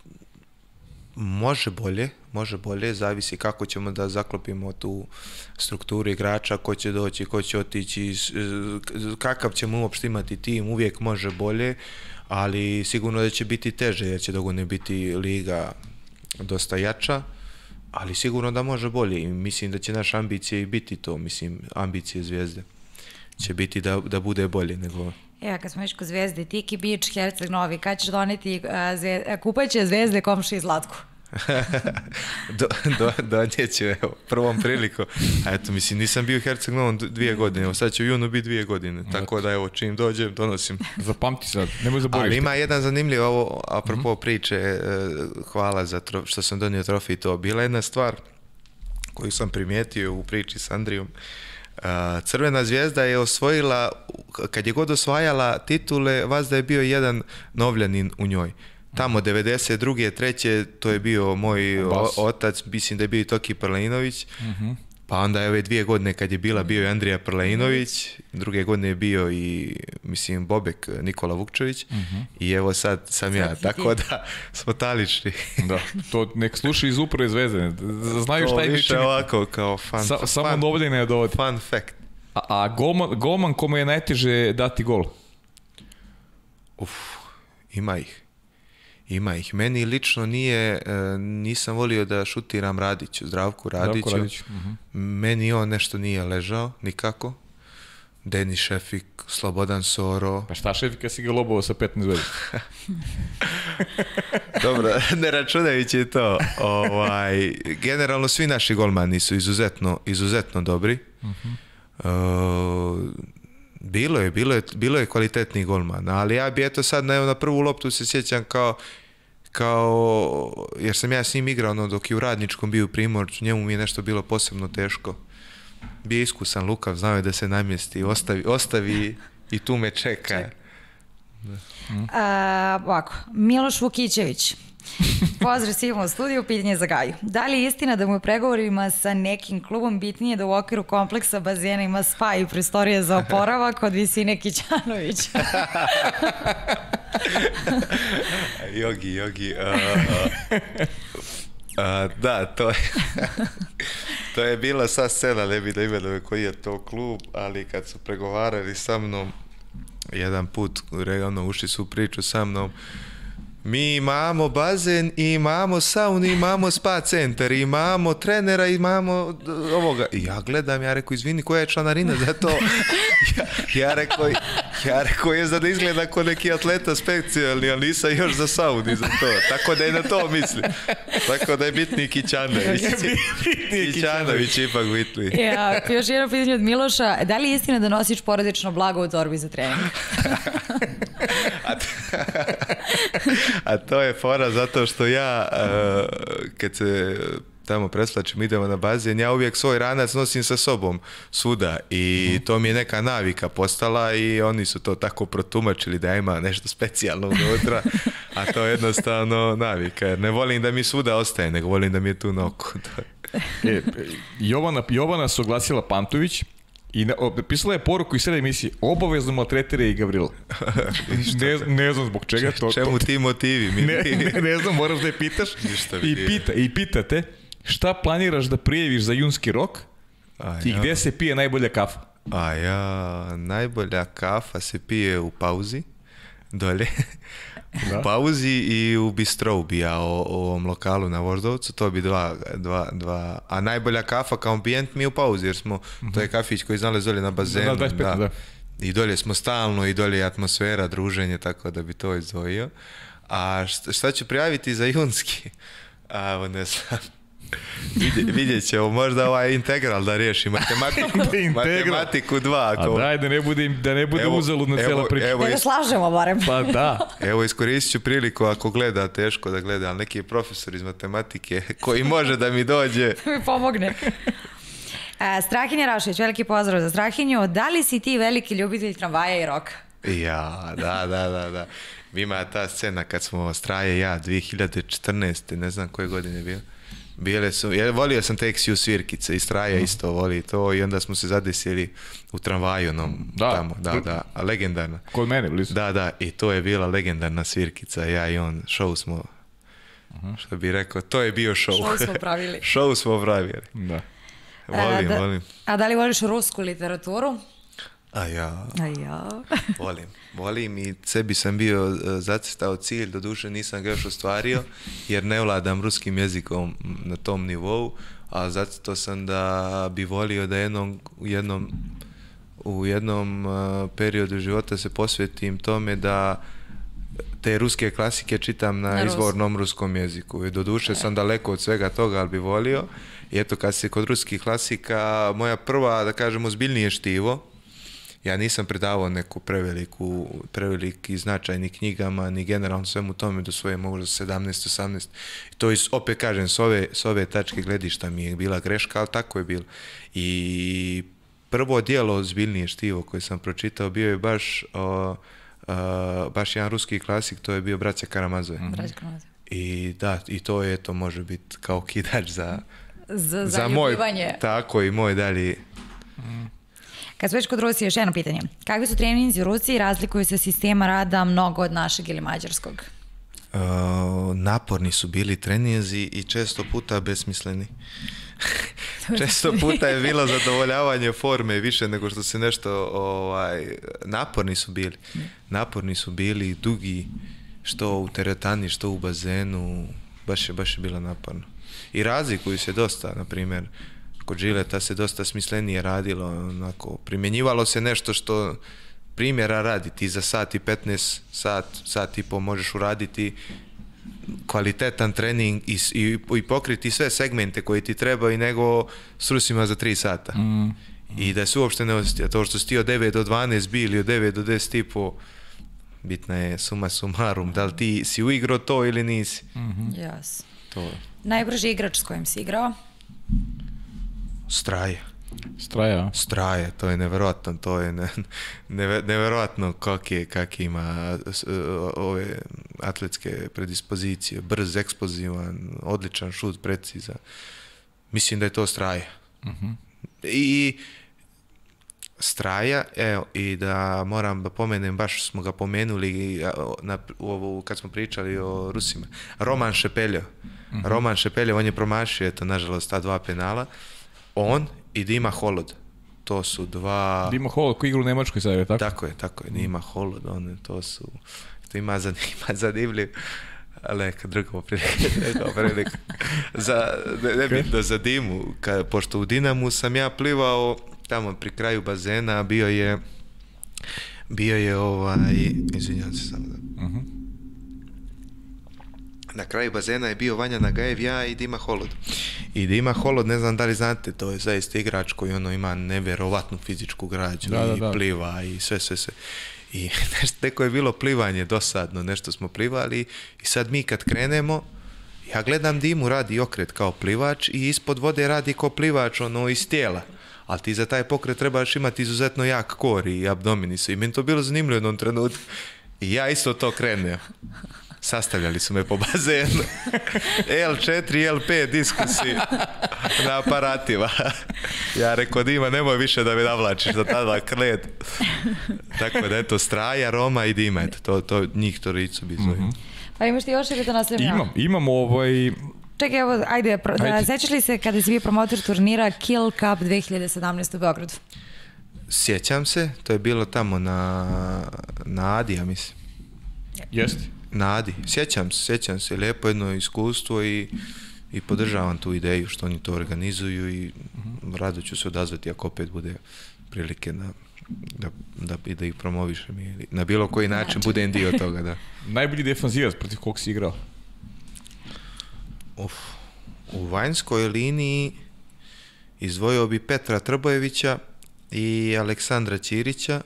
može bolje, može bolje, zavisi kako ćemo da zaklopimo tu strukturu igrača, ko će doći, ko će otići, kakav ćemo uopšte imati tim, uvijek može bolje, ali sigurno da će biti teže jer će dogodine biti liga dosta jača, ali sigurno da može bolje i mislim da će naša ambicija i biti to, mislim, ambicije Zvijezde će biti da, da bude bolje nego... Evo, kad smo već kod Zvezde, Tiki Beach, Herceg Novi, kad ćeš doneti a, zve, a, kupaće Zvezde, komši i Zlatku? do, do, Donijeću, evo, prvom priliku. A eto, mislim, nisam bio u Herceg Novom dvije godine, evo sad će u junu biti dvije godine, tako da evo, čim dođem, donosim. Zapamti sad, nemoj zaboraviti. Ali ima jedan zanimljiv, ovo, apropo mm-hmm. priče, hvala za tro, što sam donio trofej, to bila jedna stvar koju sam primijetio u priči s Andrijom. Crvena Zvijezda je osvojila, kad je god osvajala titule, vas da je bio jedan Novljanin u njoj. Tamo devedeset druge treće to je bio moj o, otac, mislim da je bio i Toki Prleinović, uh-huh. pa onda je ove dvije godine kad je bila bio i Andrija Prleinović, druge godine je bio i mislim Bobek Nikola Vukčević uh-huh. i evo sad sam ja, tako da smo talični. Da, to nek sluša iz uprave Zvezde, znaju šta je više čini. Ovako kao fun, Sa, fun, samo Novljane je dovodi. Fun fact. A, a golman, golman kome je najteže dati gol? Uf, ima ih. Ima ih. Meni lično nije, nisam volio da šutiram Radiću, Zdravku Radiću. Zdravko Radić. Uh-huh. Meni on nešto nije ležao, nikako. Denis Šefik, Slobodan Soro. Pa šta Šefik, kad si ga lobovao sa petnaest godina? Dobro, ne računajući to. Ovaj, generalno svi naši golmani su izuzetno, izuzetno dobri. Uh-huh. Uh, Bilo je, bilo je, bilo je kvalitetni golman, ali ja bi eto sad na, na prvu loptu se sjećam kao, kao, jer sam ja s njim igrao ono, dok je u Radničkom bio u Primorcu, njemu mi je nešto bilo posebno teško. Bio iskusan, lukav, znao je da se namjesti, ostavi, ostavi i tu me čeka. Ček. A, ovako, Miloš Vukićević. Pozdrav svima u studiju, pitanje za Gaju. Da li je istina da mu je pregovorima sa nekim klubom bitnije da u okviru kompleksa bazena ima spa i prostorije za oporavak od visine Kićanovića? Jogi, jogi. Uh, uh, uh, da, to je, to je bila sva scena, ne bi da imenuje koji je to klub, ali kad su pregovarali sa mnom, jedan put ono, ušli su u priču sa mnom, mi imamo bazen i imamo saunu, imamo spa centar, imamo trenera, imamo ovoga. I ja gledam, ja rekao, izvini, koja je članarina za to? Ja, ja rekao, ja rekao, je za da izgleda kao neki atleta specijalni, ali nisam još za sauni za to. Tako da je na to mislim. Tako da je bitni Kićanović. Kićanović ipak bitni. Ja, još jedno pitanje od Miloša. Da li je istina da nosiš porodično blago u torbi za trening? A, a to je fora zato što ja uh, kad se tamo preslačim, idemo na bazen, ja uvijek svoj ranac nosim sa sobom svuda i to mi je neka navika postala i oni su to tako protumačili da ima nešto specijalno unutra, a to je jednostavno navika, jer ne volim da mi svuda ostaje, nego volim da mi je tu na oko. e, Jovana, Jovana se oglasila Pantović i pisala je poruku iz sreda emisije, obavezno maltretire i Gavrila. ne, ne znam zbog čega to. Čemu ti motivi? Mi ne, ne, ne znam, moraš da je pitaš. I, pita, I pitate šta planiraš da prijeviš za junski rok a i ja. Gdje se pije najbolja kafa? A ja, najbolja kafa se pije u pauzi, dolje. Da. U pauzi i u Bistrovu bi ja o, o ovom lokalu na Voždovcu, to bi dva, dva, dva, a najbolja kafa kao ambijent mi je u pauzi, jer smo, mm-hmm. to je kafić koji znali dolje na bazenu, da, dvadeset pet, da. Da. I dolje smo stalno i dolje je atmosfera, druženje, tako da bi to izdvojio. A šta, šta ću prijaviti za junski? A, ne znam. Vidje, vidjet ćemo, možda ovaj integral da riješi matematiku, matematiku dva. Ako... A daj, da ne bude, da ne bude uzaludna cijela priča. Da ga slažemo barem. Pa da. Evo, iskoristit ću priliku ako gleda, teško da gleda, ali neki je profesor iz matematike koji može da mi dođe. Da mi pomogne. Strahinja Rašović, veliki pozdrav za Strahinju. Da li si ti veliki ljubitelj tramvaja i roka? Ja, da, da, da, da. Ima ta scena kad smo Straje ja, dvije hiljade četrnaeste. ne znam koje godine je bio. Bile su, ja volio sam Teksiju Svirkice i Straja isto voli to i onda smo se zadesili u tramvaju onom da. Tamo, da, da, a legendarna. Kod mene blizu. Da, da, i to je bila legendarna Svirkica, ja i on, show smo, uh-huh. što bi rekao, to je bio show. Show smo pravili. Show smo pravili. Da. Volim, a, da, volim. A da li voliš rusku literaturu? A ja, a ja. volim, volim i sebi sam bio uh, zacrtao cilj, doduše nisam ga još ostvario, jer ne vladam ruskim jezikom na tom nivou, a zacrtao sam da bi volio da jednom, jednom u jednom uh, periodu života se posvetim tome da te ruske klasike čitam na, na izvornom ruskom jeziku. I doduše e. sam daleko od svega toga, ali bi volio. I eto, kad se kod ruskih klasika, moja prva, da kažem, ozbiljnije štivo, ja nisam predavao neku preveliku, preveliki značajni knjigama, ni generalno svemu tome do svoje možda sedamnaest osamnaest. To is, opet kažem, s ove, s ove tačke gledišta mi je bila greška, ali tako je bilo. I prvo dijelo ozbiljnije štivo koje sam pročitao bio je baš, o, o, baš jedan ruski klasik, to je bio Braća Karamazove. Mm-hmm. Braća Karamazove. I da, i to je, to može biti kao kidač za, za, za, za moj, tako i moj dalje. Mm. Kad su već kod Rusije, još jedno pitanje. Kakvi su treninzi u Rusiji, razlikuju se sistema rada mnogo od našeg ili mađarskog? Uh, naporni su bili treninzi i često puta besmisleni. Često puta je bilo zadovoljavanje forme više nego što se nešto, ovaj, naporni su bili. Naporni su bili, dugi, što u teretani, što u bazenu, baš je, baš je bilo naporno. I razlikuju se dosta, na primjer, kod žileta se dosta smislenije radilo, onako, primjenjivalo se nešto što primjera radi, ti za sat i petnaest, sat, sat i po možeš uraditi kvalitetan trening i, i, i pokriti sve segmente koje ti trebaju nego s Rusima za tri sata. Mm. I da se uopšte ne osjeti, to što si ti od devet do dvanaest bili, od devet do deset i po, bitna je suma sumarum, da li ti si uigrao to ili nisi. Mm-hmm. Yes. To. Najbrži igrač s kojim si igrao? Straje. Straja? Straje, to je neverovatno, to je ne, neve, neverovatno kak je, kak ima ove atletske predispozicije, brz, eksplozivan, odličan šut, precizan. Mislim da je to Straja. Uh-huh. I Straja, evo, i da moram da pomenem, baš smo ga pomenuli na, u, kad smo pričali o Rusima, Roman Šepeljo. Uh-huh. Roman Šepeljo, on je promašio, eto, nažalost, ta dva penala. On i Dima Holod, to su dva... Dima Holod koji igra u Nemačkoj sad, je tako? Tako je, tako je, Dima Holod, one, to su... To ima zanimljiv, ali neka druga prilika. Za, ne, ne bitno za Dimu, ka, pošto u Dinamu sam ja plivao tamo pri kraju bazena, bio je... Bio je ovaj... Izvinjam se samo da... Uh-huh. Na kraju bazena je bio Vanja Nagajev, ja i Dima Holod. I Dima Holod, ne znam da li znate, to je zaista igrač koji ono ima neverovatnu fizičku građu da, i da, da. pliva i sve, sve, sve. I nešto, neko je bilo plivanje dosadno, nešto smo plivali i sad mi kad krenemo, ja gledam Dimu, radi okret kao plivač i ispod vode radi kao plivač, ono, iz tijela. Ali ti za taj pokret trebaš imati izuzetno jak kor i abdomini su. I meni to bilo zanimljivo u jednom trenutku. I ja isto to krenuo. Sastavljali su me po bazenu. el četiri, el pet diskusi na aparatima. Ja rekao, Dima, nemoj više da me navlačiš za tada klet. Tako da, eto, Straja, Roma i Dima, eto, to, to njih toricu bi zovem. Mm-hmm. Pa imaš ti još ili da nastavim? Imam, imam ovaj... Čekaj, evo, ajde, pro, ajde. Da, sećaš li se kada si bio promotor turnira Kill Cup dve hiljade sedamnaeste u Beogradu? Sjećam se, to je bilo tamo na, na Adi, ja mislim. Jeste. Na Adi, sjećam se, sjećam se, lijepo jedno iskustvo i, i podržavam tu ideju što oni to organizuju i uh-huh. rado ću se odazvati ako opet bude prilike da, da, da, da ih promovišem ili na bilo koji način znači. Budem dio toga, da. Najbolji defanzivac protiv kog si igrao? Uf, u vanjskoj liniji izdvojio bi Petra Trbojevića i Aleksandra Ćirića.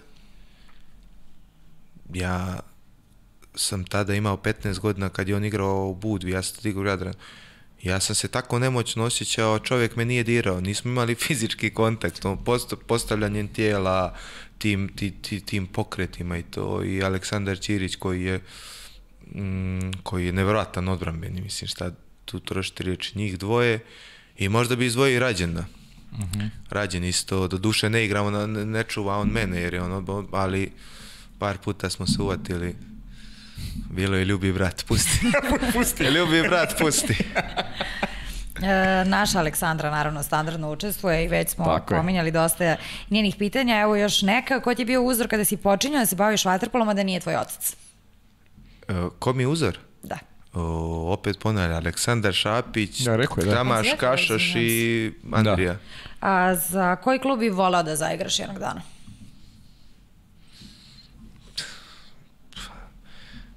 Ja sam tada imao petnaest godina kad je on igrao u Budvi, ja sam tada igrao u Jadranu. Ja sam se tako nemoćno osjećao, čovjek me nije dirao, nismo imali fizički kontakt, post, postavljanjem tijela, tim, tim, tim pokretima i to. I Aleksandar Ćirić koji je, mm, koji je nevjerojatan odbrambeni, mislim šta tu trošiti riječi, njih dvoje. I možda bi izdvojio i Rađena. Uh-huh. Rađen isto, do duše ne igramo, ne, ne čuva on mene, jer je on, ali par puta smo se uvatili. Bilo je ljubi brat, pusti. pusti. Ljubi brat, pusti. E, naša Aleksandra naravno standardno učestvuje i već smo Tako pominjali je. dosta njenih pitanja. Evo još neka, ko ti je bio uzor kada si počinjao da se baviš vaterpolom, a da nije tvoj otac? E, ko mi je uzor? Da. O, opet ponavljam, Aleksandar Šapić, ja, rekao je, da. Tamaš Kašaš i Andrija. A za koji klub bi volao da zaigraš jednog dana?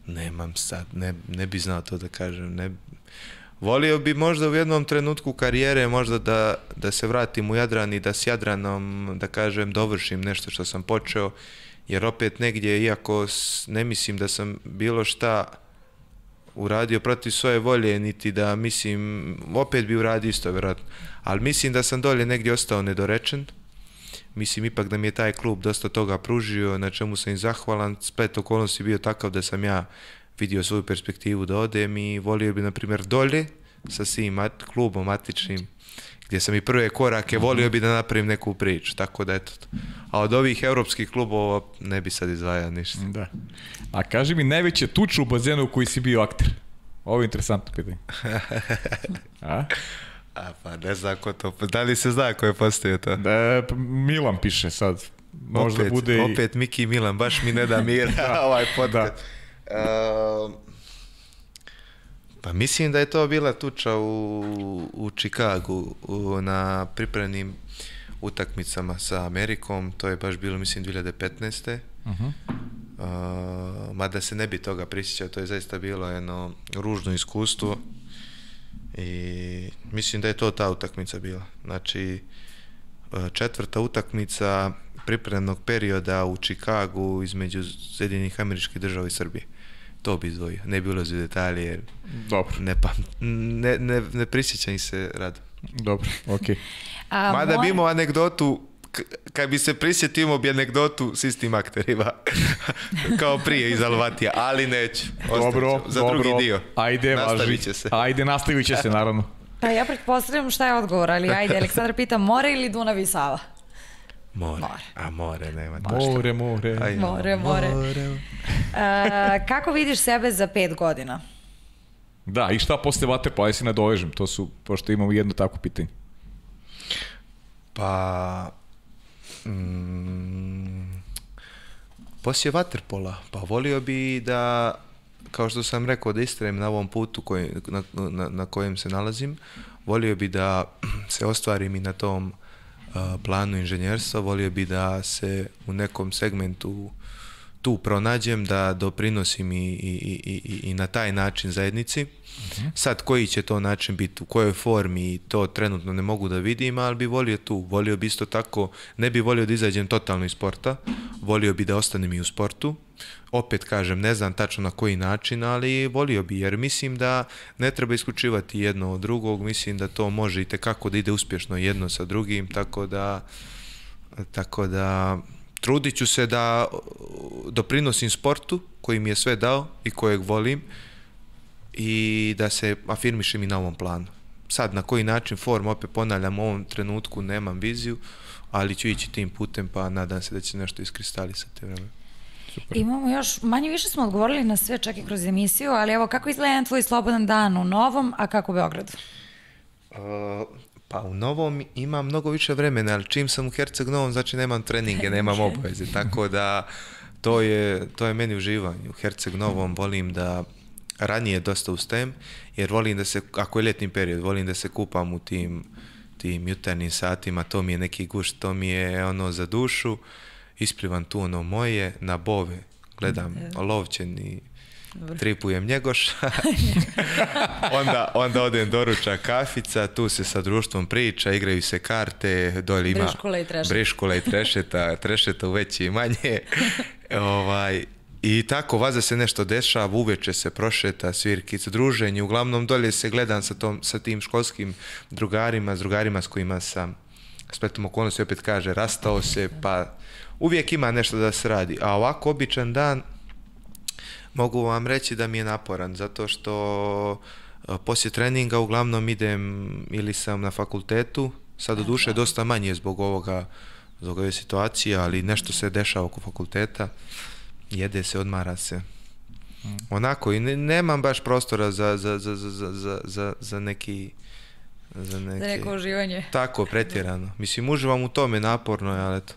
nemam sad, ne, ne bi znao to da kažem. Ne, volio bi možda u jednom trenutku karijere možda da, da se vratim u Jadran i da s Jadranom, da kažem, dovršim nešto što sam počeo, jer opet negdje, iako ne mislim da sam bilo šta uradio protiv svoje volje, niti da mislim, opet bi uradio isto vjerojatno, ali mislim da sam dolje negdje ostao nedorečen. Mislim ipak da mi je taj klub dosta toga pružio, na čemu sam im zahvalan. Splet okolnosti bio takav da sam ja vidio svoju perspektivu da odem i volio bi, na primjer, dolje sa svim mat, klubom matičnim, gdje sam i prve korake, volio bi da napravim neku priču, tako da eto. A od ovih europskih klubova ne bi sad izdvajao ništa. Da. A kaži mi, najveće tuče u bazenu u koji si bio akter? Ovo je interesantno pitanje. A? A pa ne znam ko to, da li se zna ko je postavio to? Da, Milan piše sad. Možda opet, bude i... opet Miki Milan, baš mi ne da mira ovaj podcast. Da. Uh, pa mislim da je to bila tuča u, u Chicagu u, na pripremnim utakmicama sa Amerikom, to je baš bilo mislim dvije hiljade petnaeste. Uh-huh. Uh, mada se ne bi toga prisjećao, to je zaista bilo jedno ružno iskustvo. I mislim da je to ta utakmica bila. Znači, četvrta utakmica pripremnog perioda u Chicagu između Sjedinjenih Američkih Država i Srbije. To bi izdvojio. Ne bi ulazio u detalje jer dobro. Ne, pa, ne, ne, ne prisjećam se rado. Dobro, okej. Okay. Mada moj... bi imao anegdotu, kad bi se prisjetio, imao bi anegdotu s istim akterima. Kao prije iz Alvatija, ali neću. Dobro, za dobro. drugi dio. Ajde, nastavit će se. Ajde, nastavit će se, naravno. Pa ja pretpostavljam šta je odgovor, ali ajde, Aleksandar pita, more ili Dunav i Sava? More. more. A more, nema. More, more. Aj, more, more. more. Uh, kako vidiš sebe za pet godina? Da, i šta posle vaterpola, ja se nadovežem, to su, pošto imamo jedno takvo pitanje. Pa... Mm, poslije vaterpola, pa volio bi da, kao što sam rekao, da istrajem na ovom putu koji, na, na, na kojem se nalazim. Volio bi da se ostvarim i na tom uh, planu inženjerstva, volio bi da se u nekom segmentu tu pronađem, da doprinosim i, i, i, i, i na taj način zajednici. Uh-huh. Sad, koji će to način biti, u kojoj formi, to trenutno ne mogu da vidim, ali bi volio tu. Volio bi isto tako, ne bi volio da izađem totalno iz sporta, volio bi da ostanem i u sportu. Opet kažem, ne znam tačno na koji način, ali volio bi, jer mislim da ne treba isključivati jedno od drugog, mislim da to može i tekako da ide uspješno jedno sa drugim, tako da, tako da trudit ću se da doprinosim sportu koji mi je sve dao i kojeg volim i da se afirmišem i na ovom planu. Sad, na koji način, form, opet ponavljam, u ovom trenutku nemam viziju, ali ću ići tim putem, pa nadam se da će nešto iskristalisati vreme. Super. Imamo još, manje više smo odgovorili na sve čak i kroz emisiju, ali evo, kako izgleda jedan tvoj slobodan dan u Novom, a kako u Beogradu? Uh, pa u Novom imam mnogo više vremena, ali čim sam u Herceg Novom, znači nemam treninge, nemam obaveze, tako da to je, to je meni uživanje. U Herceg Novom volim da ranije dosta ustajem, jer volim da se, ako je ljetni period, volim da se kupam u tim, tim jutarnjim satima, to mi je neki gušt, to mi je ono za dušu, isplivam tu ono moje, na bove, gledam Lovćen i tripujem Njegoša, onda, onda odem doručak kafica, tu se sa društvom priča, igraju se karte, dolje ima Briškula i trešeta, Briškula i trešeta, trešeta u veće i manje, ovaj, i tako, vaza se nešto dešava, uveče se prošeta, svirkica, druženje, uglavnom dolje se gledam sa, tom, sa tim školskim drugarima, s drugarima s kojima sam spletom okolnosti, opet kaže, rastao se, pa uvijek ima nešto da se radi, a ovako običan dan mogu vam reći da mi je naporan, zato što poslije treninga uglavnom idem ili sam na fakultetu, sad do duše dosta manje zbog ovoga, zbog ove situacije, ali nešto se dešava oko fakulteta, jede se, odmara se. Onako, i ne, nemam baš prostora za, za, za, za, za, za, za neki... Za, neke, za neko uživanje. Tako, pretjerano. Mislim, uživam u tome, naporno je, ali eto.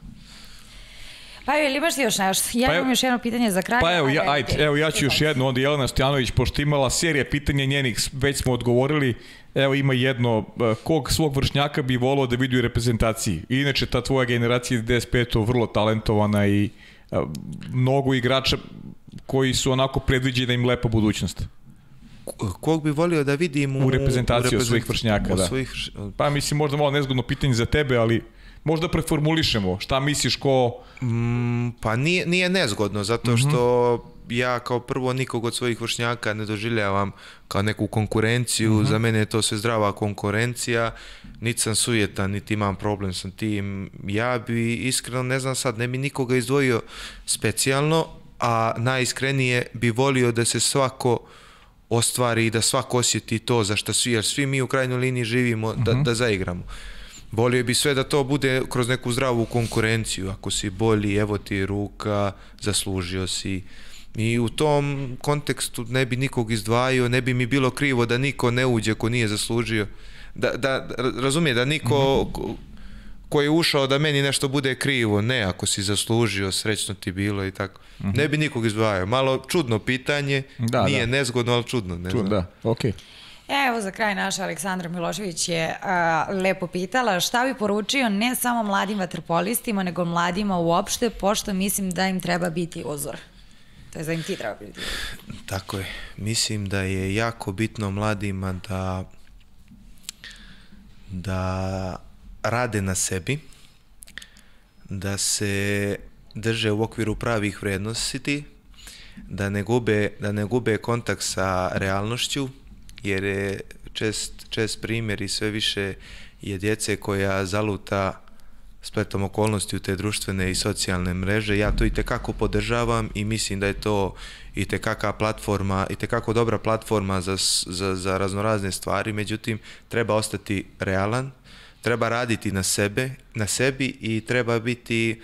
Pa ili imaš ti još nešto? Ja pa imam još jedno pitanje za kraj. Pa evo, ja, ajde, evo ja ću još jedno, onda Jelena Stojanović, pošto imala serija pitanja njenih, već smo odgovorili, evo ima jedno, kog svog vršnjaka bi volao da vidi u reprezentaciji? Inače, ta tvoja generacija devedeset pete vrlo talentovana i a, mnogo igrača koji su onako predviđeni da im lepa budućnost? Kog bi volio da vidim u, u reprezentaciji od svojih vršnjaka, da. Svojih... Pa mislim, možda malo nezgodno pitanje za tebe, ali možda preformulišemo. Šta misliš ko... Mm, pa nije, nije nezgodno, zato što mm-hmm. ja kao prvo nikog od svojih vršnjaka ne doživljavam kao neku konkurenciju. Mm-hmm. Za mene je to sve zdrava konkurencija. Niti sam sujetan, niti imam problem sa tim. Ja bi iskreno, ne znam sad, ne bi nikoga izdvojio specijalno, a najiskrenije bi volio da se svako ostvari i da svako osjeti to za što svi, jer svi mi u krajnjoj liniji živimo da, uh-huh. da zaigramo. Volio bi sve da to bude kroz neku zdravu konkurenciju. Ako si bolji, evo ti ruka, zaslužio si. I u tom kontekstu ne bi nikog izdvajao, ne bi mi bilo krivo da niko ne uđe ko nije zaslužio. Da, da, razumije, da niko uh-huh. ko je ušao da meni nešto bude krivo. Ne, ako si zaslužio, srećno ti bilo i tako. Uh-huh. Ne bi nikog izdvajao. Malo čudno pitanje, da, nije da. nezgodno, ali čudno. Ne Čud, da, okej. Okay. Evo za kraj naša Aleksandra Milošević je a, lepo pitala šta bi poručio ne samo mladim vaterpolistima, nego mladima uopšte, pošto mislim da im treba biti uzor. To je da im ti treba biti uzor. Tako je. Mislim da je jako bitno mladima da da rade na sebi, da se drže u okviru pravih vrednosti, da ne gube, da ne gube kontakt sa realnošću, jer je čest, čest primjer i sve više je djece koja zaluta spletom okolnosti u te društvene i socijalne mreže. Ja to itekako podržavam i mislim da je to itekaka platforma, itekako dobra platforma za, za, za raznorazne stvari, međutim treba ostati realan, treba raditi na sebe, na sebi i treba biti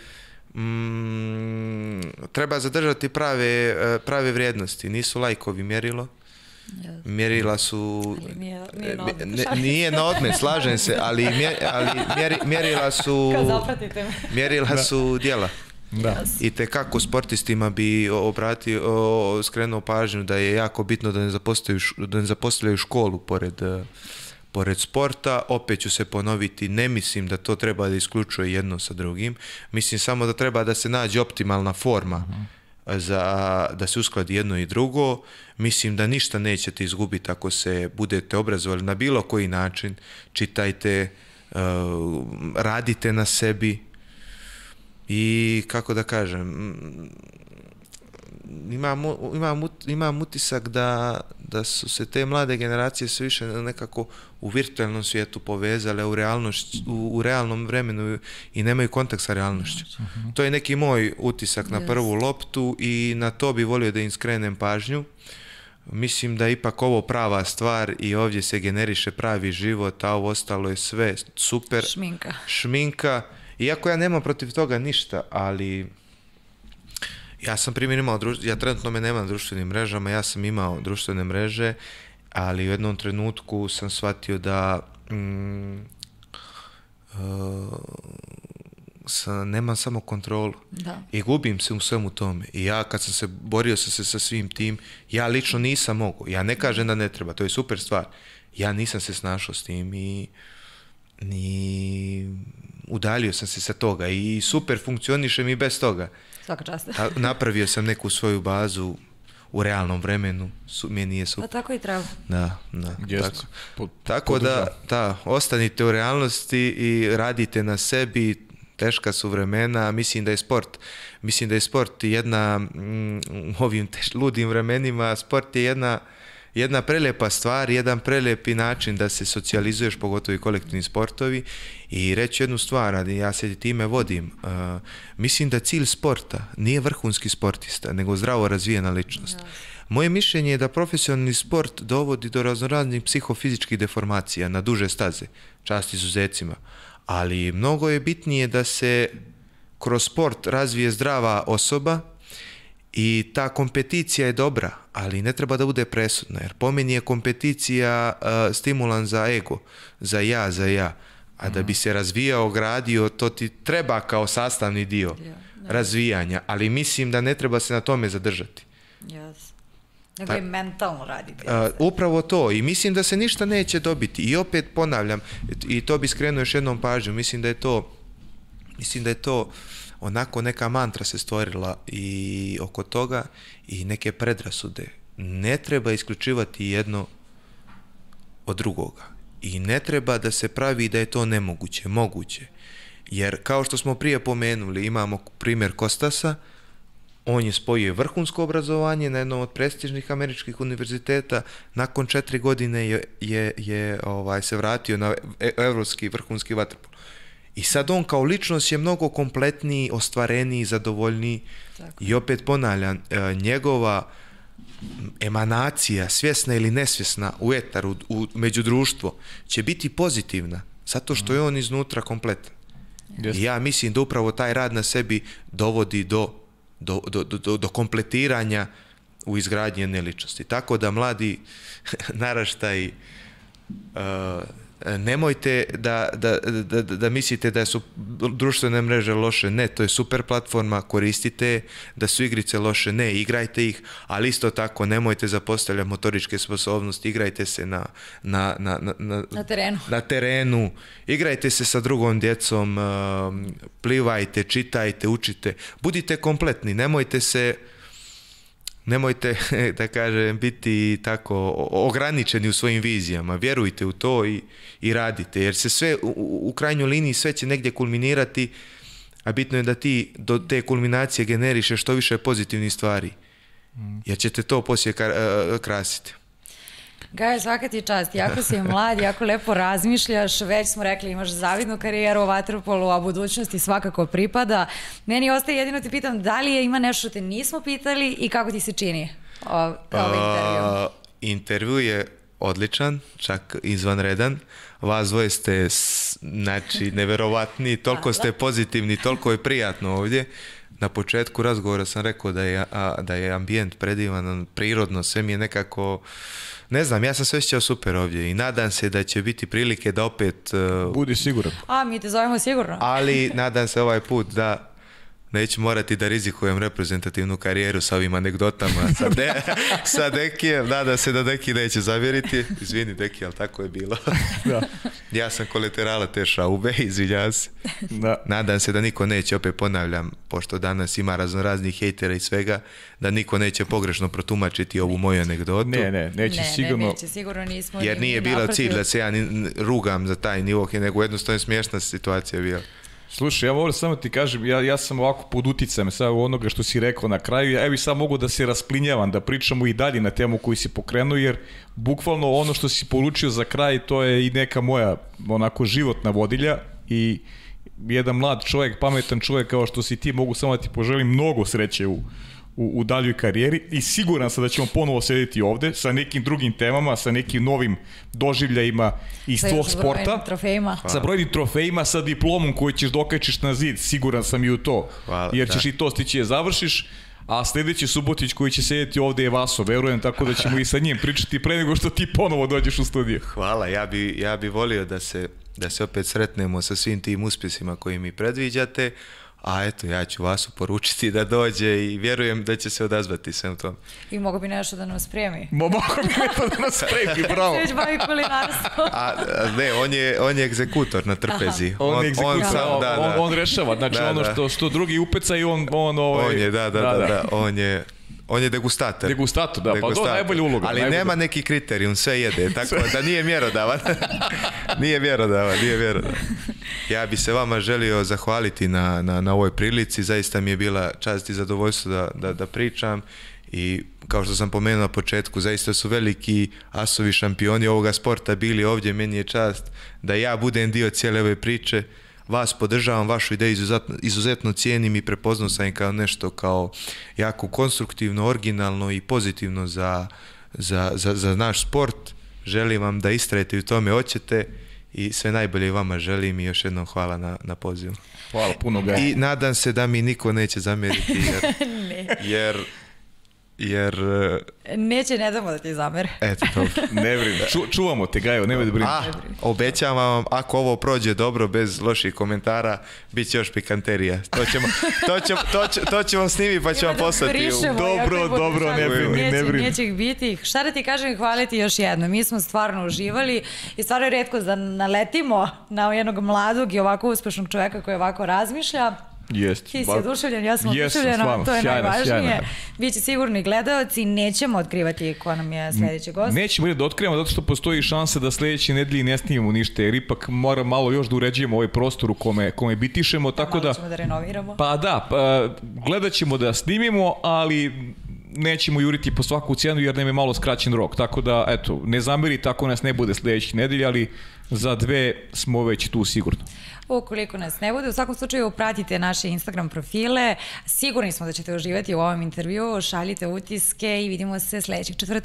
mm, treba zadržati prave, prave vrijednosti. Nisu lajkovi mjerilo. Mjerila su... Nije, nije, na odmet, ne, nije na odmet, slažem se, ali, mjer, ali mjeri, mjerila su... Kao zapratite me. Mjerila su djela. Da. I tekako sportistima bi obratio, skrenuo pažnju da je jako bitno da ne zapostavljaju, da ne zapostavljaju školu pored, pored sporta. Opet ću se ponoviti, ne mislim da to treba da isključuje jedno sa drugim. Mislim samo da treba da se nađe optimalna forma uh-huh. za da se uskladi jedno i drugo. Mislim da ništa nećete izgubiti ako se budete obrazovali na bilo koji način. Čitajte, uh, radite na sebi i kako da kažem, imam, imam, imam utisak da, da su se te mlade generacije sve više nekako u virtualnom svijetu povezale, u, realnošć, u, u realnom vremenu i nemaju kontakt sa realnošću. Uh-huh. To je neki moj utisak na prvu loptu i na to bi volio da im skrenem pažnju. Mislim da je ipak ovo prava stvar i ovdje se generiše pravi život, a ovo ostalo je sve super. Šminka. Šminka. Iako ja nemam protiv toga ništa, ali ja sam primjer imao, druž... ja trenutno me nemam na društvenim mrežama, ja sam imao društvene mreže, ali u jednom trenutku sam shvatio da mm, uh, sam, nemam samo kontrolu da. I gubim se u svemu tome. I ja kad sam se borio sam se sa svim tim, ja lično nisam mogao. Ja ne kažem da ne treba, to je super stvar. Ja nisam se snašao s tim i ni udaljio sam se sa toga i super funkcionišem i bez toga. Svaka čast. Napravio sam neku svoju bazu u realnom vremenu, su, meni je super. Da, tako i treba. Da, da. Jest. Tako, po, tako da, da, ostanite u realnosti i radite na sebi, teška su vremena, mislim da je sport, mislim da je sport jedna, mm, u ovim teš, ludim vremenima, sport je jedna jedna prelepa stvar, jedan prelepi način da se socijalizuješ, pogotovo i kolektivni sportovi. I reći jednu stvar, ja se time vodim, uh, mislim da cilj sporta nije vrhunski sportista, nego zdravo razvijena ličnost. Yes. Moje mišljenje je da profesionalni sport dovodi do raznoraznih psihofizičkih deformacija na duže staze, čast izuzecima, ali mnogo je bitnije da se kroz sport razvije zdrava osoba. I ta kompeticija je dobra, ali ne treba da bude presudna, jer po meni je kompeticija uh, stimulan za ego, za ja, za ja. A da bi se razvijao, gradio, to ti treba kao sastavni dio razvijanja, ali mislim da ne treba se na tome zadržati. Yes. Nego je mentalno raditi. Uh, upravo to, i mislim da se ništa neće dobiti. I opet ponavljam, i to bi skrenuo još jednom pažnju, mislim da je to Mislim da je to onako neka mantra se stvorila i oko toga i neke predrasude. Ne treba isključivati jedno od drugoga. I ne treba da se pravi da je to nemoguće, moguće. Jer kao što smo prije pomenuli, imamo primjer Kostasa, on je spojio vrhunsko obrazovanje na jednom od prestižnih američkih univerziteta, nakon četiri godine je, je, je ovaj, se vratio na evropski vrhunski vaterpolo. I sad on kao ličnost je mnogo kompletniji, ostvareniji, zadovoljniji. Tako. I opet ponavljam, njegova emanacija, svjesna ili nesvjesna u etar, u, u međudruštvo, će biti pozitivna, zato što je on iznutra kompletan. Yes. I ja mislim da upravo taj rad na sebi dovodi do, do, do, do, do kompletiranja u izgradnji jedne ličnosti. Tako da mladi naraštaji uh, nemojte da, da, da, da mislite da su društvene mreže loše, ne, to je super platforma, koristite, da su igrice loše, ne, igrajte ih, ali isto tako nemojte zapostavljati motoričke sposobnosti, igrajte se na, na, na, na, na, terenu. na terenu, igrajte se sa drugom djecom, plivajte, čitajte, učite, budite kompletni, nemojte se Nemojte, da kažem, biti tako ograničeni u svojim vizijama. Vjerujte u to i, i radite. Jer se sve, u, u krajnjoj liniji, sve će negdje kulminirati, a bitno je da ti do te kulminacije generiše što više pozitivnih stvari. Jer ćete to poslije krasiti. Gaja, svaka ti čast, jako si mlad, jako lepo razmišljaš, već smo rekli imaš zavidnu karijeru u vaterpolu, a budućnosti svakako pripada. Meni ostaje jedino ti pitam, da li je ima nešto te nismo pitali i kako ti se čini ovaj intervju? Uh, intervju je odličan, čak izvanredan. Vas dvoje ste, znači, neverovatni, toliko ste pozitivni, toliko je prijatno ovdje. Na početku razgovora sam rekao da je, a, da je ambijent predivan, prirodno, sve mi je nekako... Ne znam, ja sam se osjećao super ovdje i nadam se da će biti prilike da opet... Uh, Budi siguran. A, mi te zovemo sigurno. Ali nadam se ovaj put da neću morati da rizikujem reprezentativnu karijeru sa ovim anegdotama sa, de, sa Dekijem. Nadam se da Deki neće zavjeriti. Izvini Deki, ali tako je bilo. Da. Ja sam kolaterala te šaube, izvinjam se. Da. Nadam se da niko neće, opet ponavljam, pošto danas ima razno raznih hejtera i svega, da niko neće pogrešno protumačiti ovu moju anegdotu. Ne, ne, neće ne, sigurno. Ne, neće sigurno, nismo. Jer nije bilo cilj da se ja rugam za taj nivo, nego jednostavno smiješna situacija bila. Slušaj, ja moram samo ti kažem, ja, ja sam ovako pod uticajem sad onoga što si rekao na kraju, evo i sad mogu da se rasplinjavam, da pričamo i dalje na temu koju si pokrenuo, jer bukvalno ono što si poručio za kraj, to je i neka moja onako životna vodilja i jedan mlad čovjek, pametan čovjek kao što si ti, mogu samo da ti poželim mnogo sreće u U, u daljoj karijeri i siguran sam da ćemo ponovo sedeti ovde sa nekim drugim temama, sa nekim novim doživljajima iz tvog sporta. Trofejima. Sa brojnim trofejima, sa diplomom koju ćeš dokačiš na zid, siguran sam i u to. Hvala, jer ćeš da. I to stići je završiš, a sljedeći Subotić koji će sedeti ovde je Vaso, verujem, tako da ćemo i sa njim pričati pre nego što ti ponovo dođeš u studiju. Hvala, ja bi, ja bi volio da se, da se opet sretnemo sa svim tim uspjesima koji mi predviđate. A eto, ja ću vas poručiti da dođe i vjerujem da će se odazvati svem tom. I mogu bi nešto da nam spremi. Mogu bi nešto da nas spremi, bravo. Sve će bavi kulinarstvo. A, ne, on je, on je egzekutor na trpezi. On, on je egzekutor, on, sam, da, da. on, on rešava. Znači da, ono što, što drugi upecaju, on... On, ovaj, on je, da, da, da, da, da. On je... On je degustator. Degustator, da, degustator. Pa to je najbolja uloga. Ali najbolja. Nema neki kriterijum, sve jede, tako da nije mjerodavan. nije mjerodavan, nije mjerodavan. Ja bi se vama želio zahvaliti na, na, na ovoj prilici, zaista mi je bila čast i zadovoljstvo da, da, da pričam i kao što sam pomenuo na početku, zaista su veliki asovi šampioni ovoga sporta bili ovdje, meni je čast da ja budem dio cijele ove priče. Vas podržavam, vašu ideju izuzetno, izuzetno cijenim i prepoznao sam je kao nešto kao jako konstruktivno, originalno i pozitivno za, za, za, za naš sport. Želim vam da istrajete u tome hoćete i sve najbolje vama želim i još jednom hvala na, na pozivu. Hvala puno, Gaja. I nadam se da mi niko neće zamjeriti jer, ne. jer jer... Neće, ne damo da ti zamere. Eto, dobro. Ne brini, Ču, čuvamo te, Gajo, nemoj da brini. A, obećavam vam, ako ovo prođe dobro, bez loših komentara, bit će još pikanterija. To ćemo, to ćemo, to ćemo, to ćemo snimiti pa ćemo poslati. U... Dobro, dobro, ne brini, ne brini. Neće ih biti. Šta da ti kažem, hvala ti još jedno. Mi smo stvarno uživali i stvarno je retko da naletimo na jednog mladog i ovako uspešnog čoveka koji ovako razmišlja. Jest. Ti si oduševljen, ja sam oduševljena, stvarno, to je sjajna, najvažnije. sjajna. Biće sigurni gledaoci, nećemo otkrivati ko nam je sledeći gost. Nećemo da otkrivamo zato što postoji šansa da sledeće nedelje ne snimamo ništa, jer ipak mora malo još da uređujemo ovaj prostor u kome, kome bitišemo, tako da... Malo ćemo da renoviramo. Pa da, pa, gledat ćemo da snimimo, ali nećemo juriti po svaku cijenu jer nam je malo skraćen rok, tako da, eto, ne zamerite ako nas ne bude sledeće nedelje, ali za dve smo već tu sigurno. Ukoliko nas ne bude, u svakom slučaju pratite naše Instagram profile, sigurni smo da ćete uživati u ovom intervju, šaljite utiske i vidimo se sledećeg četvrtka.